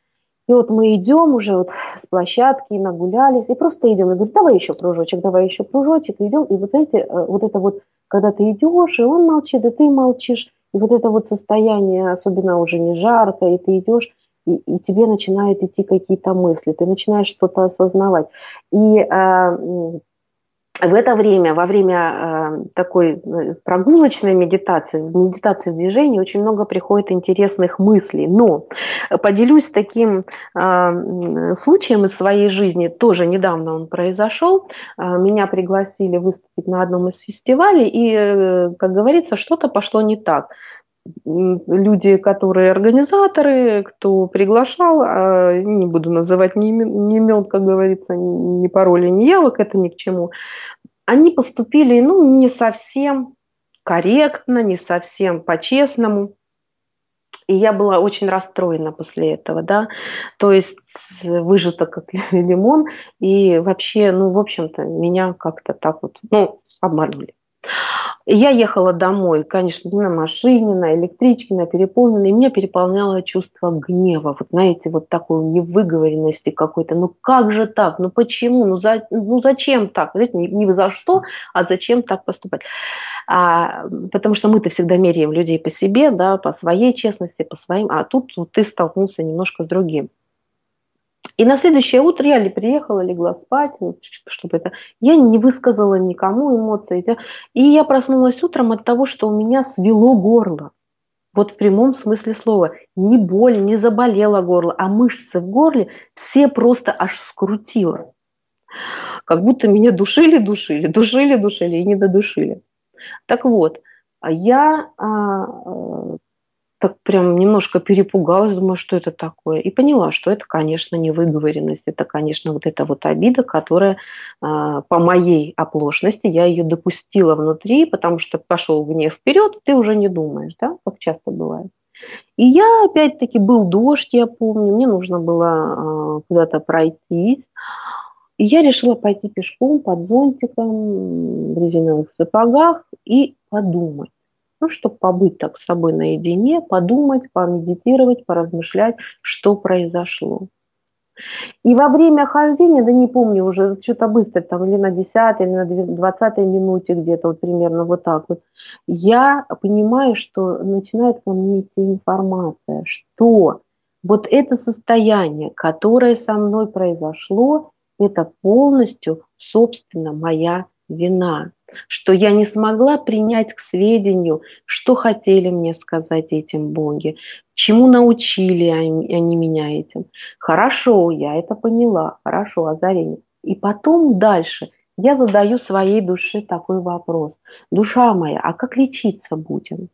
И вот мы идем уже вот с площадки, нагулялись, и просто идем. Я говорю, давай еще кружочек, давай еще кружочек, идем. И вот эти, вот это вот, когда ты идешь, и он молчит, и ты молчишь, и вот это вот состояние, особенно уже не жарко, и ты идешь, и, и тебе начинают идти какие-то мысли, ты начинаешь что-то осознавать. И а, в это время, во время э, такой прогулочной медитации, медитации в движении, очень много приходит интересных мыслей. Но поделюсь таким э, случаем из своей жизни, тоже недавно он произошел. Э, меня пригласили выступить на одном из фестивалей, и, э, как говорится, что-то пошло не так. Люди, которые организаторы, кто приглашал, не буду называть ни имен, ни имен, как говорится, ни паролей, ни явок, это ни к чему, они поступили, ну, не совсем корректно, не совсем по-честному. И я была очень расстроена после этого, да, то есть выжата как лимон, и вообще, ну, в общем-то, меня как-то так вот, ну, обманули. Я ехала домой, конечно, на машине, на электричке, на переполненной, и меня переполняло чувство гнева, вот знаете, вот такой невыговоренности какой-то. Ну как же так? Ну почему? Ну, за, ну зачем так? Знаете, не, не за что, а зачем так поступать? А, потому что мы-то всегда меряем людей по себе, да, по своей честности, по своим, а тут вот, ты столкнулся немножко с другим. И на следующее утро я ли приехала, легла спать, чтобы это... Я не высказала никому эмоций. И я проснулась утром от того, что у меня свело горло. Вот в прямом смысле слова. Не боль, не заболело горло, а мышцы в горле все просто аж скрутило. Как будто меня душили, душили, душили, душили и не додушили. Так вот, я... так прям немножко перепугалась, думаю, что это такое. И поняла, что это, конечно, невыговоренность, это, конечно, вот эта вот обида, которая по моей оплошности, я ее допустила внутри, потому что пошел гнев вперед, ты уже не думаешь, да, как часто бывает. И я, опять-таки, был дождь, я помню, мне нужно было куда-то пройти, и я решила пойти пешком под зонтиком, в резиновых сапогах и подумать. Ну, чтобы побыть так с собой наедине, подумать, помедитировать, поразмышлять, что произошло. И во время хождения, да не помню уже, что-то быстро, там или на десятой, или на двадцатой минуте где-то, вот примерно вот так вот, я понимаю, что начинает ко мне идти информация, что вот это состояние, которое со мной произошло, это полностью, собственно, моя вина. Что я не смогла принять к сведению, что хотели мне сказать этим боги, чему научили они меня этим. Хорошо, я это поняла, хорошо, озарение. И потом дальше я задаю своей душе такой вопрос. Душа моя, а как лечиться будем?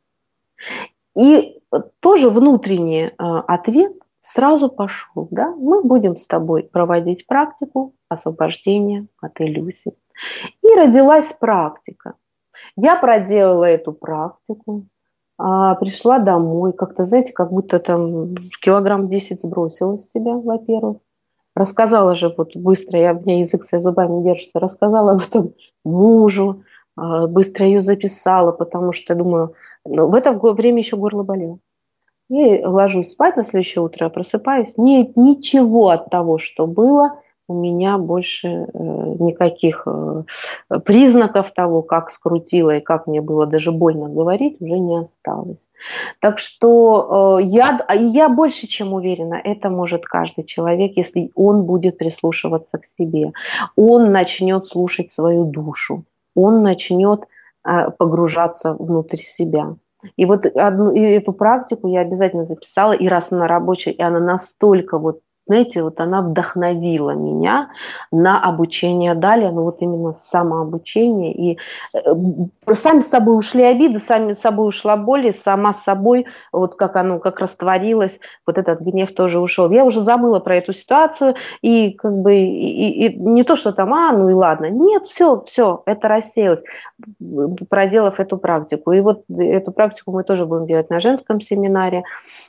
И тоже внутренний э, ответ сразу пошел. Да? Мы будем с тобой проводить практику освобождения от иллюзий. И родилась практика. Я проделала эту практику, пришла домой, как-то, знаете, как будто там килограмм десять сбросила с себя, во-первых. Рассказала же вот быстро, я, у меня язык со зубами держится, рассказала об этом мужу, быстро ее записала, потому что, думаю, ну, в это время еще горло болело. И ложусь спать на следующее утро, просыпаюсь, нет ничего от того, что было, у меня больше э, никаких э, признаков того, как скрутило и как мне было даже больно говорить, уже не осталось. Так что э, я, я больше чем уверена, это может каждый человек, если он будет прислушиваться к себе. Он начнет слушать свою душу, он начнет э, погружаться внутрь себя. И вот одну, и эту практику я обязательно записала, и раз она рабочая, и она настолько вот, знаете, вот она вдохновила меня на обучение далее, ну вот именно самообучение. И э, сами с собой ушли обиды, сами с собой ушла боль, и сама с собой, вот как оно, как растворилось, вот этот гнев тоже ушел. Я уже забыла про эту ситуацию, и как бы и, и не то, что там, а, ну и ладно. Нет, все, все, это рассеялось, проделав эту практику. И вот эту практику мы тоже будем делать на женском семинаре.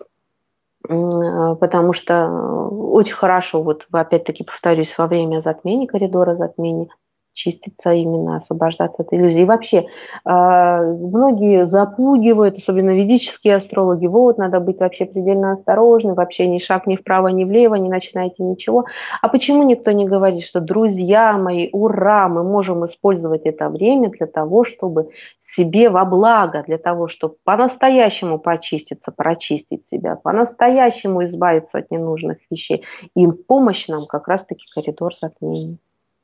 Потому что очень хорошо, вот опять-таки повторюсь, во время затмений, коридора затмений, чиститься именно, освобождаться от иллюзий. И вообще, многие запугивают, особенно ведические астрологи, вот, надо быть вообще предельно осторожным, вообще ни шаг ни вправо, ни влево, не начинайте ничего. А почему никто не говорит, что, друзья мои, ура, мы можем использовать это время для того, чтобы себе во благо, для того, чтобы по-настоящему почиститься, прочистить себя, по-настоящему избавиться от ненужных вещей. И помощь нам как раз-таки коридор затмений.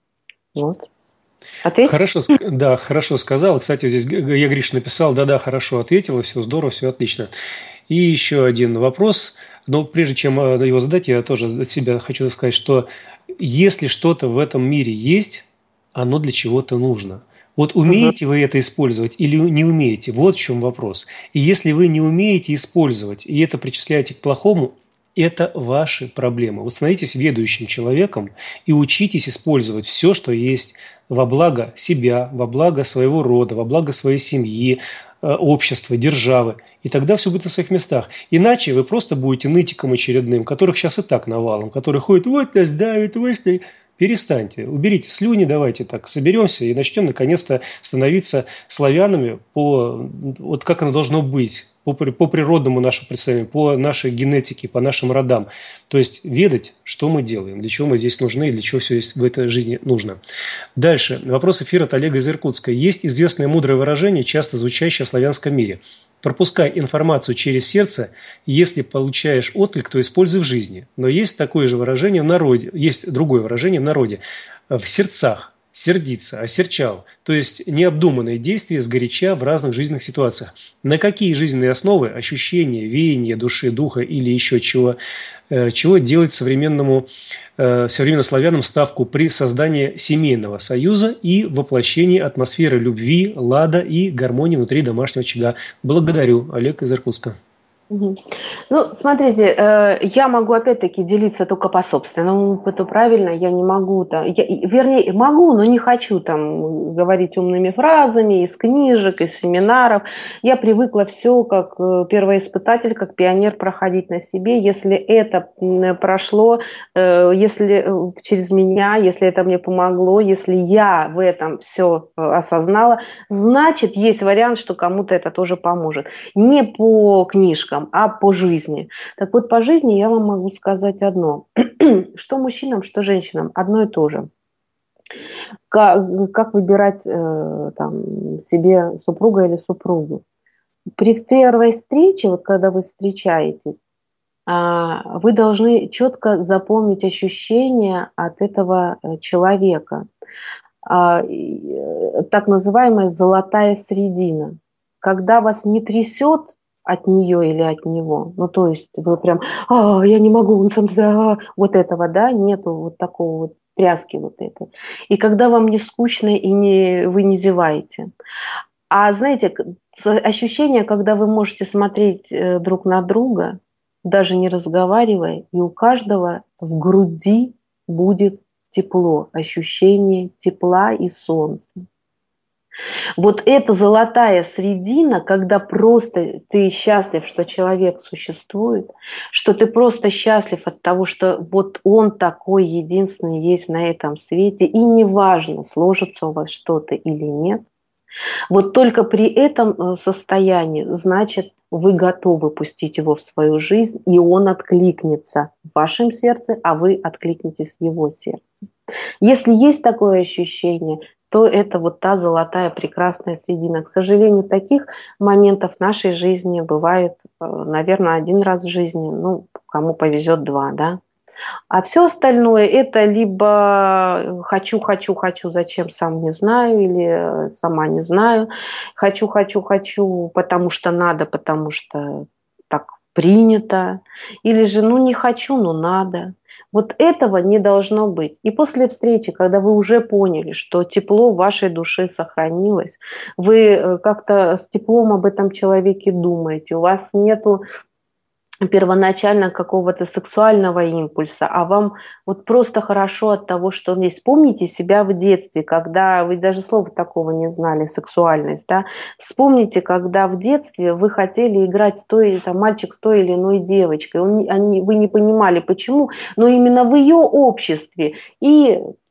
Вот. Ответь?
Хорошо, да, хорошо сказал. Кстати, здесь я, Гриша, написал, да-да, хорошо ответила, все здорово, все отлично. И еще один вопрос, но прежде чем его задать, я тоже от себя хочу сказать, что если что-то в этом мире есть, оно для чего-то нужно. Вот умеете вы это использовать или не умеете? Вот в чем вопрос. И если вы не умеете использовать, и это причисляете к плохому, это ваши проблемы. Вот становитесь ведущим человеком и учитесь использовать все, что есть во благо себя, во благо своего рода, во благо своей семьи, общества, державы. И тогда все будет на своих местах. Иначе вы просто будете нытиком очередным, которых сейчас и так навалом, которые ходят, вот нас давит, вот. Перестаньте, уберите слюни, давайте так соберемся и начнем наконец-то становиться славянами по, вот как оно должно быть, по, по природному нашему представлению, по нашей генетике, по нашим родам. То есть ведать, что мы делаем, для чего мы здесь нужны и для чего все есть в этой жизни нужно. Дальше. Вопрос эфира от Олега из Иркутска. Есть известное мудрое выражение, часто звучащее в славянском мире. Пропускай информацию через сердце, если получаешь отклик, то используй в жизни. Но есть такое же выражение в народе, есть другое выражение в народе. В сердцах, сердиться, осерчал. То есть необдуманные действия сгоряча в разных жизненных ситуациях. На какие жизненные основы, ощущения, веяния души, духа или еще чего, чего делать современному, современным славянам ставку при создании семейного союза и воплощении атмосферы любви, лада и гармонии внутри домашнего очага. Благодарю. Олег из Иркутска.
Ну, смотрите, я могу опять-таки делиться только по собственному опыту, правильно? Я не могу, там, я, вернее, могу, но не хочу там говорить умными фразами из книжек, из семинаров. Я привыкла все как первоиспытатель, как пионер проходить на себе. Если это прошло, если через меня, если это мне помогло, если я в этом все осознала, значит, есть вариант, что кому-то это тоже поможет. Не по книжкам, а по жизни. Так вот, по жизни я вам могу сказать одно. Что мужчинам, что женщинам, одно и то же. Как, как выбирать э, там, себе супруга или супругу. При первой встрече, вот когда вы встречаетесь, э, вы должны четко запомнить ощущения от этого человека. Э, так называемая золотая середина. Когда вас не трясет от нее или от него. Ну, то есть вы прям, а, я не могу, он сам, а, вот этого, да, нету вот такого вот тряски вот этой. И когда вам не скучно и не, вы не зеваете. А знаете, ощущение, когда вы можете смотреть друг на друга, даже не разговаривая, и у каждого в груди будет тепло, ощущение тепла и солнца. Вот эта золотая середина, когда просто ты счастлив, что человек существует, что ты просто счастлив от того, что вот он такой единственный есть на этом свете, и неважно, сложится у вас что-то или нет, вот только при этом состоянии, значит, вы готовы пустить его в свою жизнь, и он откликнется в вашем сердце, а вы откликнетесь в его сердце. Если есть такое ощущение, то это вот та золотая прекрасная середина. К сожалению, таких моментов в нашей жизни бывает, наверное, один раз в жизни, ну, кому повезет два, да. А все остальное это либо хочу, хочу, хочу, зачем сам не знаю, или сама не знаю, хочу, хочу, хочу, потому что надо, потому что так принято, или же ну не хочу, но надо. Вот этого не должно быть. И после встречи, когда вы уже поняли, что тепло в вашей душе сохранилось, вы как-то с теплом об этом человеке думаете, у вас нету первоначально какого-то сексуального импульса, а вам вот просто хорошо от того, что он есть. Вспомните себя в детстве, когда вы даже слова такого не знали, сексуальность, да. Вспомните, когда в детстве вы хотели играть с той, там, мальчик с той или иной девочкой, он, они, вы не понимали, почему, но именно в ее обществе и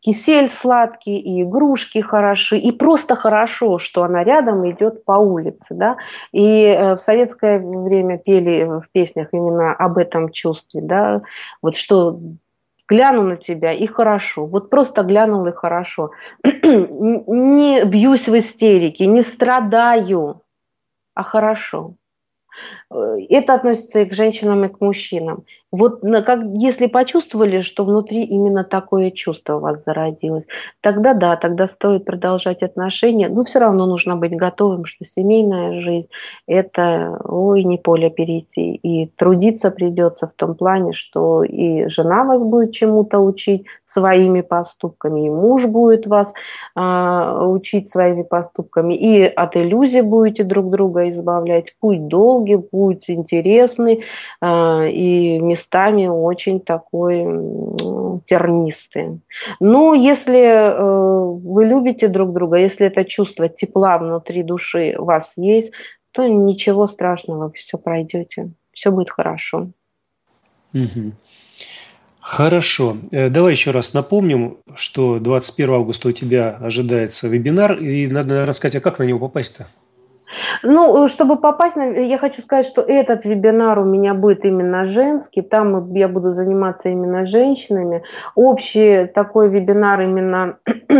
кисель сладкий, и игрушки хороши, и просто хорошо, что она рядом идет по улице, да. И в советское время пели в песнях именно об этом чувстве, да, вот что гляну на тебя и хорошо, вот просто глянул и хорошо. Не бьюсь в истерике, не страдаю, а хорошо. Это относится и к женщинам, и к мужчинам. Вот как, если почувствовали, что внутри именно такое чувство у вас зародилось, тогда да, тогда стоит продолжать отношения. Но все равно нужно быть готовым, что семейная жизнь – это, ой, не поле перейти. И трудиться придется в том плане, что и жена вас будет чему-то учить своими поступками, и муж будет вас а, учить своими поступками, и от иллюзий будете друг друга избавлять. Путь долгий, путь интересный, а, и местами очень такой тернистый. Но если э, вы любите друг друга, если это чувство тепла внутри души у вас есть, то ничего страшного, вы все пройдете, все будет хорошо.
Угу. Хорошо. Давай еще раз напомним, что двадцать первого августа у тебя ожидается вебинар, и надо рассказать, а как на него попасть-то?
Ну, чтобы попасть, я хочу сказать, что этот вебинар у меня будет именно женский, там я буду заниматься именно женщинами. Общий такой вебинар именно,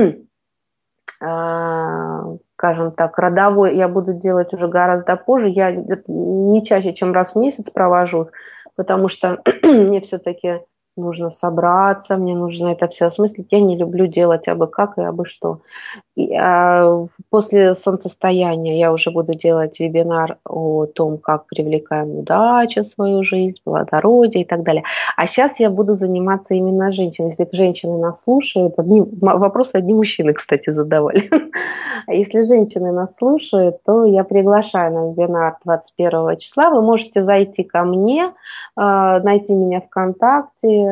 скажем так, родовой, я буду делать уже гораздо позже. Я не чаще, чем раз в месяц провожу, потому что мне все-таки нужно собраться, мне нужно это все осмыслить. Я не люблю делать абы как и абы что. И, а, после солнцестояния я уже буду делать вебинар о том, как привлекаем удачу в свою жизнь, плодородие и так далее. А сейчас я буду заниматься именно женщинами. Если женщины нас слушают, одни, вопросы одни мужчины, кстати, задавали. Если женщины нас слушают, то я приглашаю на вебинар двадцать первого числа. Вы можете зайти ко мне, найти меня ВКонтакте.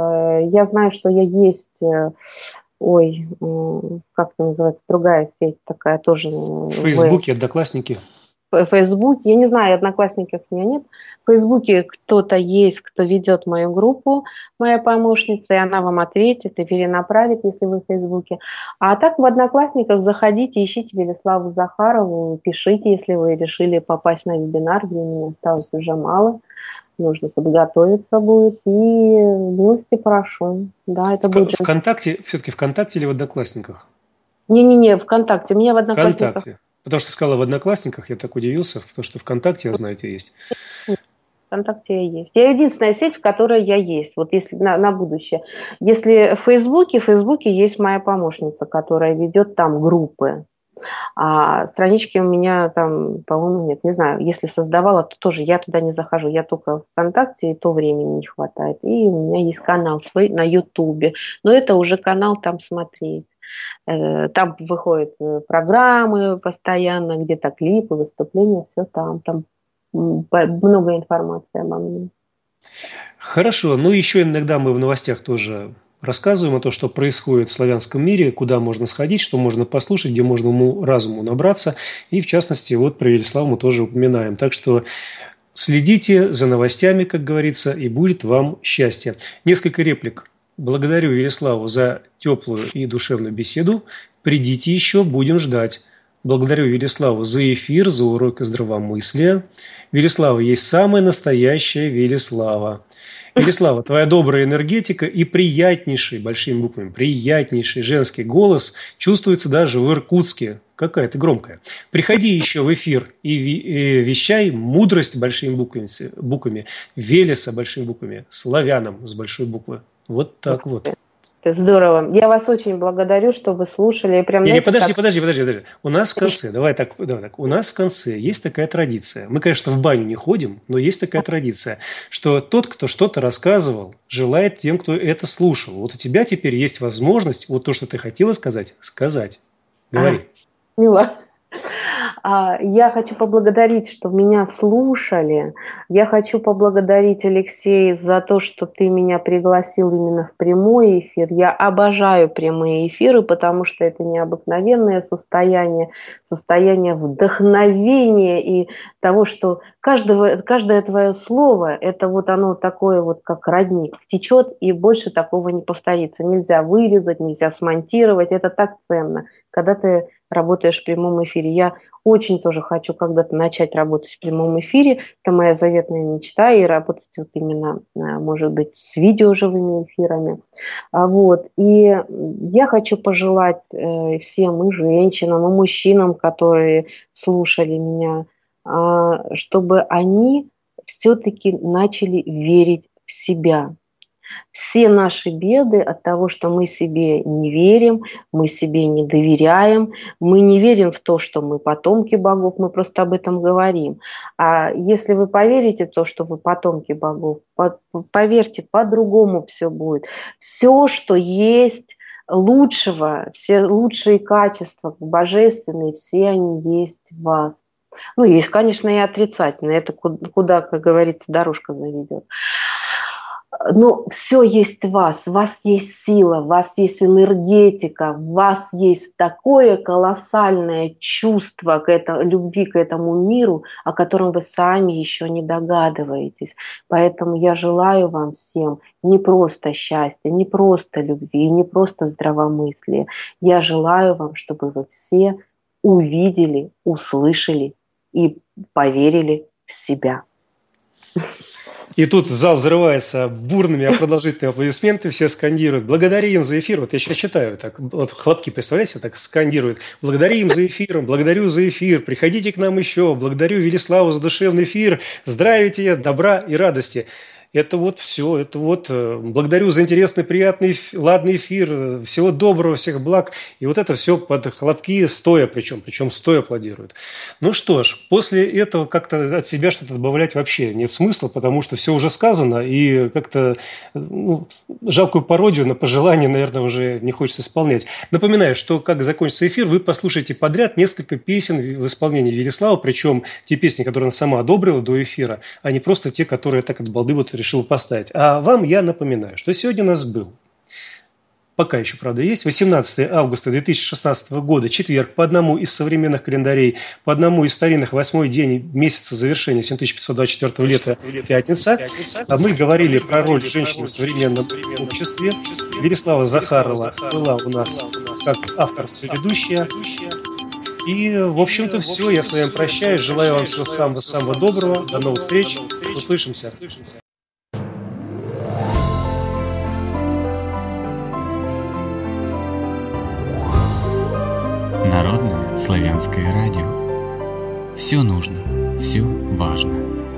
Я знаю, что я есть... Ой, как это называется, другая сеть такая тоже.
В Фейсбуке, в... Одноклассники.
В Фейсбуке, я не знаю, Одноклассников у меня нет. В Фейсбуке кто-то есть, кто ведет мою группу, моя помощница, и она вам ответит и перенаправит, если вы в Фейсбуке. А так в Одноклассниках заходите, ищите Велиславу Захарову, пишите, если вы решили попасть на вебинар, времени осталось уже мало. Нужно подготовиться будет, и милости прошу. Да, это
в,
будет...
ВКонтакте, все-таки ВКонтакте или в Одноклассниках?
Не-не-не, ВКонтакте. Меня в Одноклассниках.
ВКонтакте. Потому что сказала в Одноклассниках, я так удивился, потому что ВКонтакте, я знаю, это есть.
ВКонтакте я есть. Я единственная сеть, в которой я есть, вот если на, на будущее. Если в Фейсбуке, в Фейсбуке есть моя помощница, которая ведет там группы. А странички у меня там, по-моему, нет, не знаю, если создавала, то тоже я туда не захожу, я только ВКонтакте, и то времени не хватает. И у меня есть канал свой на Ютубе, но это уже канал там смотреть. Там выходят программы постоянно, где-то клипы, выступления, все там, там много информации обо мне.
Хорошо, ну еще иногда мы в новостях тоже рассказываем о том, что происходит в славянском мире, куда можно сходить, что можно послушать, где можно уму, разуму набраться. И, в частности, вот про Велиславу мы тоже упоминаем. Так что следите за новостями, как говорится, и будет вам счастье. Несколько реплик. Благодарю Велиславу за теплую и душевную беседу. Придите еще, будем ждать. Благодарю Велиславу за эфир, за уроки здравомыслия. Велислава есть самая настоящая Велислава. Велислава, твоя добрая энергетика и приятнейший, большими буквами, приятнейший женский голос чувствуется даже в Иркутске. Какая ты громкая. Приходи еще в эфир и вещай мудрость большими буквами, буквами, Велеса большими буквами, славянам с большой буквы. Вот так вот.
Здорово. Я вас очень благодарю, что вы слушали. Прям,
не,
знаете,
не, подожди,
как...
подожди, подожди, подожди. У нас в конце, давай так, давай так, у нас в конце есть такая традиция. Мы, конечно, в баню не ходим, но есть такая традиция, что тот, кто что-то рассказывал, желает тем, кто это слушал. Вот у тебя теперь есть возможность вот то, что ты хотела сказать, сказать. Говори.
А, мило. А, Я хочу поблагодарить, что меня слушали. Я хочу поблагодарить, Алексей, за то, что ты меня пригласил именно в прямой эфир. Я обожаю прямые эфиры, потому что это необыкновенное состояние, состояние вдохновения и того, что каждого, каждое твое слово, это вот оно такое вот, как родник, течет, и больше такого не повторится. Нельзя вырезать, нельзя смонтировать, это так ценно, когда ты работаешь в прямом эфире. Я очень тоже хочу когда-то начать работать в прямом эфире. Это моя заветная мечта, и работать вот именно, может быть, с видеоживыми эфирами. Вот. И я хочу пожелать всем, и женщинам, и мужчинам, которые слушали меня, чтобы они все-таки начали верить в себя. Все наши беды от того, что мы себе не верим, мы себе не доверяем, мы не верим в то, что мы потомки богов, мы просто об этом говорим. А если вы поверите в то, что вы потомки богов, поверьте, по-другому все будет. Все, что есть лучшего, все лучшие качества божественные, все они есть в вас. Ну, есть, конечно, и отрицательные, это куда, как говорится, дорожка заведет. Но все есть в вас, в вас есть сила, в вас есть энергетика, в вас есть такое колоссальное чувство к этому, любви к этому миру, о котором вы сами еще не догадываетесь. Поэтому я желаю вам всем не просто счастья, не просто любви, не просто здравомыслия. Я желаю вам, чтобы вы все увидели, услышали и поверили в себя.
И тут зал взрывается бурными, а продолжительными аплодисментами, все скандируют: благодарим за эфир. Вот я сейчас читаю, так, вот хлопки, представляете, так скандируют: благодарим за эфир, благодарю за эфир, приходите к нам еще, благодарю Велиславу за душевный эфир, здравия, добра и радости. Это вот все, это вот благодарю за интересный, приятный, ладный эфир, всего доброго, всех благ. И вот это все под хлопки стоя, причем, причем стоя аплодируют. Ну что ж, после этого как-то от себя что-то добавлять вообще нет смысла, потому что все уже сказано, и как-то ну, жалкую пародию на пожелание, наверное, уже не хочется исполнять. Напоминаю, что как закончится эфир, вы послушаете подряд несколько песен в исполнении Велислава, причем те песни, которые она сама одобрила до эфира, а не просто те, которые так от балды вот решил поставить. А вам я напоминаю, что сегодня у нас был, пока еще, правда, есть, восемнадцатого августа две тысячи шестнадцатого года, четверг, по одному из современных календарей, по одному из старинных, восьмой день месяца завершения семь тысяч пятьсот двадцать четвёртого лета, пятница. А мы говорили про роль женщины в современном обществе. Велислава Захарова была у нас как автор-соведущая. И, в общем-то, все. Я с вами прощаюсь. Желаю вам всего самого-самого доброго. До новых встреч. Услышимся.
Народное славянское радио. Все нужно, все важно.